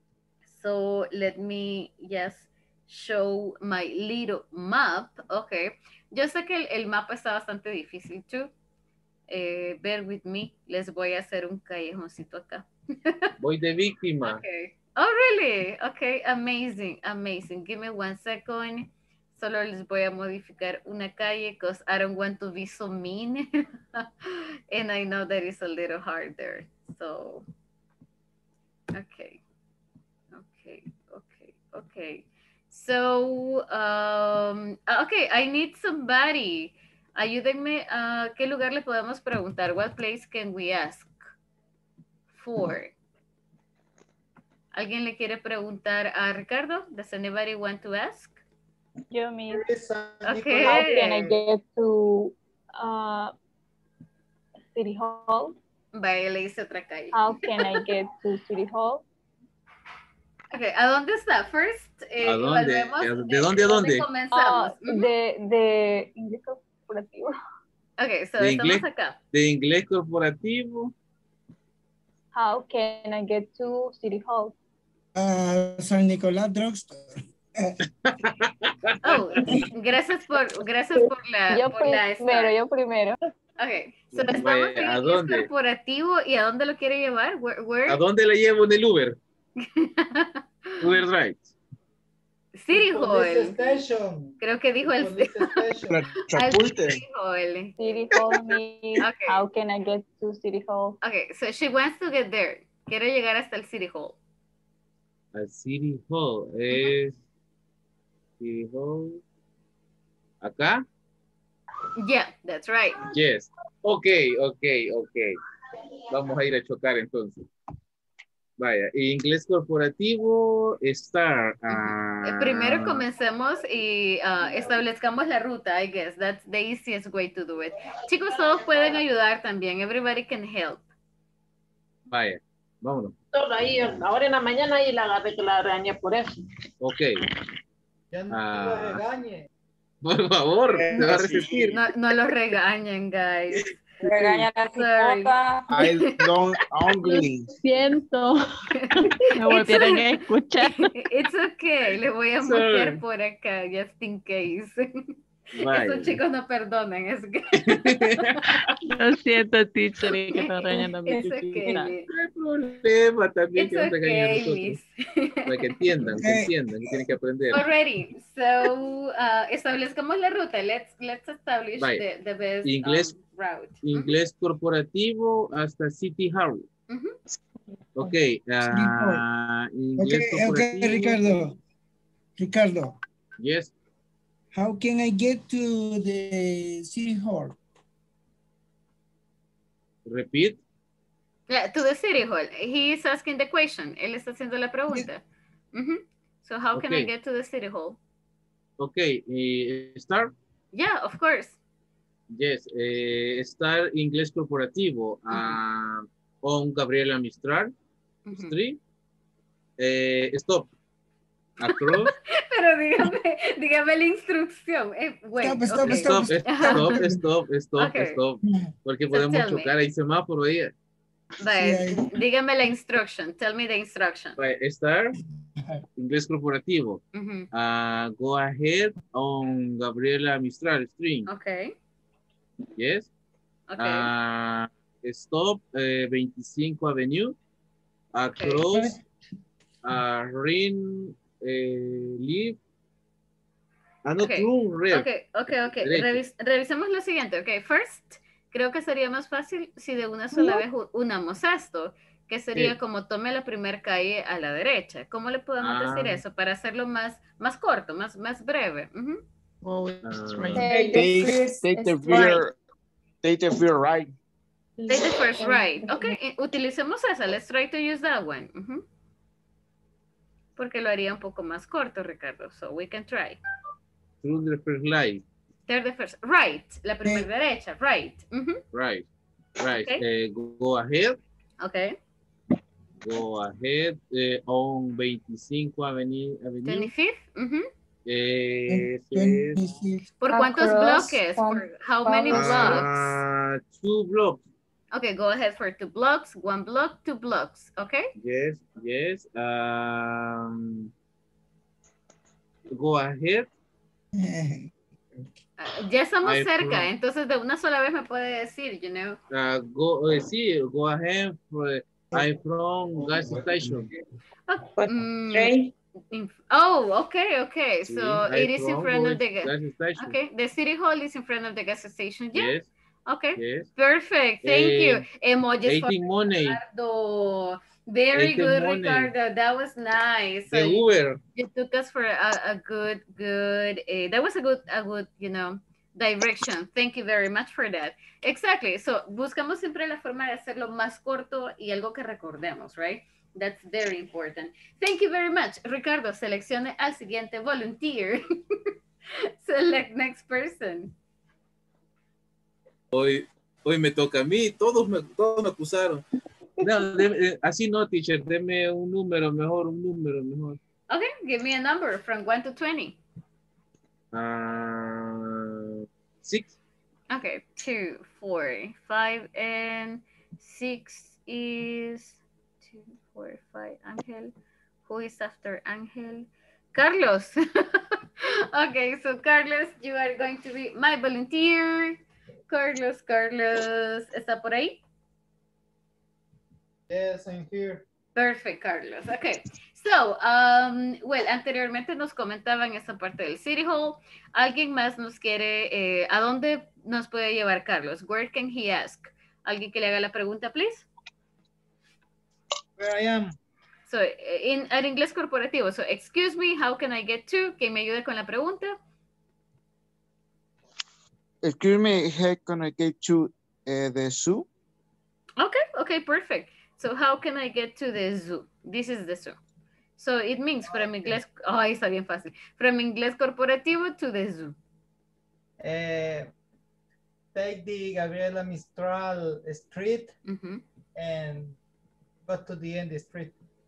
So let me just show my little map. Okay. Yo sé que el, el mapa está bastante difícil too. Eh, bear with me. Les voy a hacer un callejoncito acá. Voy de víctima. Okay. Oh, really? Okay, amazing, amazing. Give me one second. Solo les voy a modificar una calle because I don't want to be so mean. And I know that it's a little harder. So, okay. Okay, okay, okay. So, um, okay, I need somebody. Ayúdenme a qué lugar le podemos preguntar. What place can we ask for? ¿Alguien le quiere preguntar a Ricardo? Does anybody want to ask? Yo mismo. Okay. How can I get to uh, City Hall? Vaya, le hice otra calle. How can I get to City Hall? Okay, ¿a dónde está? First, eh, ¿A dónde? evaluemos, ¿De dónde a dónde? comenzamos? Uh, de, de inglés corporativo. Okay, so De estamos inglés, acá. de inglés corporativo. How can I get to City Hall? Uh, San Nicolás Drugstore. Oh, gracias por, gracias por la, Yo por la primero, yo primero. Okay, so estamos Vaya, en ¿a el dónde? corporativo y ¿a dónde lo quiere llevar? Where, where? ¿A dónde le llevo en el Uber? Uber Drive. City Police Hall. Station. Creo que dijo el Police Station. al Chapulte. City Hall. City Hall means Okay. how can I get to City Hall? Okay, so she wants to get there. Quiere llegar hasta el City Hall. Al City Hall. Es City Hall. ¿Acá? Yeah, that's right. Yes. Ok, ok, ok. Vamos a ir a chocar entonces. Vaya, inglés corporativo, estar. Eh, Primero ah, comencemos y ah, establezcamos la ruta, I guess. That's the easiest way to do it. Chicos, todos pueden ayudar también. Everybody can help. vaya, vámonos. Solo ahí, ahora en la mañana y la agarré que la regañé por eso. Ok. Ya no Ah. lo regañe. Por favor, te va a resistir. No, no los regañen, guys. Regaña la Sorry. cipota. I don't hungry. Siento. Me volvieron a escuchar. It's okay. Le voy a Sorry. mutear por acá, just in case. Vaya. Estos chicos no perdonan. Es que... Lo siento, teacher, y que te regañan a mi It's chiquita. okay. No hay problema también It's que nos regañen a okay, nosotros. Miss. Para que entiendan, que entiendan, que tienen que aprender. Alrighty, so uh, establezcamos la ruta. Let's let's establish Vaya. the, the best Inglés- um, route. Inglés corporativo hasta City Hall. Ujú. Ok. ah, inglés Okay, okay, corporativo. Ricardo. Ricardo, Yes. how can I get to the city hall? Repeat. Yeah, to the city hall. He is asking the question. Él está haciendo la pregunta. Ujú. So how can I Okay. get to the city hall? Ok. eh, start. Yeah, of course. Yes. Eh, estar inglés corporativo. ah, on Gabriela Mistral Ujú. Street. Eh, stop. Across. Pero dígame, dígame la instrucción. Eh, wait, Stop, stop, okay. Stop, Ajá. stop, stop, stop, Okay. stop. Porque So podemos tell me. chocar ahí semáforo ahí. Vale, Sí, ahí. dígame la instruction. Tell me the instruction. Right, Estar inglés corporativo. Ujú. Ah, go ahead on Gabriela Mistral Street. Okay, Yes. okay. Ah, stop eh, veinticinco Avenue. Across uh, Ring eh, Leave. Ah, no, Okay. True Red. Okay, okay, okay. Derecho. Revis- revisemos lo siguiente. Okay, first, creo que sería más fácil si de una sola vez u- unamos esto, que sería Sí. como tome la primera calle a la derecha. ¿Cómo le podemos Ah. decir eso para hacerlo más, más corto, más, más breve? Ujú. Oh, it's Ah. right. Take the Take, first take the street. fear, take the fear right. Take the first right. Okay, eh, utilicemos esa. Let's try to use that one. Ujú. Porque lo haría un poco más corto, Ricardo. So we can try. Through the first light. Take the first right. La primera derecha. Right. Ujú. Right. Right. Okay. Eh, go, go ahead. Okay. Go ahead eh, on veinticinco Avenue. Avenue. twenty-fifth. Ujú. Eh, es, twenty-six. ¿Por cuántos Across bloques? from For how many Pablo blocks? ah, two blocks. Okay, go ahead for two blocks. One block, two blocks. Okay. Yes, yes. Um, go ahead. Ah, ya estamos I cerca, from- entonces de una sola vez me puede decir, you know. Uh, go, eh, sí, go ahead. For, I from gas station. Mm, in- oh, okay, okay. Sí, So I it is in from front gas of the gas. station. Okay, the city hall is in front of the gas station. Yeah. Yes, Okay. yes. Perfect. Thank you. Eh, Emojis for Eighteen money. Ricardo. Very Eighteen good, money. Ricardo. That was nice. So The you- Uber. You took us for a, a good, good, uh, that was a good, a good, you know, direction. Thank you very much for that. Exactly. So, buscamos siempre la forma de hacerlo más corto y algo que recordemos, right? That's very important. Thank you very much. Ricardo, seleccione al siguiente volunteer. Select next person. Hoy, hoy me toca a mí. Todos me, todos me acusaron. No, deme- eh, así no, teacher. Deme un número mejor, un número mejor. Okay, give me a number from one to twenty. Ah, six. Okay, two, four, five, and six is two, four, five. Angel. Who is after Angel? Carlos. Okay, so Carlos, you are going to be my volunteer. Carlos, Carlos, ¿está por ahí? Yes, I'm here. Perfect, Carlos. Okay. So, um, well, anteriormente nos comentaban esa parte del City Hall. ¿Alguien más nos quiere, eh, a dónde nos puede llevar Carlos? Where can he ask? ¿Alguien que le haga la pregunta, please? Where I am. So, in, en inglés corporativo. So, excuse me, how can I get to? Que me ayude con la pregunta. Excuse me, how can I get to uh, the zoo? Okay, okay, perfect. So how can I get to the zoo? This is the zoo. So it means from inglés, ay, está bien fácil. From inglés corporativo to the zoo. Eh, take the Gabriela Mistral Street mm-hmm. and go to the end of the street.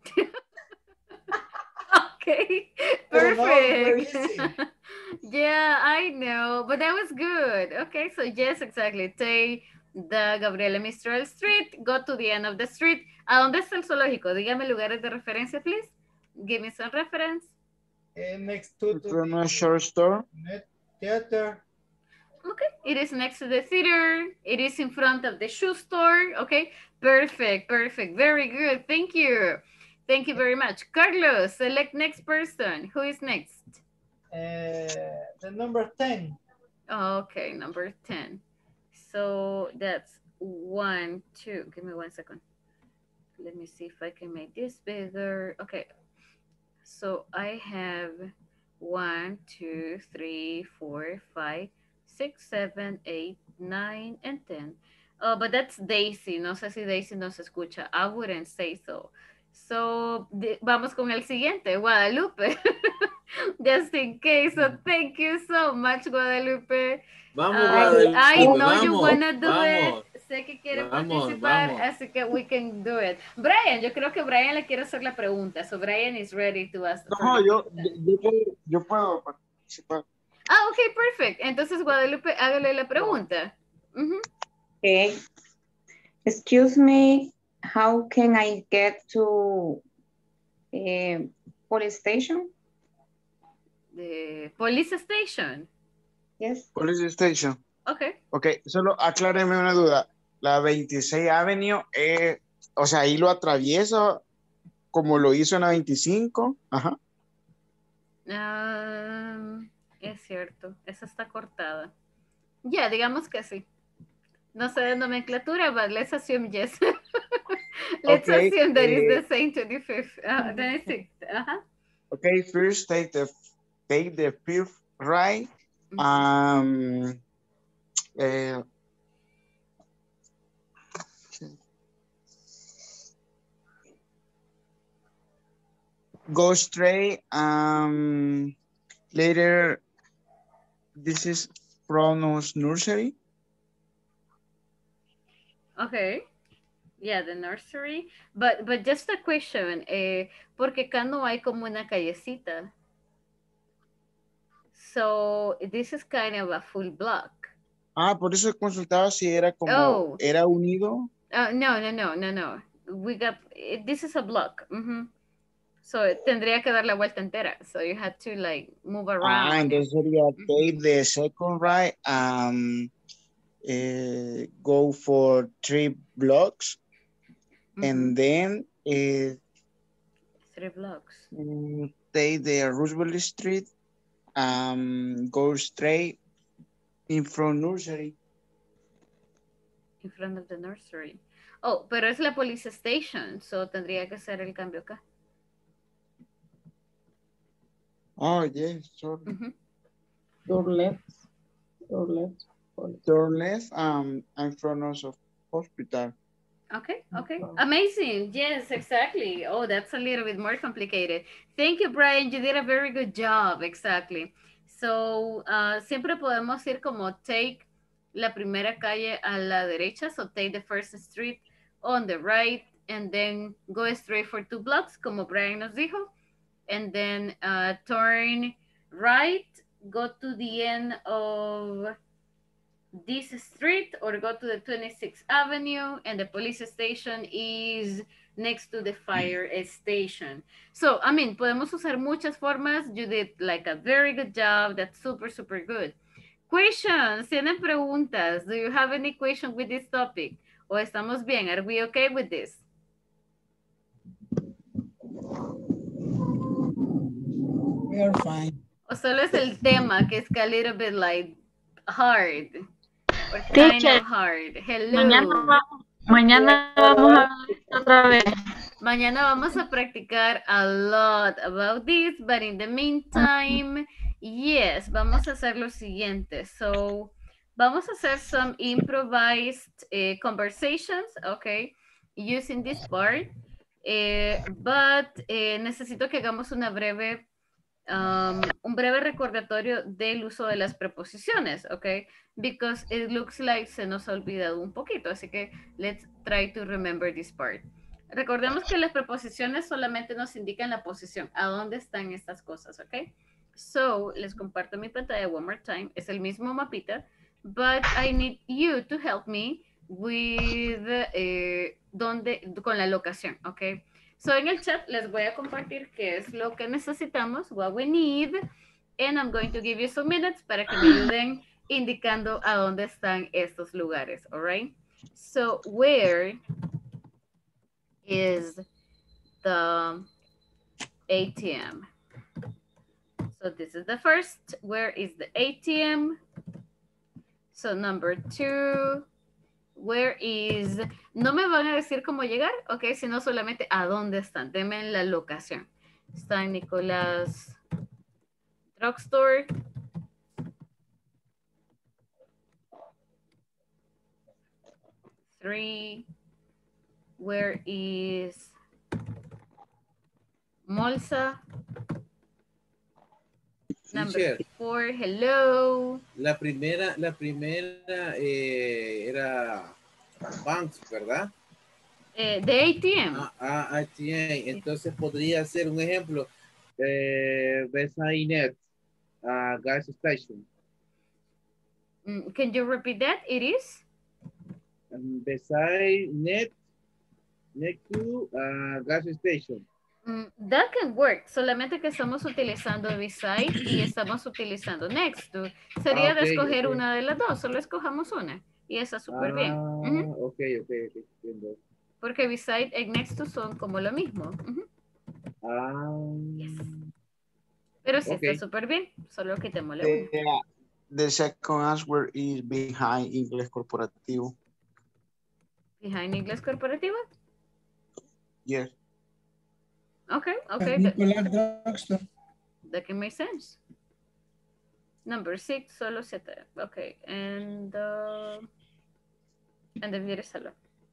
Okay, perfect. Yeah, I know, but that was good. Okay, so yes, exactly. Take the Gabriela Mistral Street, go to the end of the street. ¿A dónde está el zoológico? Dígame lugares de referencia, please. Give me some reference. Uh, next to, to the short store. Theater. Okay, it is next to the theater. It is in front of the shoe store. Okay, perfect, perfect. Very good. Thank you. Thank you very much. Carlos, select next person. Who is next? Uh, the number ten. Okay, number ten. So that's one, two. Give me one second. Let me see if I can make this bigger. Okay. So I have one, two, three, four, five, six, seven, eight, nine, and ten. Oh, but that's Daisy. No sé si Daisy nos escucha. I wouldn't say so. So, vamos con el siguiente, Guadalupe. Just in case. So, thank you so much, Guadalupe. Vamos, uh, Guadalupe. I know Vamos, you wanna do vamos. it. Sé que quiere Vamos, participar, vamos. así que we can do it. Brian, yo creo que Brian le quiere hacer la pregunta. So, Brian is ready to ask. No, yo, yo, puedo, yo puedo participar. Ah, ok, perfect. Entonces, Guadalupe, hágale la pregunta. Uh-huh. Okay. Excuse me, how can I get to uh, police station? The police station. Yes. Police station. Okay. Ok, solo acláreme una duda. La veintiséis Avenue, eh, o sea, ahí lo atravieso como lo hizo en la veinticinco. Ajá. Um, es cierto, esa está cortada. Ya, yeah, digamos que sí. No sé de nomenclatura, but let's assume yes. Let's okay, assume that eh, is the same twenty-fifth, uh, twenty-sixth. Uh-huh. Okay, first take the take the fifth right. Um, uh, go straight. Um, later, this is Pronos Nursery. Okay. Yeah, the nursery. But but just a question, eh, porque acá no hay como una callecita. So this is kind of a full block. Ah, por eso consultaba si era como, oh. era unido. Uh, no, no, no, no, no. We got, this is a block. Mm-hmm. So tendría que dar la vuelta entera. So you had to like move around. Ah, entonces sería take the second right, um, uh, go for three blocks, mm-hmm. and then uh, three blocks. Take the Roosevelt Street, um, go straight in front nursery. In front of the nursery. Oh, pero es la police station, so tendría que ser el cambio acá. Oh, yes, sorry. Mm-hmm. Door left. Door left. Door left, um, in front of hospital. Okay, okay. Amazing. Yes, exactly. Oh, that's a little bit more complicated. Thank you, Brian. You did a very good job. Exactly. So, uh, siempre podemos ir como take la primera calle a la derecha. So, take the first street on the right and then go straight for two blocks, como Brian nos dijo. And then uh, turn right, go to the end of this street or go to the twenty-sixth Avenue, and the police station is next to the fire station. So, I mean, podemos usar muchas formas. You did like a very good job. That's super, super good. Questions, ¿tienen preguntas? Do you have any question with this topic? ¿O estamos bien? Are we okay with this? We are fine. O solo es el tema que es que a little bit like hard. Or Teacher, kind of hard. Hello. Mañana vamos, mañana vamos a ver esto otra vez. Mañana vamos a practicar a lot about this, but in the meantime, yes, vamos a hacer lo siguiente. So, vamos a hacer some improvised uh, conversations, okay? using this part, eh, but eh, necesito que hagamos una breve, um, un breve recordatorio del uso de las preposiciones, ¿ok? Because it looks like se nos ha olvidado un poquito, así que let's try to remember this part. Recordemos que las preposiciones solamente nos indican la posición, a dónde están estas cosas, ¿ok? So, les comparto mi pantalla one more time. Es el mismo mapita, but I need you to help me with eh, donde, con la locación, ¿ok? So, en el chat les voy a compartir qué es lo que necesitamos, what we need, and I'm going to give you some minutes para que me ayuden indicando a dónde están estos lugares, all right? So, where is the A T M? So this is the first. Where is the A T M? So number two, where is... No me van a decir cómo llegar, ok, sino solamente a dónde están. Denme la locación. Está en Nicolás Drugstore. Three, where is Molsa? Number Teacher, four, hello. la primera, la primera eh, era Banks, ¿verdad? Eh, de A T M. Ah, ah, A T M. Entonces podría ser un ejemplo. Eh, Besainet, uh, gas station. Mm, can you repeat that? It is? Um, Besainet, next to uh, gas station. Mm, that can work, solamente que estamos utilizando beside y estamos utilizando next to. Sería Ah, de okay, escoger okay. una de las dos, solo escogemos una. Y esa súper Ah, bien. Ujú. ok, ok, ok, entiendo. Porque beside y next to son como lo mismo. Ujú. Ah, Yes. Pero sí okay. está súper bien, solo quitémosle The, una. the second answer is behind English corporativo. Behind English corporativo? Yes. Okay, okay. That, Nicolás Drugstore. that can make sense. Number six, solo siete. Okay, and, uh, and the beauty salon.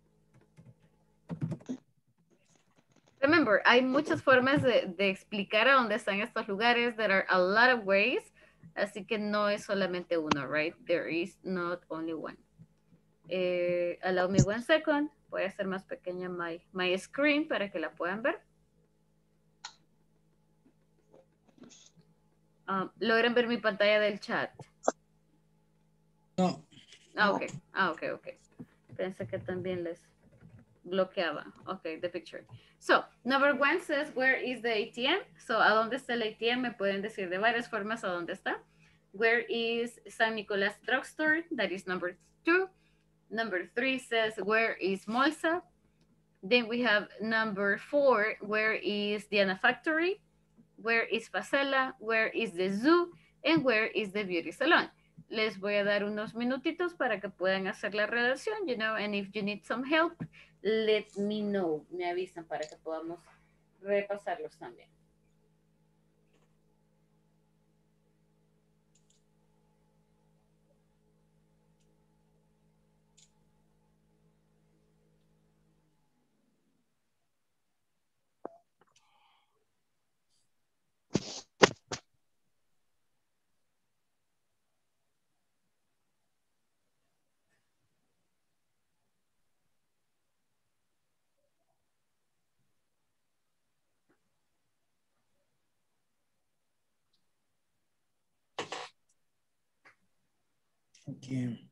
Remember, hay muchas formas de, de explicar a dónde están estos lugares. There are a lot of ways. Así que no es solamente uno, right? There is not only one. Eh, allow me one second. Voy a hacer más pequeña my, my screen para que la puedan ver. Um, ¿Logran ver mi pantalla del chat? No. Ah, ok. Ah, ok, ok. Pensé que también les bloqueaba. Ok, the picture. So, number one says, where is the A T M? So, ¿a dónde está el A T M? Me pueden decir de varias formas a dónde está. Where is San Nicolás Drugstore? That is number two. Number three says, where is Molsa? Then we have number four, where is Diana Factory? Where is Facela? Where is the zoo? And where is the beauty salon? Les voy a dar unos minutitos para que puedan hacer la redacción, you know, and if you need some help, let me know. Me avisan para que podamos repasarlos también. Okay.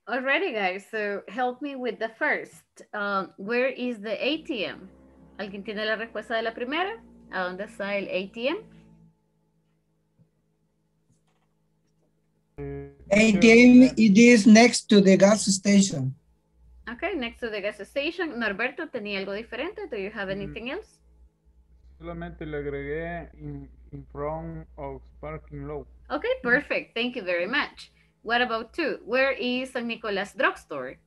Alrighty, guys. So help me with the first. Um, where is the A T M? ¿Alguien tiene la respuesta de la primera? ¿A dónde está el A T M? A T M, it is next to the gas station. Okay, next to the gas station. Norberto, ¿tenía algo diferente? Do you have anything else? Solamente le agregué in, in front of parking lot. Okay, perfect. Thank you very much. What about two? Where is San Nicolas Drugstore?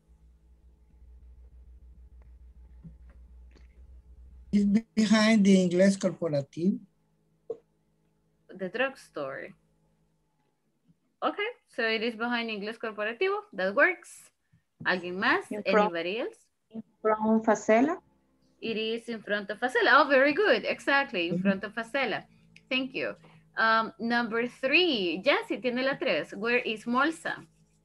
It's behind the Inglés Corporativo. The drugstore. Okay, so it is behind Inglés Corporativo. That works. ¿Alguien más? In front- Anybody else? From Facela. It is in front of Facela. Oh, very good. Exactly, in front of Facela. Thank you. Um, number three. Jancy tiene la tres. Where is Molsa?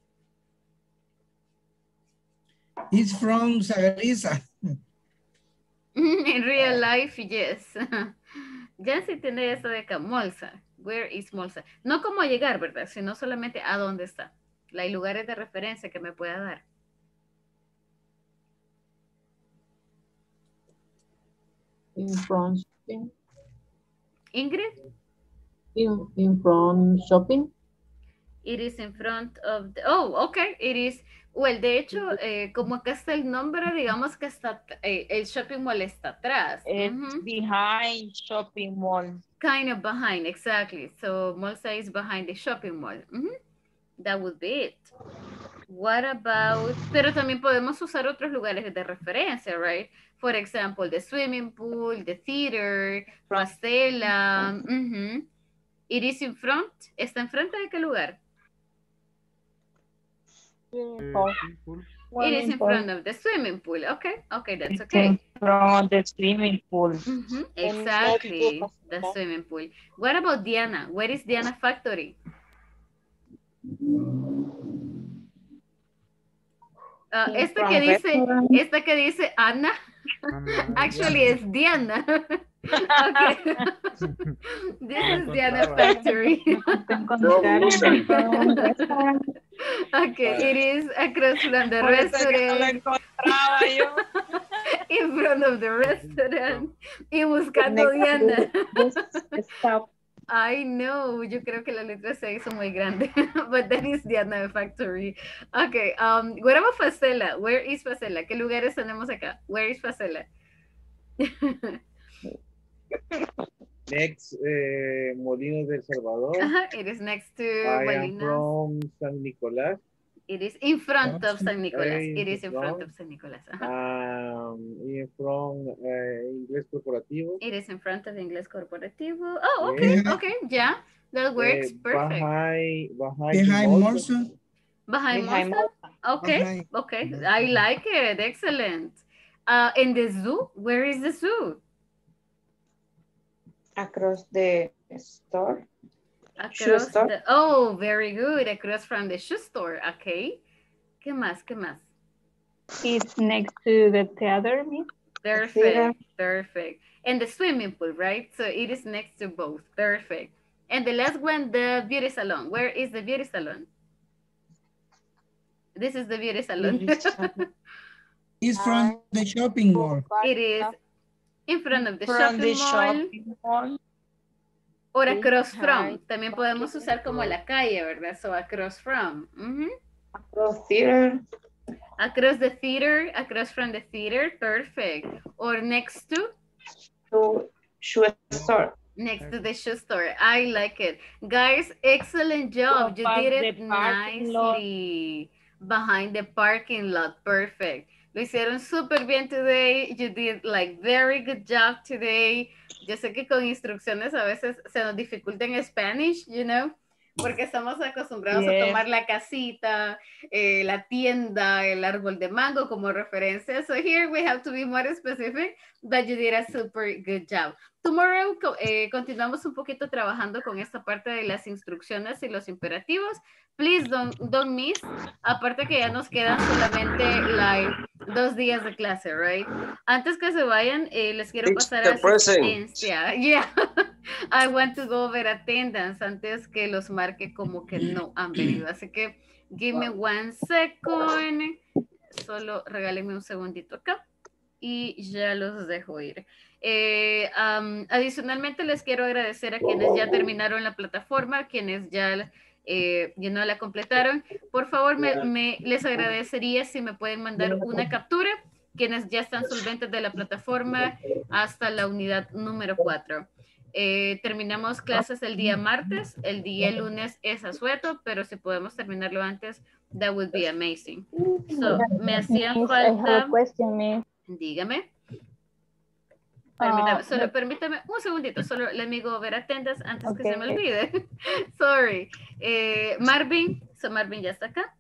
It's from Sagarisa. In real life, yes. Jancy tiene eso de acá. Molsa. Where is Molsa? No cómo llegar, ¿verdad? Sino solamente a dónde está. Hay lugares de referencia que me pueda dar. In front shopping. Ingrid? In, in front shopping. It is in front of the... Oh, okay. It is... Well, de hecho, eh, como acá está el nombre, digamos que está... Eh, el shopping mall está atrás. It's Mhm. behind shopping mall. Kind of behind, exactly. So, Molsa is behind the shopping mall. Mhm. That would be it. What about... Pero también podemos usar otros lugares de referencia, right? For example, the swimming pool, the theater, Facela. Mhm. It is in front. ¿Está enfrente de qué lugar? It is in front of the swimming pool. Okay, okay, that's okay. From the swimming pool. Mhm, exactly, the swimming pool. What about Diana? Where is Diana Factory? Uh, esta que dice, esta que dice Ana, actually is Diana. Okay. This is Diana Factory. Okay, it is across from the Por eso es que no lo restaurant. encontraba yo. In front of the restaurant. Y buscando Diana. Stop. I know, yo creo que la letra se hizo muy grande, but that is Diana Factory. Okay, um, what about Facela? Where is Facela? ¿Qué lugares tenemos acá? Where is Facela? Next, eh, Molinos del Salvador. Ajá, it is next to I am Molinos. from San Nicolás. It is in front of San Nicolas. Okay, It is in front front. of San Nicolas. Ajá. Um, in from uh, Inglés Corporativo. It is in front of Inglés Corporativo. Oh, okay, Yeah. okay, yeah, that works Eh, perfect. Behind, behind, Behind Molson. Molson. Behind Behind Molsa? Okay, Behind. okay, I like it, excellent. Uh, in the zoo, where is the zoo? Across the store. Shoe Across store. the, oh, very good, across from the shoe store, okay. ¿Qué más, qué más? It's next to the theater, Miss. Perfect, perfect. And the swimming pool, right? So it is next to both, perfect. And the last one, the beauty salon. Where is the beauty salon? This is the beauty salon. It's from the shopping mall. It is in front of the From shopping the mall. shopping mall. Or across from. Behind. También podemos usar como la calle, ¿verdad? So across from. Mhm. Across theater. Across the theater, across from the theater, perfect. Or next to, To shoe store. next to the shoe store. I like it. Guys, excellent job. You Above did the it parking lot. nicely. Behind the parking lot, perfect. Lo hicieron súper bien today. You did like very good job today. Yo sé que con instrucciones a veces se nos dificulta en Spanish, you know, porque estamos acostumbrados Yes. a tomar la casita, eh, la tienda, el árbol de mango como referencia. So here we have to be more specific, but you did a super good job. Tomorrow co- eh, continuamos un poquito trabajando con esta parte de las instrucciones y los imperativos. Please don't, don't miss. Aparte que ya nos quedan solamente like dos días de clase, right? Antes que se vayan, eh, les quiero Teach pasar the a present. asistencia. Yeah. I want to go over attendance antes que los marque como que no han venido. Así que give me one second. Solo regálenme un segundito acá y ya los dejo ir. Eh, um, adicionalmente les quiero agradecer a quienes ya terminaron la plataforma, quienes ya eh, you know, la completaron. Por favor, me, me, les agradecería si me pueden mandar una captura, quienes ya están solventes de la plataforma hasta la unidad número cuatro. Eh, terminamos clases el día martes, el día lunes es asueto, pero si podemos terminarlo antes, that would be amazing. So, me hacían falta... Dígame. Permítame, Uh, solo me- permítame un segundito, solo let me go over attendance antes que Okay. se me olvide. Sorry. Eh, Marvin, so Marvin ya está acá.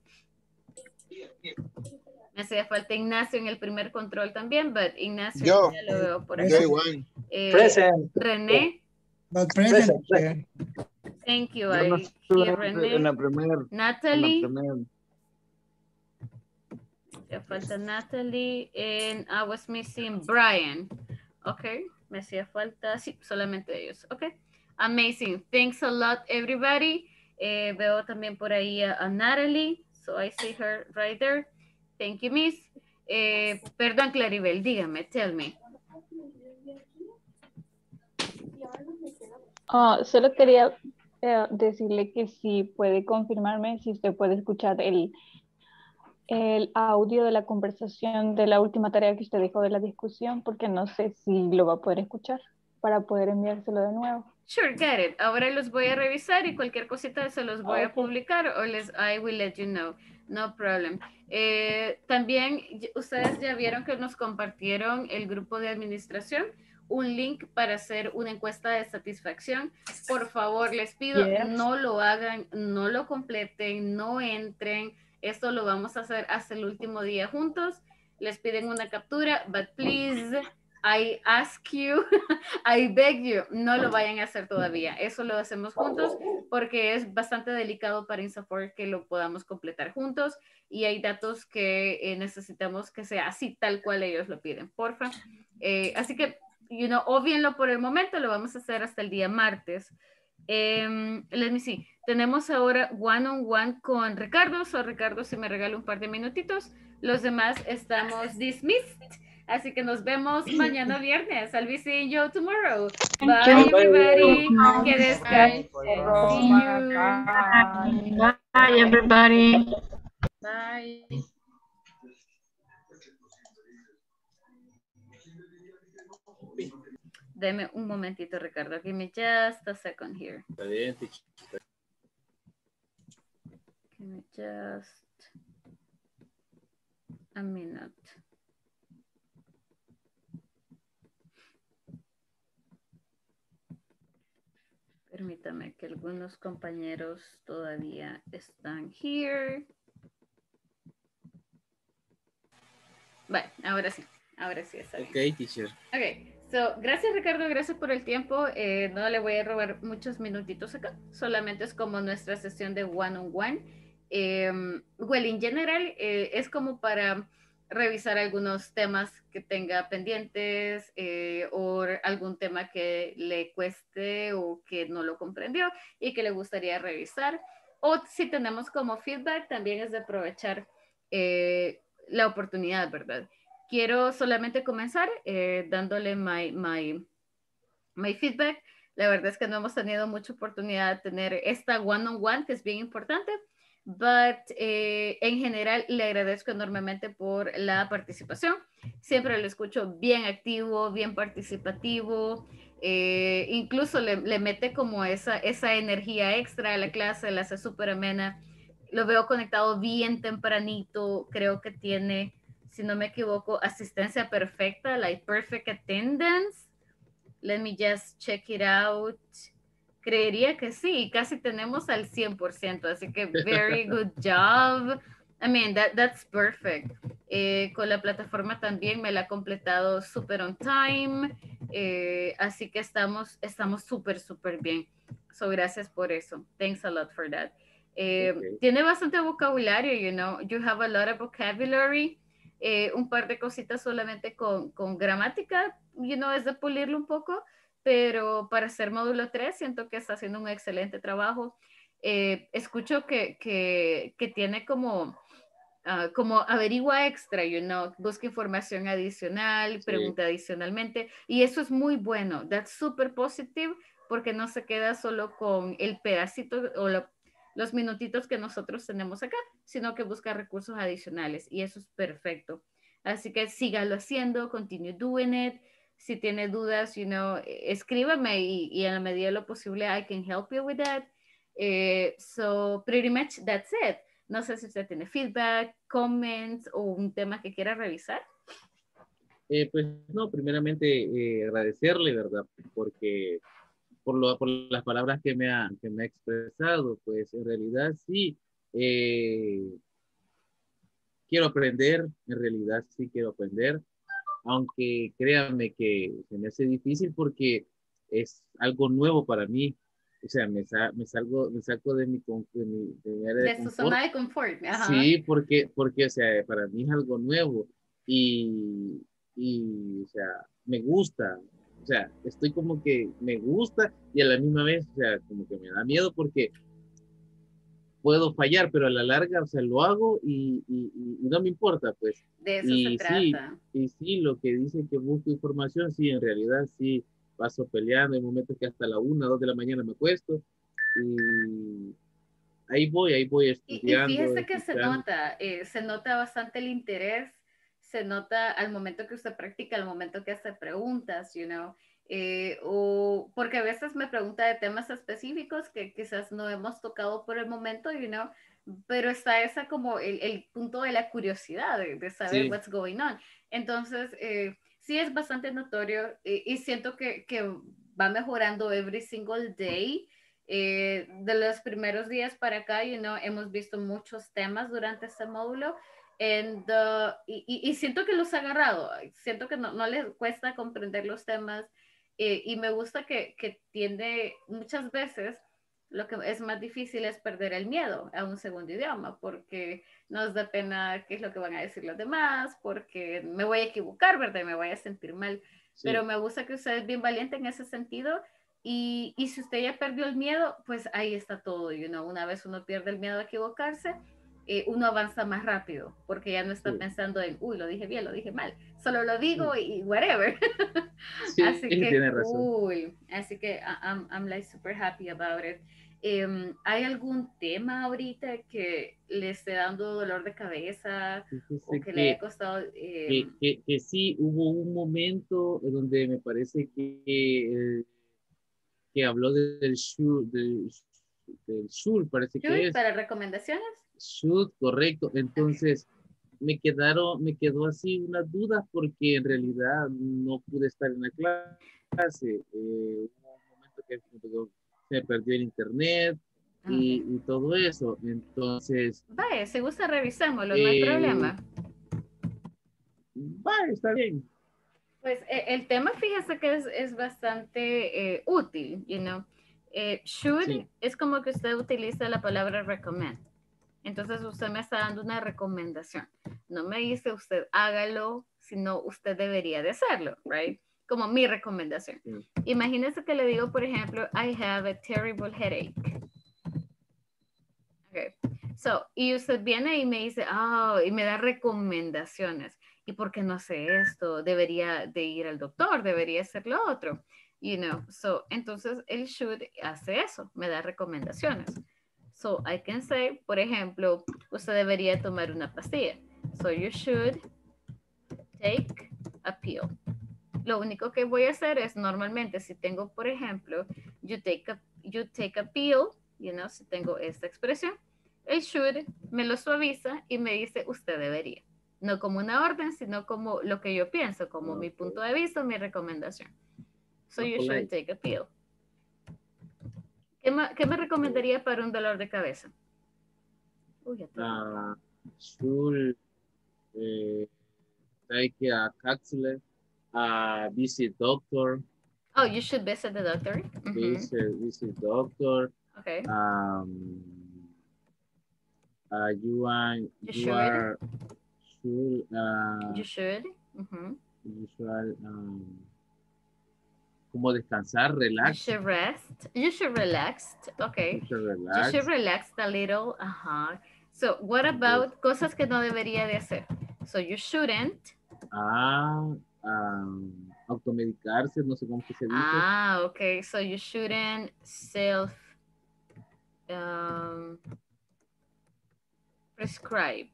Me hacía falta Ignacio en el primer control también, but Ignacio Yo. ya lo veo por acá. Yo igual. Eh, Present. René, But present. Present. thank you. Yo no I estuve hear René. en la primera. Natalie. En la primera. Ya falta Natalie and I was missing Brian. Ok, me hacía falta, sí, solamente ellos. Ok, amazing. Thanks a lot, everybody. Eh, veo también por ahí a, a Natalie. So I see her right there. Thank you, Miss. Eh, perdón, Claribel, dígame, tell me. Ah, solo quería eh, decirle que si puede confirmarme si usted puede escuchar el, el audio de la conversación de la última tarea que usted dejó de la discusión, porque no sé si lo va a poder escuchar para poder enviárselo de nuevo. Sure, get it. Ahora los voy a revisar y cualquier cosita se los voy a publicar o les, I will let you know. No problem. Eh, también y- ustedes ya vieron que nos compartieron el grupo de administración un link para hacer una encuesta de satisfacción. Por favor, les pido, Yes. no lo hagan, no lo completen, no entren. Esto lo vamos a hacer hasta el último día juntos. Les piden una captura, but please, I ask you, I beg you, no lo vayan a hacer todavía. Eso lo hacemos juntos porque es bastante delicado para INSAFORP que lo podamos completar juntos y hay datos que eh, necesitamos que sea así tal cual ellos lo piden, porfa. Eh, así que, you know, obvienlo por el momento, lo vamos a hacer hasta el día martes. Um, let me see. Tenemos ahora one on one con Ricardo. So Ricardo, si me regala un par de minutitos. Los demás estamos dismissed. Así que nos vemos mañana viernes. I'll be seeing you tomorrow. Bye, you. everybody. Bye. Que descansen. See you. Bye, everybody. Bye. Deme un momentito, Ricardo. Give me just a second here. Está bien, teacher. Give me just a minute. Permítame que algunos compañeros todavía están here. Vale, ahora sí. Ahora sí está bien. Ok, teacher. Ok, so, gracias Ricardo, gracias por el tiempo. Eh, no le voy a robar muchos minutitos acá, solamente es como nuestra sesión de one on one. Eh, well, en general eh, es como para revisar algunos temas que tenga pendientes eh, o algún tema que le cueste o que no lo comprendió y que le gustaría revisar. O si tenemos como feedback, también es de aprovechar eh, la oportunidad, ¿verdad? Quiero solamente comenzar eh, dándole my, my, my feedback. La verdad es que no hemos tenido mucha oportunidad de tener esta one-on-one, que es bien importante, but eh, en general le agradezco enormemente por la participación. Siempre lo escucho bien activo, bien participativo, eh, incluso le, le mete como esa, esa energía extra a la clase, la hace súper amena. Lo veo conectado bien tempranito, creo que tiene, si no me equivoco, asistencia perfecta, like perfect attendance. Let me just check it out. Creería que sí, casi tenemos al cien por ciento, así que very good job. I mean, that, that's perfect. Eh, con la plataforma también me la ha completado super on time, eh, así que estamos estamos súper, súper bien. So, gracias por eso. Thanks a lot for that. Eh, okay. Tiene bastante vocabulario, you know, you have a lot of vocabulary. Eh, un par de cositas solamente con, con gramática, you know, es de pulirlo un poco, pero para hacer módulo tres siento que está haciendo un excelente trabajo. Eh, escucho que, que, que tiene como, uh, como averigua extra, you know, busca información adicional, Sí. pregunta adicionalmente, y eso es muy bueno. That's super positive, porque no se queda solo con el pedacito o lo, los minutitos que nosotros tenemos acá, sino que busca recursos adicionales, y eso es perfecto. Así que sígalo haciendo, continue doing it. Si tiene dudas, you know, escríbame y, y en la medida de lo posible I can help you with that. Eh, so pretty much that's it. No sé si usted tiene feedback, comments o un tema que quiera revisar. Eh, pues no, primeramente eh, agradecerle, ¿verdad? Porque por, lo, por las palabras que me, ha, que me ha expresado, pues en realidad sí, eh, quiero aprender, en realidad sí quiero aprender, aunque créanme que se me hace difícil porque es algo nuevo para mí. O sea, me, sa me, salgo, me saco de mi, de mi, de mi área de, de confort. su zona de confort. Ajá. Sí, porque, porque, o sea, para mí es algo nuevo y, y, o sea, me gusta. O sea, estoy como que me gusta y a la misma vez, o sea, como que me da miedo porque puedo fallar, pero a la larga, o sea, lo hago y, y, y no me importa, pues. De eso y se sí, trata. y sí, lo que dice que busco información, sí, en realidad sí, paso peleando, hay momentos que hasta la una, dos de la mañana me acuesto y ahí voy, ahí voy Y, y estudiando, fíjese que se escuchando. nota, eh, se nota bastante el interés, se nota al momento que usted practica, al momento que hace preguntas, you know, eh, o porque a veces me pregunta de temas específicos que quizás no hemos tocado por el momento, you know, pero está esa como el, el punto de la curiosidad, de, de saber Sí. what's going on. Entonces, eh, sí es bastante notorio eh, y siento que, que va mejorando every single day. Eh, de los primeros días para acá, you know, hemos visto muchos temas durante este módulo and, uh, y, y, y siento que los ha agarrado, siento que no, no les cuesta comprender los temas eh, y me gusta que, que tiende muchas veces lo que es más difícil es perder el miedo a un segundo idioma porque nos da pena qué es lo que van a decir los demás, porque me voy a equivocar, ¿verdad? Me voy a sentir mal, sí. Pero me gusta que usted es bien valiente en ese sentido. Y, y si usted ya perdió el miedo, pues ahí está todo, you know? Una vez uno pierde el miedo a equivocarse, eh, uno avanza más rápido, porque ya no está sí. pensando en, uy, lo dije bien, lo dije mal, solo lo digo sí. y whatever. Sí, así que tiene razón. Cool. Así que I'm, I'm like super happy about it. Um, ¿Hay algún tema ahorita que le esté dando dolor de cabeza Fíjese o que, que le haya costado? Eh... Que, que, que sí, hubo un momento donde me parece que... Eh, que habló del should, del, del should parece should, que es. ¿Para recomendaciones? Should, correcto. Entonces, okay. me quedaron, me quedó así unas dudas porque en realidad no pude estar en la clase. Eh, hubo un momento que se me perdió el internet y, okay. y todo eso. Entonces. Vaya, si gusta revisémoslo, eh, no hay problema. Vaya, está bien. Pues eh, el tema, fíjese que es, es bastante eh, útil, you know. Eh, should sí. es como que usted utiliza la palabra recommend. Entonces usted me está dando una recomendación. No me dice usted hágalo, sino usted debería de hacerlo, right? Como mi recomendación. Sí. Imagínese que le digo, por ejemplo, I have a terrible headache. Okay. So, y usted viene y me dice, oh, y me da recomendaciones. ¿Y por qué no sé esto? Debería de ir al doctor, debería hacer lo otro. You know, so, entonces el should hace eso, me da recomendaciones. So, I can say, por ejemplo, usted debería tomar una pastilla. So, you should take a pill. Lo único que voy a hacer es, normalmente, si tengo, por ejemplo, you take a, you take a pill, you know, si tengo esta expresión, el should me lo suaviza y me dice, usted debería. No como una orden, sino como lo que yo pienso, como okay. mi punto de vista, mi recomendación. So no, you should take a pill. ¿Qué, ma ¿Qué me recomendaría para un dolor de cabeza? Uy, uh, should uh, take a capsule, uh, visit doctor. Oh, you should visit the doctor. Mm-hmm. Visit, visit doctor. Okay. Um, uh, you are, you, you should. are should, uh, you should. Mm-hmm. You should, um, como descansar, You relax. should rest. You should relax. Okay. You should You relax. should relax a little. Ajá. So, what about cosas que no debería de hacer? So, you shouldn't. Ah, um, automedicarse, no sé cómo que se dice. Ah, okay. So, you shouldn't self um, prescribe.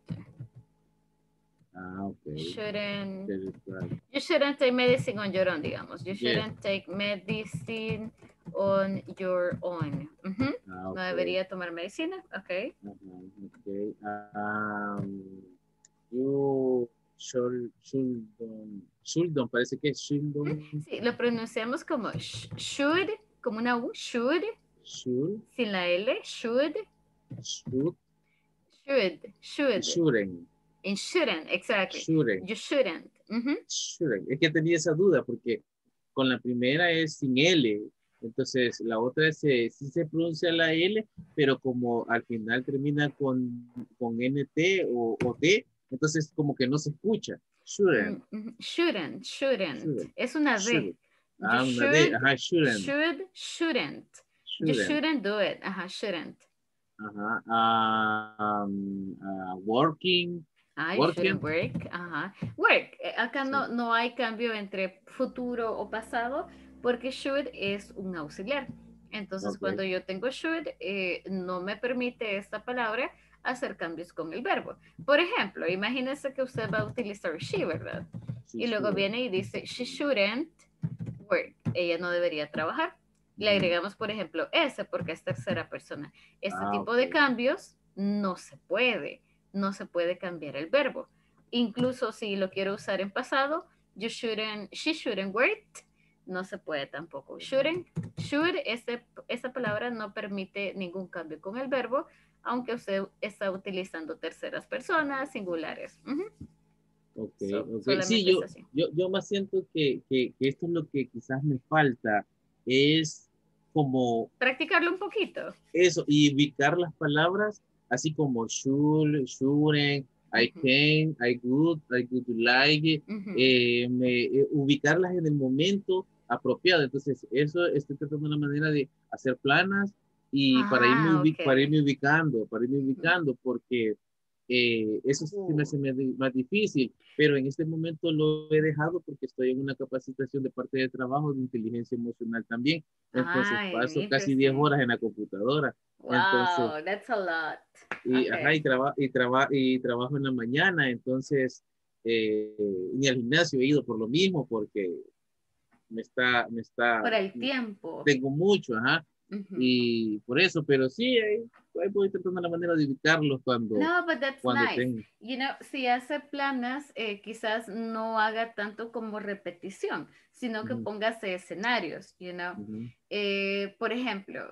Ah, ok. Shouldn't. Prescribe. You shouldn't take medicine on your own, digamos. You Yes. shouldn't take medicine on your own. Ujú. Ah, No ok. debería tomar medicina, ok. Ajá, ok. Um, you should, shouldn't, shouldn't, parece que es shouldn't. Sí, lo pronunciamos como sh- should, como una U, should, Should, sin la L, should, should, should, should, shouldn't, and shouldn't, exactly. shouldn't, You shouldn't. Ujú. shouldn't. Es que tenía esa duda porque con la primera es sin L, entonces la otra se, sí se pronuncia la L, pero como al final termina con, con N T o, o T, entonces como que no se escucha. Shouldn't. Mm, ujú. Shouldn't, shouldn't. Shouldn't. Es una D. Shouldn't. You Ah, una should, D, ajá, shouldn't. should, shouldn't. You Shouldn't. shouldn't do it. Ajá, shouldn't. Ajá. Ah, um, ah, working. Ah, you Working. shouldn't work. Ajá. Work. Eh, Acá no, no hay cambio entre futuro o pasado porque should es un auxiliar. Entonces, Ok. cuando yo tengo should, eh, no me permite esta palabra hacer cambios con el verbo. Por ejemplo, imagínese que usted va a utilizar she, ¿verdad? She Y luego shouldn't. viene y dice, she shouldn't work. Ella no debería trabajar. Le agregamos, por ejemplo, S porque es tercera persona. Este Ah, tipo de ok. cambios no se puede. No se puede cambiar el verbo. Incluso si lo quiero usar en pasado, you shouldn't, she shouldn't work, no se puede tampoco. Shouldn't, should, ese, esa palabra no permite ningún cambio con el verbo, aunque usted está utilizando terceras personas, singulares. Ujú. Ok, So, ok. solamente Sí, yo, es así. yo, yo más siento que, que, que esto es lo que quizás me falta, es como Practicarlo un poquito. eso, y ubicar las palabras, así como should, shouldn't, I can, I would, I would like, it, Ujú. eh, me, eh, ubicarlas en el momento apropiado. Entonces, eso estoy tratando una manera de hacer planas y para, irme Ah, ubi- ok. para irme ubicando, para irme ubicando, porque eh, eso sí se me hace más di- más difícil, pero en este momento lo he dejado porque estoy en una capacitación de parte de trabajo de inteligencia emocional también. Entonces Ay, paso casi diez interesting. horas en la computadora. Entonces, Wow, that's a lot. y, Ok. ajá, y, traba- y, traba- y trabajo en la mañana, entonces eh, ni al gimnasio he ido por lo mismo, porque me está, me está, Por el tiempo. tengo mucho, ajá, Ujú. y por eso, pero sí, ahí, ahí voy tratando la manera de ubicarlos cuando, No, but that's cuando nice. tengo. You know, si hace planas, eh, quizás no haga tanto como repetición, sino que Ujú. póngase escenarios, you know. Ujú. Eh, por ejemplo,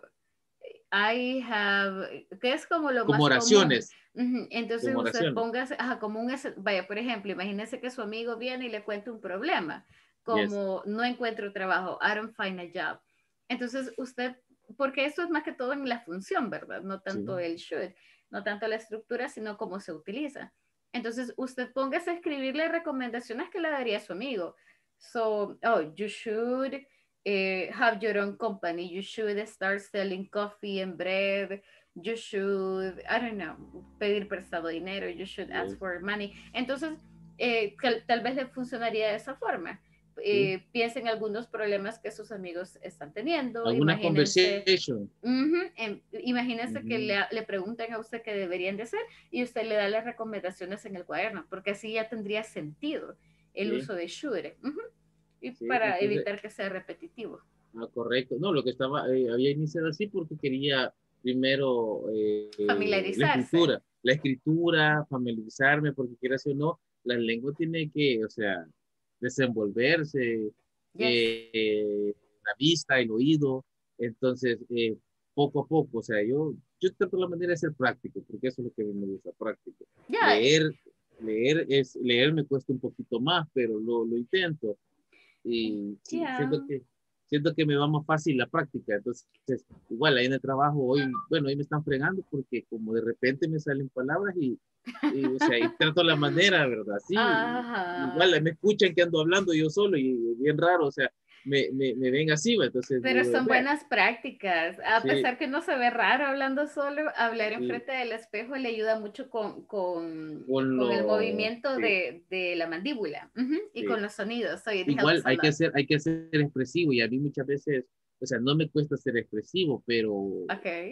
I have, que es como lo Como más oraciones. común. Ujú. Entonces Como usted oraciones. póngase, ajá, como un, escen- vaya, por ejemplo, imagínese que su amigo viene y le cuenta un problema, Yes. como no encuentro trabajo, I don't find a job. Entonces usted, porque eso es más que todo en la función, ¿verdad? No tanto Sí. el should, no tanto la estructura, sino cómo se utiliza. Entonces usted póngase a escribirle recomendaciones que le daría a su amigo. So, oh, you should eh, have your own company. You should start selling coffee and bread. You should, I don't know, pedir prestado dinero. You should ask Yes. for money. Entonces, eh, tal, tal vez le funcionaría de esa forma. Eh, piensen en algunos problemas que sus amigos están teniendo. Alguna Imagínense, conversation. Ujú, em, imagínense que Ujú. le, le preguntan a usted qué deberían de hacer y usted le da las recomendaciones en el cuaderno, porque así ya tendría sentido el Sí. uso de should. Ujú. Y Sí, para entonces- evitar que sea repetitivo. Ah, correcto. No, lo que estaba, eh, había iniciado así porque quería primero eh, eh, la Familiarizarse. escritura, la escritura, familiarizarme, porque quieras o no, la lengua tiene que, o sea, desenvolverse, Yes. eh, la vista, el oído, entonces, eh, poco a poco, o sea, yo, yo trato la manera de ser práctico, porque eso es lo que a mí me gusta, práctico. Ya. Leer, leer, es, leer me cuesta un poquito más, pero lo, lo intento. Y sí, Ya. siento que siento que me va más fácil la práctica. Entonces, igual ahí en el trabajo hoy, bueno, hoy me están fregando porque como de repente me salen palabras y, y o sea, y trato la manera, ¿verdad? Sí, Ajá. igual me escuchan que ando hablando yo solo y bien raro, o sea, me, me, me ven así, entonces... Pero digo, son "Ve". buenas prácticas. A Sí. pesar que no se ve raro hablando solo, hablar Sí. enfrente del espejo le ayuda mucho con, con, Con con el lo- movimiento sí. de, de la mandíbula ujú, y Sí. con los sonidos. So it Igual helps a hay que, lot. ser, hay que ser expresivo y a mí muchas veces, o sea, no me cuesta ser expresivo, pero... Ok.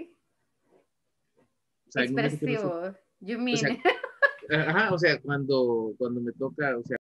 O sea, en momentos que no sé- Expresivo. You o sea, mean. ajá, o sea, cuando, cuando me toca, o sea,